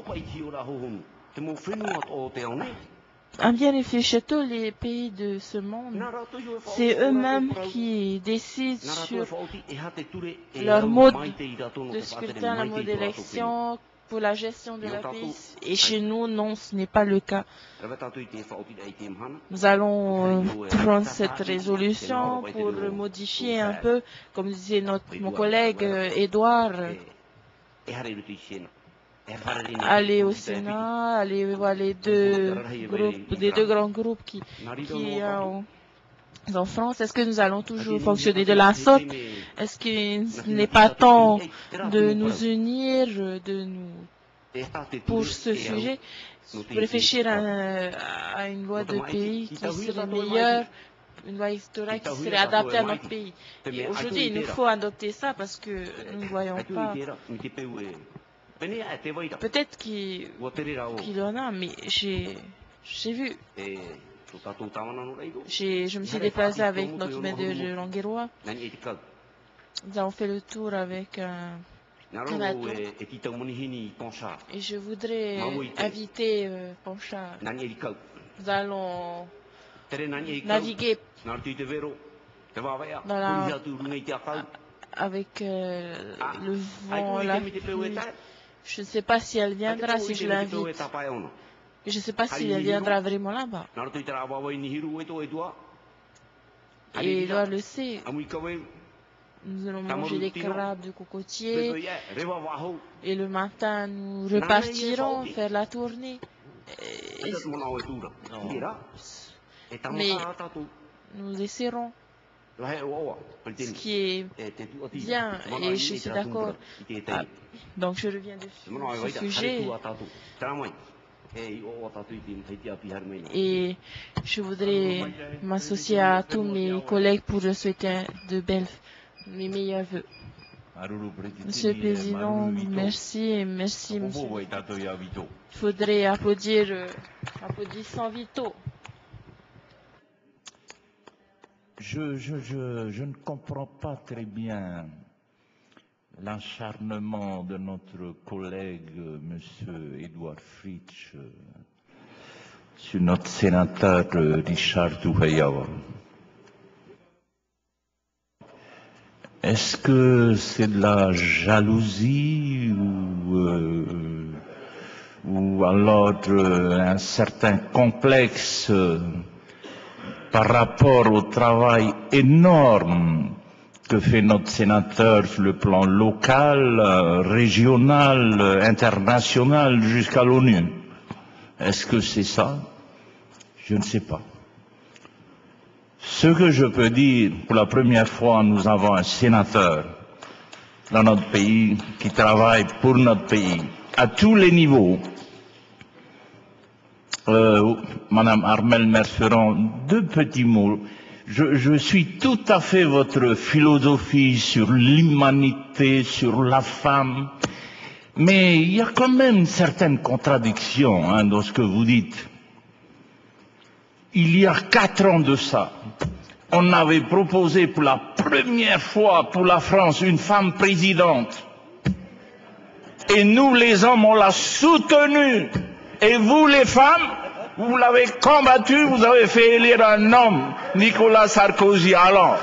À bien réfléchir, tous les pays de ce monde, c'est eux-mêmes qui décident sur leur mode de scrutin, leur mode d'élection, pour la gestion de leur pays. Et chez nous, non, ce n'est pas le cas. Nous allons prendre cette résolution pour modifier un peu, comme disait mon collègue Edouard, aller au Sénat, aller voir les deux grands groupes qui en France. Est-ce que nous allons toujours fonctionner de la sorte? Est-ce qu'il n'est pas temps de nous unir, pour ce sujet, pour réfléchir à une loi de pays qui serait meilleure, une loi historique qui serait adaptée à notre pays? Et aujourd'hui, il nous faut adopter ça parce que nous ne voyons pas. Peut-être qu'il en a, mais j'ai vu. Je me suis déplacé avec notre maître de Longueroy. Nous avons fait le tour avec un bateau. Et je voudrais inviter Ponchard. Nous allons naviguer avec le vent, la pluie. Je ne sais pas si elle viendra, si je l'invite. Je ne sais pas si elle viendra vraiment là-bas. Et Edouard le sait. Nous allons manger des crabes de cocotier. Et le matin, nous repartirons faire la tournée. Mais nous essaierons. Ce qui est bien, et je suis d'accord. Donc je reviens sur ce sujet. Et je voudrais m'associer à tous mes collègues pour leur souhaiter mes meilleurs vœux. Monsieur le Président, merci et merci, monsieur. Il faudrait applaudir sans Vito. Je ne comprends pas très bien l'acharnement de notre collègue, M. Edouard Fritsch, sur notre sénateur Richard Touhayawa. Est-ce que c'est de la jalousie ou alors un certain complexe par rapport au travail énorme que fait notre sénateur sur le plan local, régional, international, jusqu'à l'ONU? Est-ce que c'est ça? Je ne sais pas. Ce que je peux dire, pour la première fois, nous avons un sénateur dans notre pays qui travaille pour notre pays, à tous les niveaux. Madame Armelle Merceron, deux petits mots. Je suis tout à fait votre philosophie sur l'humanité, sur la femme, mais il y a quand même une certaine contradiction dans ce que vous dites. Il y a 4 ans de ça, on avait proposé pour la première fois pour la France une femme présidente. Et nous, les hommes, on l'a soutenue. Et vous, les femmes, vous l'avez combattu, vous avez fait élire un homme, Nicolas Sarkozy. Alors,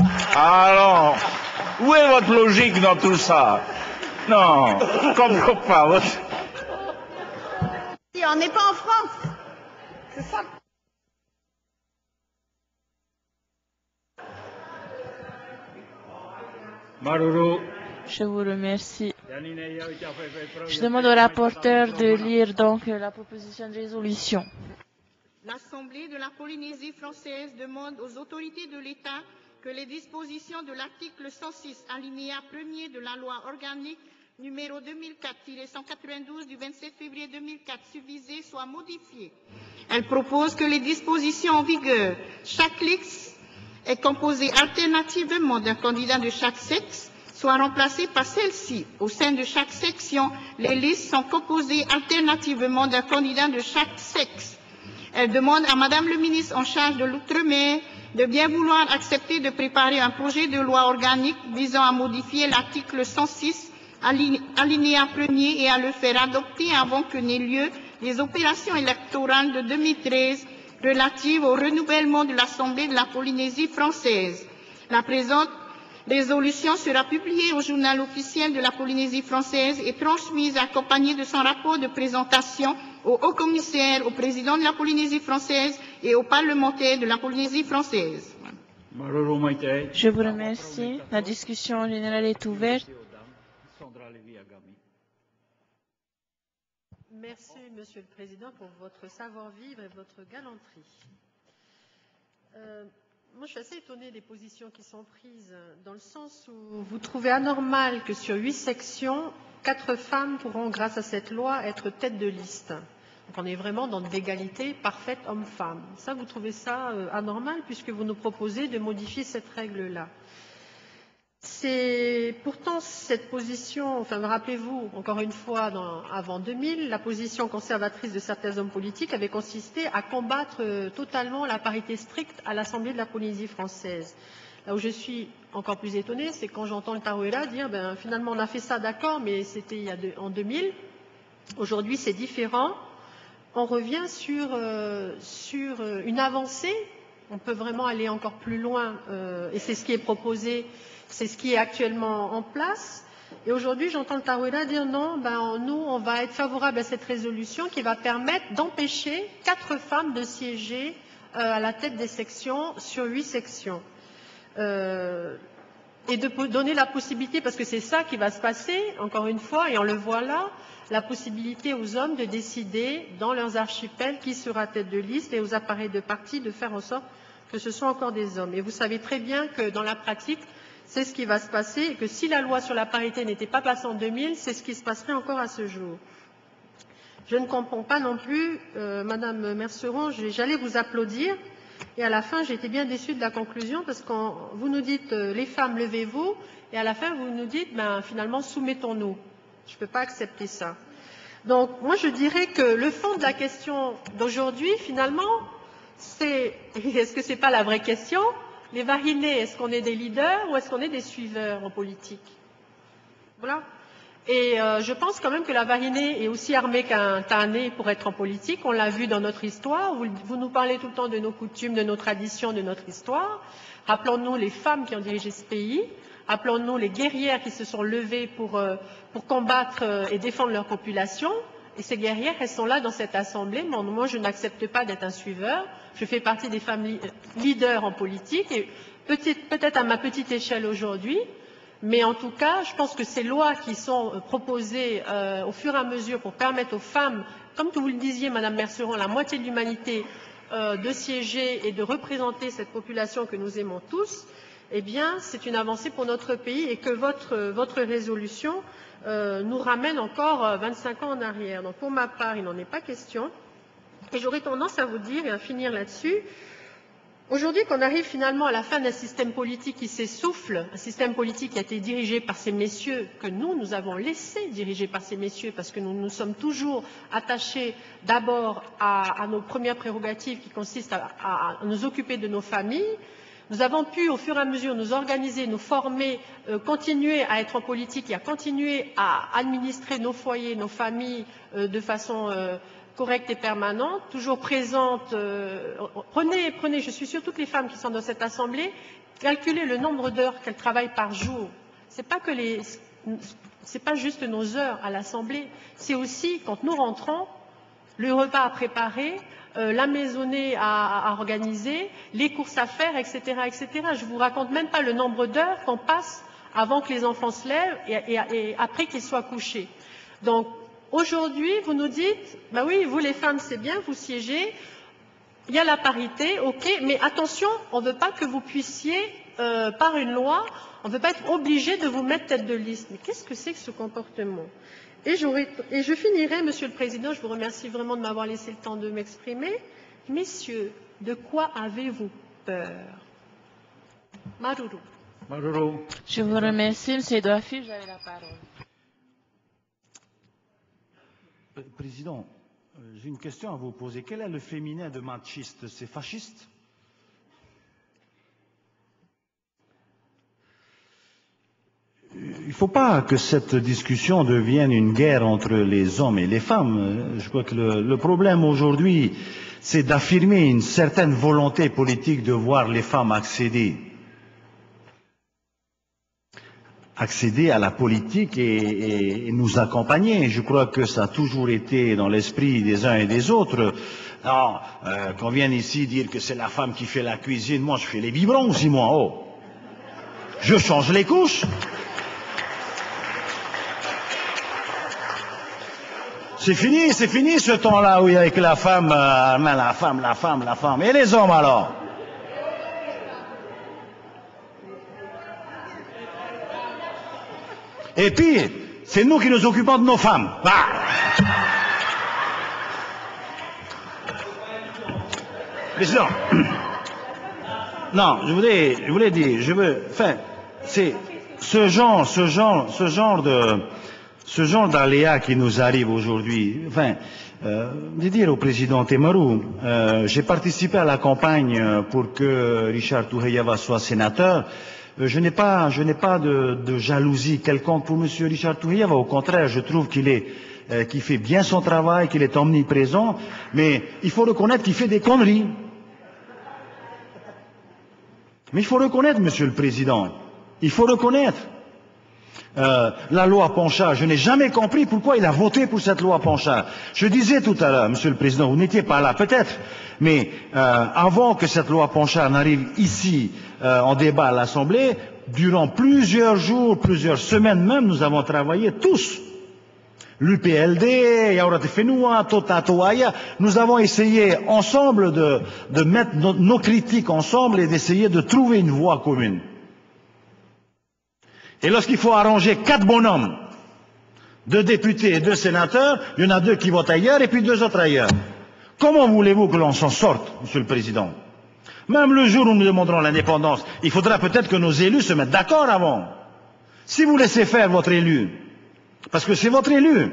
où est votre logique dans tout ça? Non, je ne comprends pas. On n'est pas en France. C'est ça. Je vous remercie. Je demande au rapporteur de lire donc la proposition de résolution. L'Assemblée de la Polynésie française demande aux autorités de l'État que les dispositions de l'article 106, alinéa 1er de la loi organique numéro 2004-192 du 27 février 2004 subvisée soient modifiées. Elle propose que les dispositions en vigueur, chaque liste est composée alternativement d'un candidat de chaque sexe, soit remplacée par celle-ci. Au sein de chaque section, les listes sont composées alternativement d'un candidat de chaque sexe. Elle demande à Madame le ministre en charge de l'Outre-mer de bien vouloir accepter de préparer un projet de loi organique visant à modifier l'article 106 alinéa 1er, et à le faire adopter avant que n'aient lieu les opérations électorales de 2013 relatives au renouvellement de l'Assemblée de la Polynésie française. La présente résolution sera publiée au journal officiel de la Polynésie française et transmise accompagnée de son rapport de présentation au haut-commissaire, au président de la Polynésie française et aux parlementaires de la Polynésie française. Je vous remercie. La discussion générale est ouverte. Merci, Monsieur le Président, pour votre savoir-vivre et votre galanterie. Moi, je suis assez étonnée des positions qui sont prises, dans le sens où vous trouvez anormal que sur 8 sections, 4 femmes pourront, grâce à cette loi, être tête de liste. Donc on est vraiment dans de l'égalité parfaite homme-femme. Ça, vous trouvez ça anormal, puisque vous nous proposez de modifier cette règle-là. C'est pourtant cette position, enfin rappelez-vous, encore une fois, avant 2000, la position conservatrice de certains hommes politiques avait consisté à combattre totalement la parité stricte à l'Assemblée de la Polynésie française. Là où je suis encore plus étonnée, c'est quand j'entends le Tarouéla dire, finalement on a fait ça d'accord, mais c'était en 2000, aujourd'hui c'est différent. On revient sur une avancée, on peut vraiment aller encore plus loin, et c'est ce qui est proposé. C'est ce qui est actuellement en place. Et aujourd'hui, j'entends le Tarouéla dire non, nous, on va être favorable à cette résolution qui va permettre d'empêcher 4 femmes de siéger à la tête des sections sur 8 sections. Et de donner la possibilité, parce que c'est ça qui va se passer, encore une fois, et on le voit là, la possibilité aux hommes de décider dans leurs archipels qui sera tête de liste et aux appareils de parti de faire en sorte que ce soit encore des hommes. Et vous savez très bien que dans la pratique, c'est ce qui va se passer et que si la loi sur la parité n'était pas passée en 2000, c'est ce qui se passerait encore à ce jour. Je ne comprends pas non plus, Madame Merceron, j'allais vous applaudir et à la fin j'ai été bien déçue de la conclusion parce que vous nous dites les femmes levez-vous et à la fin vous nous dites finalement soumettons-nous. Je ne peux pas accepter ça. Donc moi je dirais que le fond de la question d'aujourd'hui finalement c'est est-ce que ce n'est pas la vraie question? Les Vahinés, est-ce qu'on est des leaders ou est-ce qu'on est des suiveurs en politique? Voilà. Et je pense quand même que la Vahiné est aussi armée qu'un Tané pour être en politique. On l'a vu dans notre histoire. Vous nous parlez tout le temps de nos coutumes, de nos traditions, de notre histoire. Rappelons-nous les femmes qui ont dirigé ce pays. Rappelons-nous les guerrières qui se sont levées pour combattre et défendre leur population. Et ces guerrières, elles sont là dans cette assemblée. Moi, je n'accepte pas d'être un suiveur. Je fais partie des femmes leaders en politique, et peut-être à ma petite échelle aujourd'hui, mais en tout cas, je pense que ces lois qui sont proposées au fur et à mesure pour permettre aux femmes, comme vous le disiez, Madame Merceron, la moitié de l'humanité, de siéger et de représenter cette population que nous aimons tous, eh bien, c'est une avancée pour notre pays et que votre résolution nous ramène encore 25 ans en arrière. Donc, pour ma part, il n'en est pas question. Et j'aurais tendance à vous dire, et à finir là-dessus, aujourd'hui qu'on arrive finalement à la fin d'un système politique qui s'essouffle, un système politique qui a été dirigé par ces messieurs, que nous avons laissé diriger par ces messieurs, parce que nous nous sommes toujours attachés d'abord à nos premières prérogatives qui consistent à nous occuper de nos familles. Nous avons pu, au fur et à mesure, nous organiser, nous former, continuer à être en politique et à continuer à administrer nos foyers, nos familles de façon correcte et permanente, toujours présente. Prenez, je suis sûre, toutes les femmes qui sont dans cette assemblée, calculez le nombre d'heures qu'elles travaillent par jour. C'est pas juste nos heures à l'assemblée, c'est aussi quand nous rentrons, le repas à préparer, la maisonnée à organiser, les courses à faire, etc., etc. Je ne vous raconte même pas le nombre d'heures qu'on passe avant que les enfants se lèvent et après qu'ils soient couchés. Donc, aujourd'hui, vous nous dites, oui, vous les femmes, c'est bien, vous siégez, il y a la parité, ok, mais attention, on ne veut pas que vous puissiez, par une loi, on ne veut pas être obligé de vous mettre tête de liste. Mais qu'est-ce que c'est que ce comportement ? Et je finirai, Monsieur le Président, je vous remercie vraiment de m'avoir laissé le temps de m'exprimer. Messieurs, de quoi avez-vous peur? Maruru. Maruru. Je vous remercie, M. Douafi, vous avez la parole. Président, j'ai une question à vous poser. Quel est le féminin de machiste? C'est fasciste? il ne faut pas que cette discussion devienne une guerre entre les hommes et les femmes. Je crois que le problème aujourd'hui, c'est d'affirmer une certaine volonté politique de voir les femmes accéder à la politique et nous accompagner. Je crois que ça a toujours été dans l'esprit des uns et des autres. Non, qu'on vienne ici dire que c'est la femme qui fait la cuisine, moi je fais les biberons aussi, moi. Oh, je change les couches. C'est fini ce temps-là où il y a que la femme, la femme. Et les hommes alors? Et puis, c'est nous qui nous occupons de nos femmes. Ah. Président, non, je voulais dire, c'est ce genre d'aléa qui nous arrive aujourd'hui. De dire au président Temerou, j'ai participé à la campagne pour que Richard Toureyeva soit sénateur. Je n'ai pas de jalousie quelconque pour monsieur Richard Toureyeva. Au contraire, je trouve qu'il fait bien son travail, qu'il est omniprésent, mais il faut reconnaître qu'il fait des conneries. Mais il faut reconnaître, monsieur le président, il faut reconnaître. La loi Ponchard, je n'ai jamais compris pourquoi il a voté pour cette loi Ponchard. Je disais tout à l'heure, monsieur le président, vous n'étiez pas là peut-être, mais avant que cette loi Ponchard n'arrive ici en débat à l'Assemblée, durant plusieurs jours, plusieurs semaines même, nous avons travaillé tous. L'UPLD, Yaourate Fenua, Tota Toaya, nous avons essayé ensemble de mettre nos critiques ensemble et d'essayer de trouver une voie commune. Et lorsqu'il faut arranger 4 bonhommes, 2 députés et 2 sénateurs, il y en a 2 qui votent ailleurs et puis 2 autres ailleurs. Comment voulez-vous que l'on s'en sorte, monsieur le président? Même le jour où nous demanderons l'indépendance, il faudra peut-être que nos élus se mettent d'accord avant. Si vous laissez faire votre élu, parce que c'est votre élu,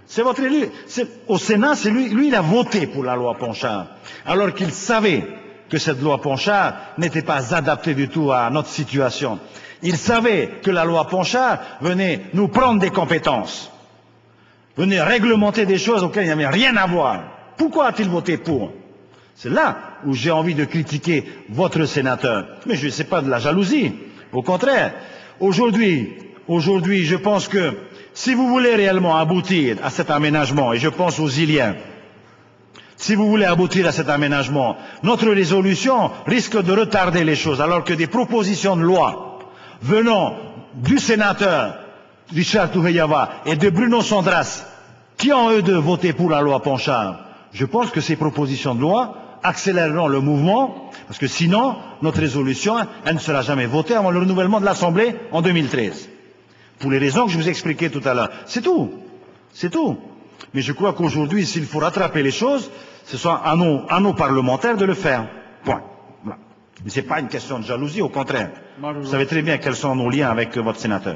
au Sénat, c'est lui, il a voté pour la loi Ponchard, alors qu'il savait que cette loi Ponchard n'était pas adaptée du tout à notre situation. Il savait que la loi Ponchard venait nous prendre des compétences, venait réglementer des choses auxquelles il n'y avait rien à voir. Pourquoi a-t-il voté pour? C'est là où j'ai envie de critiquer votre sénateur. Mais je ne sais pas de la jalousie. Au contraire, aujourd'hui, je pense que si vous voulez réellement aboutir à cet aménagement, et je pense aux Iliens, si vous voulez aboutir à cet aménagement, notre résolution risque de retarder les choses, alors que des propositions de loi venant du sénateur Richard Toureyeva et de Bruno Sandras, qui ont eux deux voté pour la loi Ponchard, je pense que ces propositions de loi accéléreront le mouvement, parce que sinon, notre résolution, elle ne sera jamais votée avant le renouvellement de l'Assemblée en 2013. Pour les raisons que je vous expliquais tout à l'heure. C'est tout. C'est tout. Mais je crois qu'aujourd'hui, s'il faut rattraper les choses, ce soit à nos parlementaires de le faire. Point. Voilà. Mais ce n'est pas une question de jalousie, au contraire. Vous savez très bien quels sont nos liens avec votre sénateur.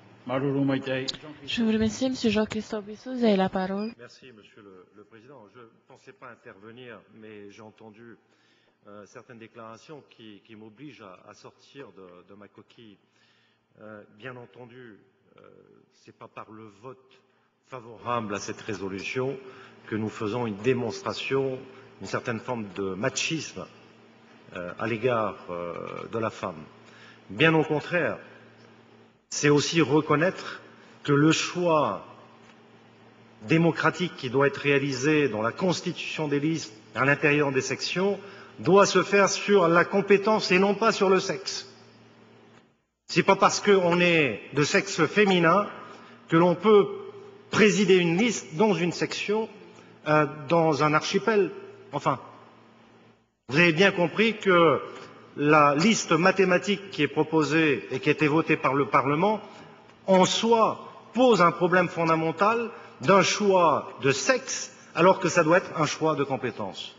Je vous remercie, M. Jean-Christophe Bissou, vous avez la parole. Merci, Monsieur le Président. Je ne pensais pas intervenir, mais j'ai entendu certaines déclarations qui m'obligent à sortir de ma coquille. Bien entendu, ce n'est pas par le vote favorable à cette résolution que nous faisons une démonstration, une certaine forme de machisme à l'égard de la femme. Bien au contraire, c'est aussi reconnaître que le choix démocratique qui doit être réalisé dans la constitution des listes à l'intérieur des sections doit se faire sur la compétence et non pas sur le sexe. C'est pas parce qu'on est de sexe féminin que l'on peut présider une liste dans une section, dans un archipel. Enfin, vous avez bien compris que la liste mathématique qui est proposée et qui a été votée par le Parlement, en soi, pose un problème fondamental d'un choix de sexe, alors que ça doit être un choix de compétence.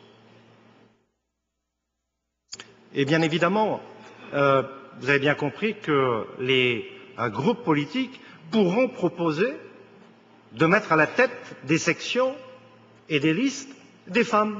Et bien évidemment, vous avez bien compris que les groupes politiques pourront proposer de mettre à la tête des sections et des listes des femmes.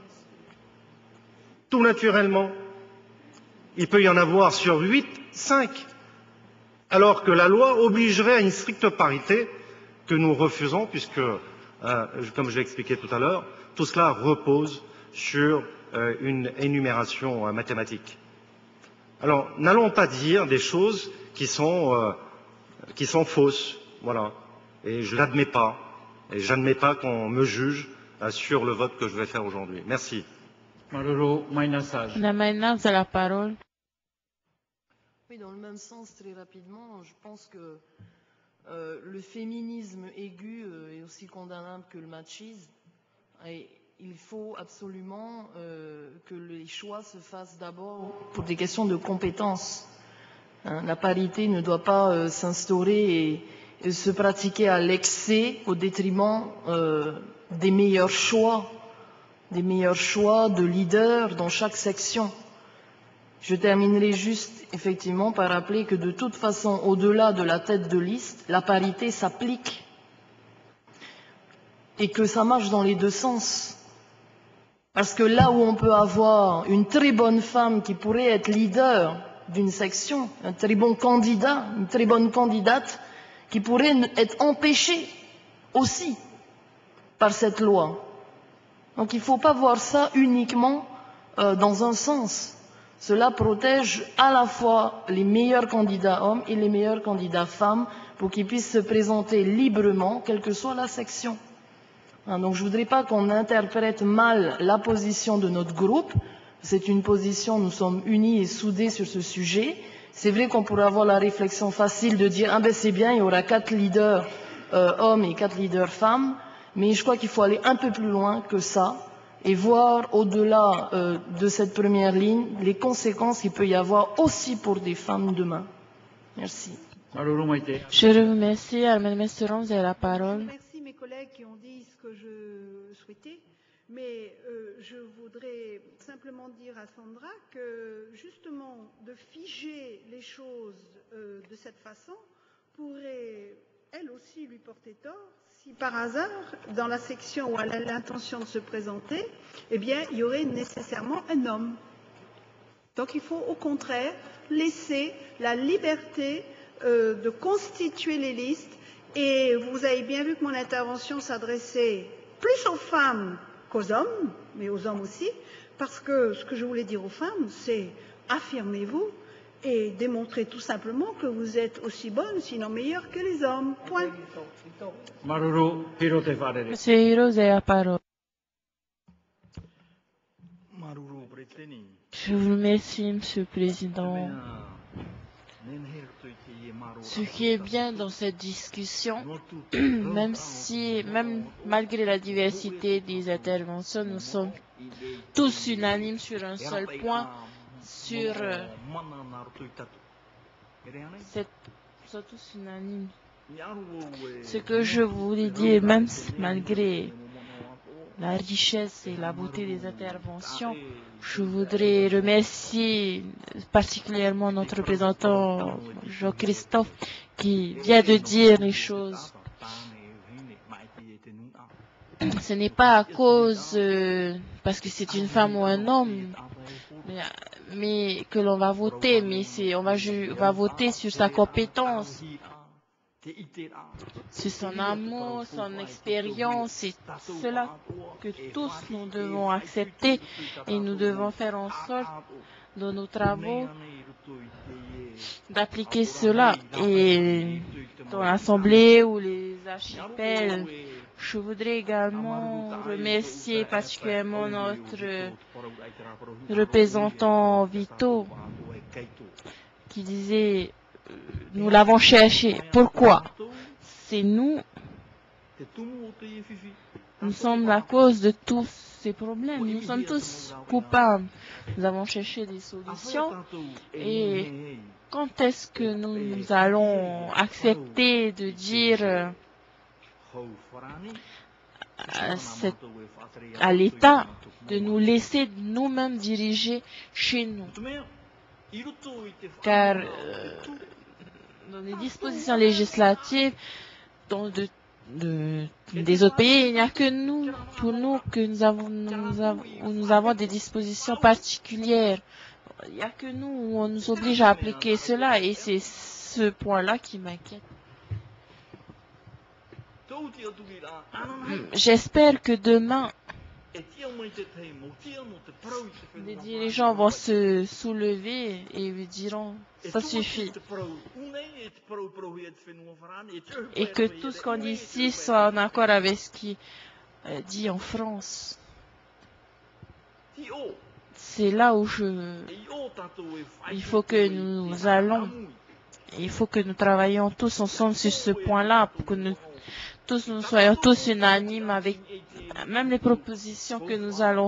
Tout naturellement. Il peut y en avoir sur 8, 5. alors que la loi obligerait à une stricte parité que nous refusons, puisque, comme je l'ai expliqué tout à l'heure, tout cela repose sur une énumération mathématique. Alors, n'allons pas dire des choses qui sont fausses, voilà. Et je l'admets pas. Et j'admets pas qu'on me juge sur le vote que je vais faire aujourd'hui. Merci. Madame Maïna, vous avez la parole. Oui, dans le même sens, très rapidement, je pense que le féminisme aigu est aussi condamnable que le machisme. Et il faut absolument que les choix se fassent d'abord pour des questions de compétences. La parité ne doit pas s'instaurer et se pratiquer à l'excès au détriment des meilleurs choix de leaders dans chaque section. Je terminerai juste effectivement par rappeler que de toute façon, au-delà de la tête de liste, la parité s'applique et que ça marche dans les deux sens. Parce que là où on peut avoir une très bonne femme qui pourrait être leader d'une section, un très bon candidat, une très bonne candidate, qui pourrait être empêchée aussi par cette loi. Donc il ne faut pas voir ça uniquement dans un sens. Cela protège à la fois les meilleurs candidats hommes et les meilleurs candidats femmes pour qu'ils puissent se présenter librement, quelle que soit la section. Donc je ne voudrais pas qu'on interprète mal la position de notre groupe. C'est une position, nous sommes unis et soudés sur ce sujet. C'est vrai qu'on pourrait avoir la réflexion facile de dire « Ah ben c'est bien, il y aura 4 leaders hommes et 4 leaders femmes », mais je crois qu'il faut aller un peu plus loin que ça et voir au-delà de cette première ligne les conséquences qu'il peut y avoir aussi pour des femmes demain. Merci. Je vous remercie. Madame Messeron, vous avez la parole. Je remercie mes collègues qui ont dit ce que je souhaitais, mais je voudrais simplement dire à Sandra que justement de figer les choses de cette façon pourrait elle aussi lui porter tort si par hasard, dans la section où elle a l'intention de se présenter, eh bien, il y aurait nécessairement un homme. Donc il faut au contraire laisser la liberté de constituer les listes. Et vous avez bien vu que mon intervention s'adressait plus aux femmes qu'aux hommes, mais aux hommes aussi, parce que ce que je voulais dire aux femmes, c'est affirmez-vous et démontrez tout simplement que vous êtes aussi bonnes, sinon meilleures que les hommes. Point. Monsieur Hiro, vous avez la parole. Je vous remercie, Monsieur le Président. Ce qui est bien dans cette discussion, même malgré la diversité des interventions, nous sommes tous unanimes sur un seul point, sur sont tous unanimes. Ce que je voulais dire, même malgré la richesse et la beauté des interventions, je voudrais remercier particulièrement notre représentant Jean-Christophe qui vient de dire les choses. Ce n'est pas à cause parce que c'est une femme ou un homme, mais que l'on va voter, mais on va voter sur sa compétence, sur son amour, son expérience. C'est cela que tous nous devons accepter et nous devons faire en sorte dans nos travaux d'appliquer cela. Et dans l'Assemblée ou les archipels, je voudrais également remercier particulièrement notre représentant Vito qui disait nous l'avons cherché. Pourquoi? C'est nous. Nous sommes la cause de tous ces problèmes. Nous sommes tous coupables. Nous avons cherché des solutions. Et quand est-ce que nous allons accepter de dire à l'État de nous laisser nous-mêmes diriger chez nous? Car dans les dispositions législatives des autres pays, il n'y a que nous, pour nous, que nous avons des dispositions particulières. Il n'y a que nous où on nous oblige à appliquer cela et c'est ce point-là qui m'inquiète. J'espère que demain, les dirigeants vont se soulever et lui diront ça suffit. Et que tout ce qu'on dit ici soit en accord avec ce qui est dit en France. C'est là où il faut que nous allons. Il faut que nous travaillions tous ensemble sur ce point-là pour que nous soyons tous unanimes avec même les propositions que nous allons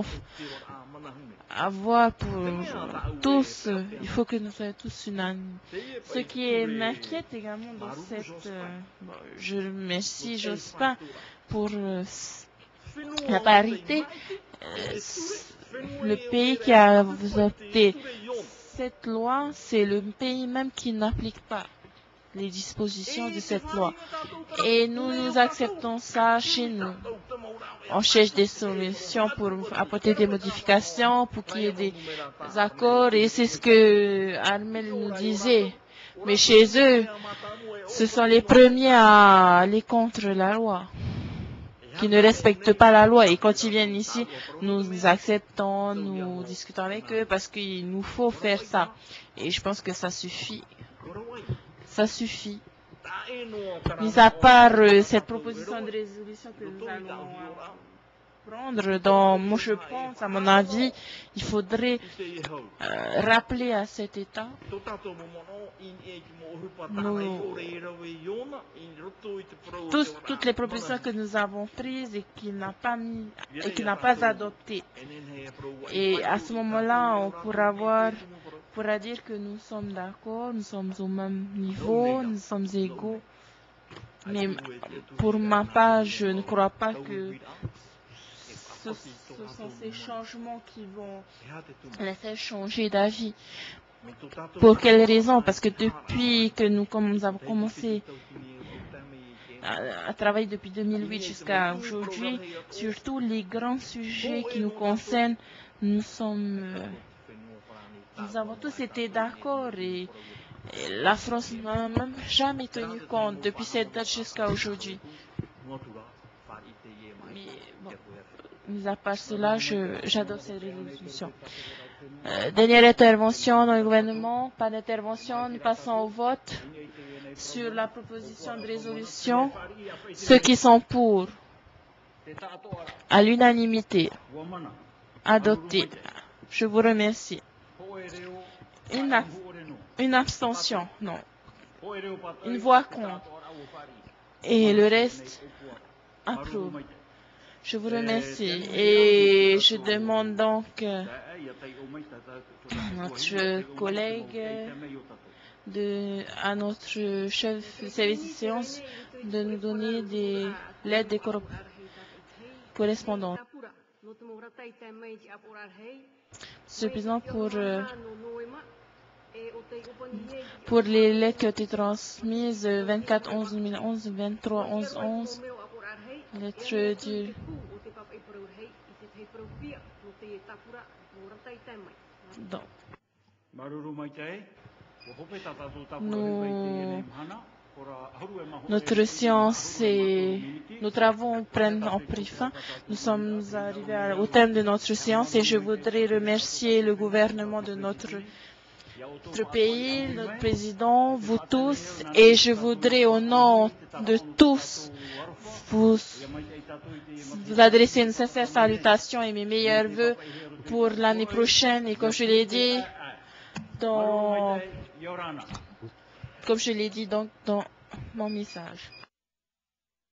avoir pour tous. Il faut que nous soyons tous unanimes. Ce qui m'inquiète également dans cette... je remercie Jospin pour la parité. Le pays qui a adopté cette loi, c'est le pays même qui n'applique pas les dispositions de cette loi. Et nous acceptons ça chez nous. On cherche des solutions pour apporter des modifications, pour qu'il y ait des accords, et c'est ce que Armel nous disait. Mais chez eux, ce sont les premiers à aller contre la loi, qui ne respectent pas la loi. Et quand ils viennent ici, nous acceptons, nous discutons avec eux, parce qu'il nous faut faire ça. Et je pense que ça suffit. Ça suffit. Mis à part cette proposition de résolution que nous allons prendre, moi je pense, à mon avis, il faudrait rappeler à cet État toutes les propositions que nous avons prises et qu'il n'a pas adoptées. Et à ce moment-là, on pourra dire que nous sommes d'accord, nous sommes au même niveau, nous sommes égaux. Mais pour ma part, je ne crois pas que ce sont ces changements qui vont laisser changer d'avis. Pour quelle raison? Parce que depuis que nous avons commencé à travailler depuis 2008 jusqu'à aujourd'hui, sur tous les grands sujets qui nous concernent, nous avons tous été d'accord et la France n'a même jamais tenu compte depuis cette date jusqu'à aujourd'hui. Mais bon, mis à part cela, j'adore cette résolution. Dernière intervention dans le gouvernement, pas d'intervention, nous passons au vote sur la proposition de résolution. Ceux qui sont pour, à l'unanimité, adopté. Je vous remercie. Une abstention, non. Une voix contre. Et le reste, approuve. Je vous remercie. Et je demande donc à notre collègue, à notre chef de service de séance, de nous donner des lettres correspondantes. Monsieur le Président, pour les lettres qui ont été transmises, 24/11/2011, 23/11/11, lettre du... Notre séance et nos travaux ont pris fin. Nous sommes arrivés au terme de notre séance et je voudrais remercier le gouvernement de notre pays, notre président, vous tous, et je voudrais au nom de tous vous adresser une sincère salutation et mes meilleurs vœux pour l'année prochaine. Et comme je l'ai dit dans mon message.